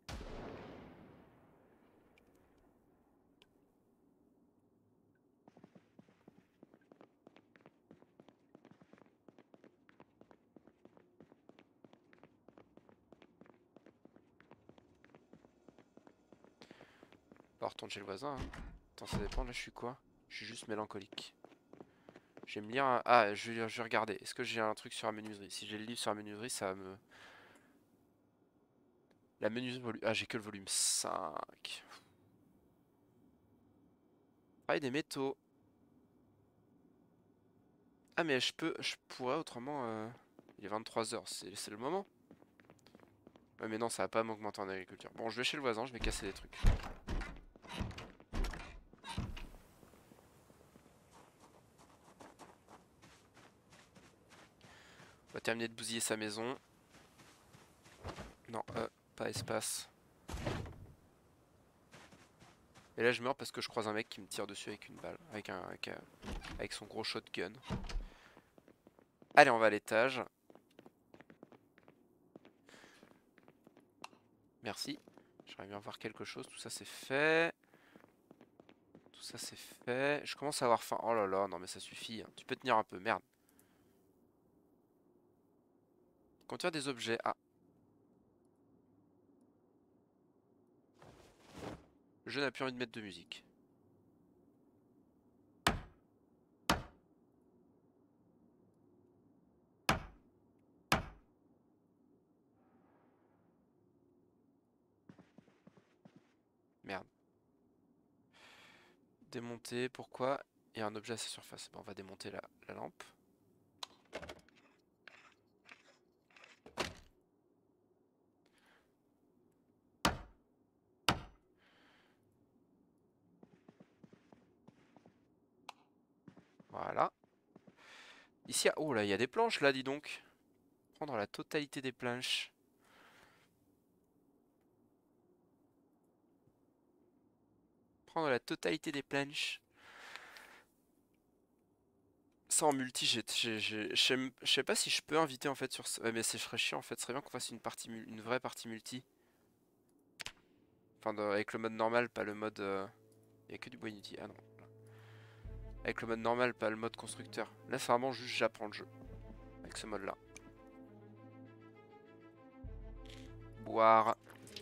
Speaker 1: On va retourner chez le voisin. Hein. Attends, ça dépend, là je suis quoi? Je suis juste mélancolique. Je vais me lire un... Ah, je vais, je vais regarder. Est-ce que j'ai un truc sur la menuiserie? Si j'ai le livre sur la menuiserie, ça va me... La menuiserie volume... Ah, j'ai que le volume cinq. Travail des métaux. Ah, mais je peux... Je pourrais autrement... Euh... Il est vingt-trois heures, c'est le moment. Ouais, mais non, ça va pas m'augmenter en agriculture. Bon, je vais chez le voisin, je vais casser des trucs. On va terminer de bousiller sa maison. Non, euh, pas espace. Et là je meurs parce que je croise un mec qui me tire dessus avec une balle. Avec, un, avec, un, avec son gros shotgun. Allez, on va à l'étage. Merci. J'aimerais bien voir quelque chose. Tout ça c'est fait. Tout ça c'est fait. Je commence à avoir faim. Oh là là, non mais ça suffit. Hein. Tu peux tenir un peu, merde. Contient des objets. Ah. Le jeu n'a plus envie de mettre de musique. Merde. Démonter, pourquoi? Il y a un objet à sa surface. Bon, on va démonter la, la lampe. Voilà. Ici, oh là, il y a des planches là, dis donc. Prendre la totalité des planches. Prendre la totalité des planches. Ça en multi, je sais pas si je peux inviter en fait sur ce... Ouais, mais c'est serait chiant en fait, ce serait bien qu'on fasse une partie une vraie partie multi. Enfin de... avec le mode normal, pas le mode... Euh... Il y a que du bois inutile, ah non. Avec le mode normal, pas le mode constructeur. Là c'est vraiment juste j'apprends le jeu. Avec ce mode là. Boire.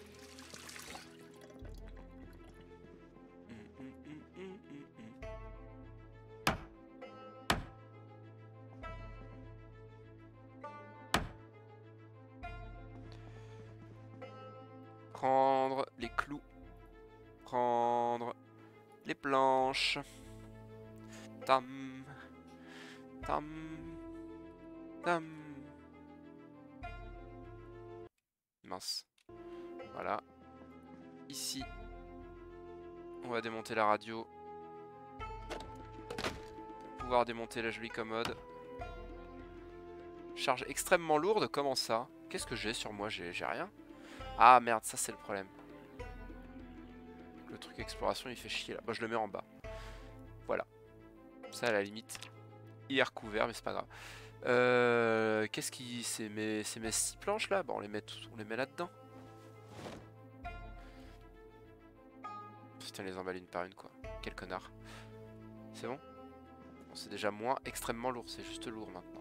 Speaker 1: Prendre les clous. Prendre les planches. Tam. Tam. Tam. Mince. Voilà. Ici. On va démonter la radio. Pouvoir démonter la jolie commode. Charge extrêmement lourde, comment ça? Qu'est-ce que j'ai sur moi? J'ai rien. Ah merde, ça c'est le problème. Le truc exploration il fait chier là. Bon, je le mets en bas. Voilà. Ça à la limite. Il est recouvert mais c'est pas grave. Euh, Qu'est-ce qui... C'est mes... mes six planches là? Bon on les met, on les met là-dedans. Putain, les emballer une par une quoi. Quel connard. C'est bon, bon c'est déjà moins extrêmement lourd, c'est juste lourd maintenant.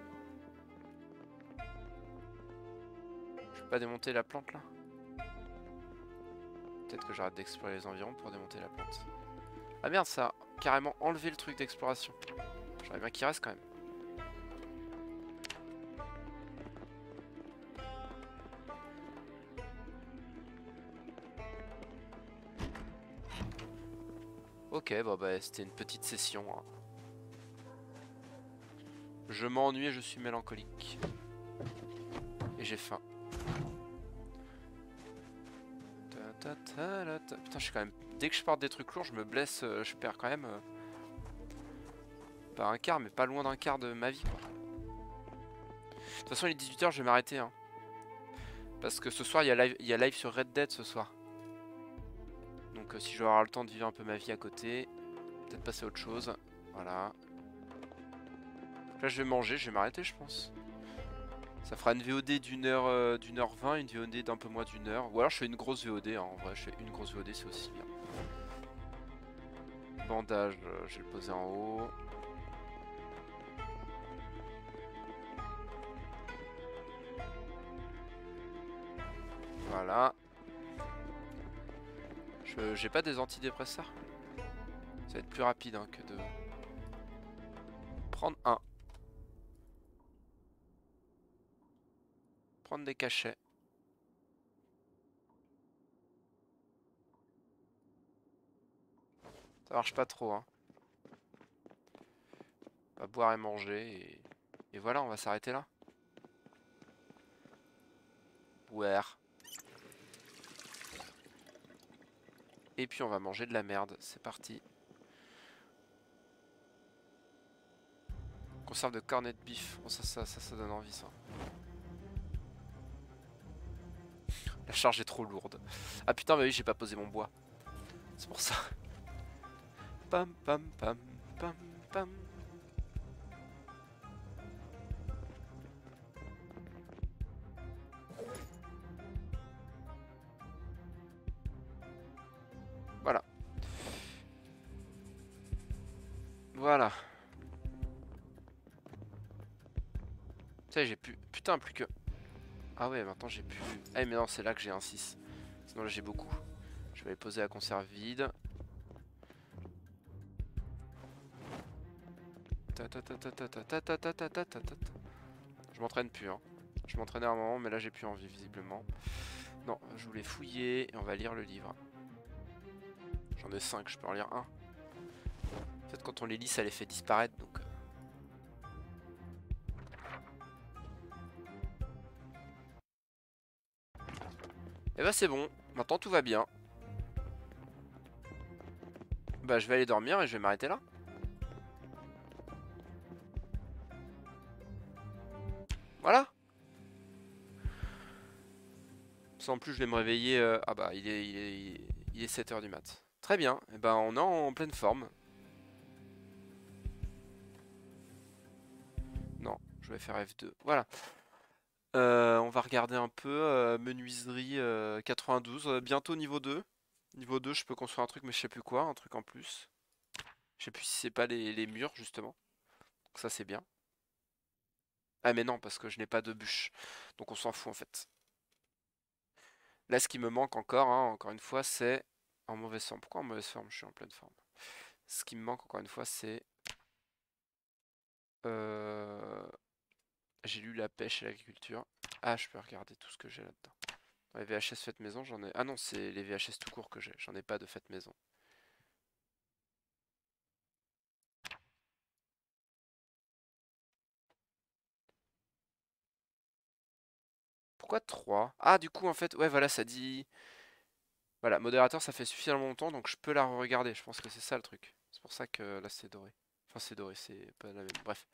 Speaker 1: Je peux pas démonter la plante là? Peut-être que j'arrête d'explorer les environs pour démonter la plante. Ah merde, ça a carrément enlevé le truc d'exploration. J'aimerais bien qu'il reste quand même. Ok, bon bah c'était une petite session. Hein. Je m'ennuie et je suis mélancolique. Et j'ai faim. Putain, je suis quand même... Dès que je porte des trucs lourds, je me blesse, euh, je perds quand même... Euh... Pas un quart, mais pas loin d'un quart de ma vie, quoi. De toute façon, il est dix-huit heures, je vais m'arrêter. Hein. Parce que ce soir, il y a live, il y a live sur Red Dead ce soir. Donc euh, si je vais avoir le temps de vivre un peu ma vie à côté, peut-être passer à autre chose. Voilà. Là, je vais manger, je vais m'arrêter, je pense. Ça fera une V O D d'une heure, euh, d'une heure vingt, une V O D d'un peu moins d'une heure. Ou alors je fais une grosse V O D, hein. En vrai, je fais une grosse V O D, c'est aussi bien. Bandage, euh, je vais le poser en haut. Voilà. Je j'ai pas des antidépresseurs. Ça va être plus rapide hein, que de prendre un. Prendre des cachets. Ça marche pas trop hein. On va boire et manger et, et voilà, on va s'arrêter là. Boire. Et puis on va manger de la merde. C'est parti. Conserve de cornet de beef. Oh, ça, ça, ça, ça donne envie ça. La charge est trop lourde. Ah putain, bah oui, j'ai pas posé mon bois. C'est pour ça. Pam pam pam pam pam. Voilà. Voilà. Tu sais, j'ai plus... Putain, plus que... Ah ouais, maintenant j'ai plus... Ah mais non, c'est là que j'ai un six. Sinon là j'ai beaucoup. Je vais les poser à conserve vide. Je m'entraîne plus hein. Je m'entraînais à un moment mais là j'ai plus envie visiblement. Non, je voulais fouiller et on va lire le livre. J'en ai cinq, je peux en lire un. En fait quand on les lit ça les fait disparaître donc... Et bah c'est bon, maintenant tout va bien. Bah je vais aller dormir et je vais m'arrêter là. Voilà. En plus je vais me réveiller... Euh... Ah bah il est, il est, il est sept heures du mat. Très bien, et ben on est en pleine forme. Non, je vais faire F deux. Voilà. Euh, on va regarder un peu. Euh, menuiserie euh, quatre-vingt-douze. Euh, bientôt niveau deux. Niveau deux, je peux construire un truc, mais je sais plus quoi. Un truc en plus. Je sais plus si c'est pas les, les murs, justement. Donc ça, c'est bien. Ah, mais non, parce que je n'ai pas de bûche. Donc on s'en fout, en fait. Là, ce qui me manque encore, hein, encore une fois, c'est... En mauvaise forme. Pourquoi en mauvaise forme? Je suis en pleine forme. Ce qui me manque, encore une fois, c'est... Euh... J'ai lu la pêche et l'agriculture. Ah, je peux regarder tout ce que j'ai là-dedans. Dans les V H S faites maison, j'en ai... Ah non, c'est les V H S tout court que j'ai. J'en ai pas de faites maison. Pourquoi trois? Ah, du coup, en fait, ouais, voilà, ça dit... Voilà, modérateur, ça fait suffisamment longtemps, donc je peux la regarder. Je pense que c'est ça le truc. C'est pour ça que là, c'est doré. Enfin, c'est doré, c'est pas la même. Bref.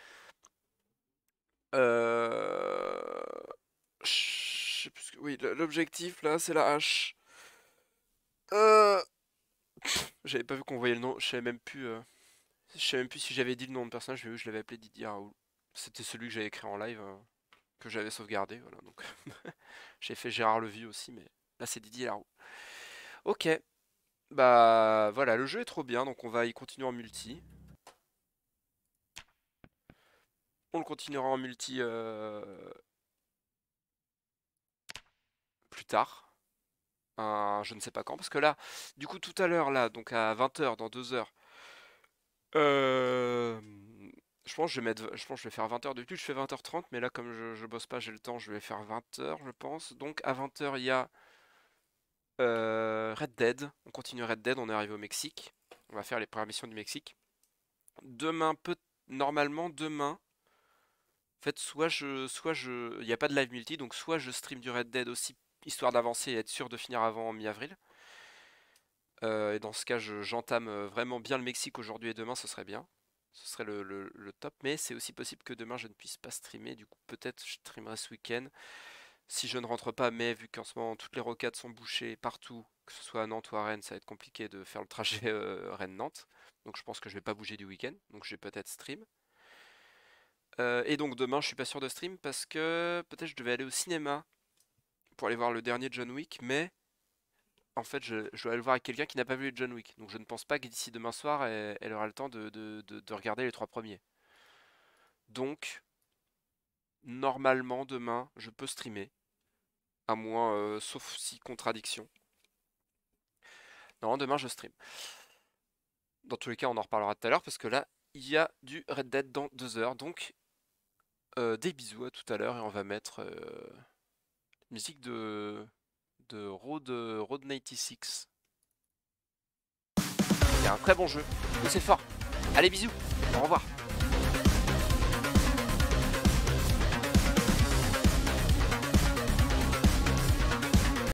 Speaker 1: Euh... Je sais plus ce que... Oui, l'objectif, là, c'est la hache. Euh... J'avais pas vu qu'on voyait le nom. Je savais même plus... euh, Je savais même plus si j'avais dit le nom de personnage. J'ai vu, je l'avais appelé Didier Raoult. C'était celui que j'avais écrit en live, euh, que j'avais sauvegardé, voilà. Donc, j'ai fait Gérard Levu aussi, mais là, c'est Didier Raoult. Ok. Bah voilà, le jeu est trop bien, donc on va y continuer en multi. On le continuera en multi euh, plus tard. Un- je ne sais pas quand, parce que là, du coup tout à l'heure, là, donc à vingt heures, dans deux heures, euh, je pense que je vais mettre, je pense que je vais faire vingt heures de plus, je fais vingt heures trente, mais là comme je, je bosse pas, j'ai le temps, je vais faire vingt heures, je pense. Donc à vingt heures, il y a euh, Red Dead. On continue Red Dead, on est arrivé au Mexique. On va faire les premières missions du Mexique. Demain, peut normalement demain. En fait, soit je, soit je, il n'y a pas de live multi, donc soit je stream du Red Dead aussi, histoire d'avancer et être sûr de finir avant mi-avril. Euh, et dans ce cas, je- j'entame euh, vraiment bien le Mexique aujourd'hui et demain, ce serait bien. Ce serait le, le- le top, mais c'est aussi possible que demain je ne puisse pas streamer. Du coup, peut-être je streamerai ce week-end. si je ne rentre pas, mais vu qu'en ce moment toutes les rocades sont bouchées partout, que ce soit à Nantes ou à Rennes, ça va être compliqué de faire le trajet euh, Rennes-Nantes. Donc je pense que je vais pas bouger du week-end, donc je vais peut-être stream. Euh, et donc demain, je suis pas sûr de stream parce que peut-être je devais aller au cinéma pour aller voir le dernier John Wick, mais en fait, je, je dois aller le voir avec quelqu'un qui n'a pas vu les John Wick. Donc je ne pense pas que d'ici demain soir, elle, elle aura le temps de, de- de- de regarder les trois premiers. Donc, normalement, demain, je peux streamer. À moins, euh, sauf si contradiction. Non, demain, je stream. Dans tous les cas, on en reparlera tout à l'heure parce que là, il y a du Red Dead dans deux heures. Donc, euh, des bisous à tout à l'heure et on va mettre euh, musique de, de Road, Road quatre-vingt-seize. C'est un très bon jeu. C'est fort. Allez, bisous. Au revoir.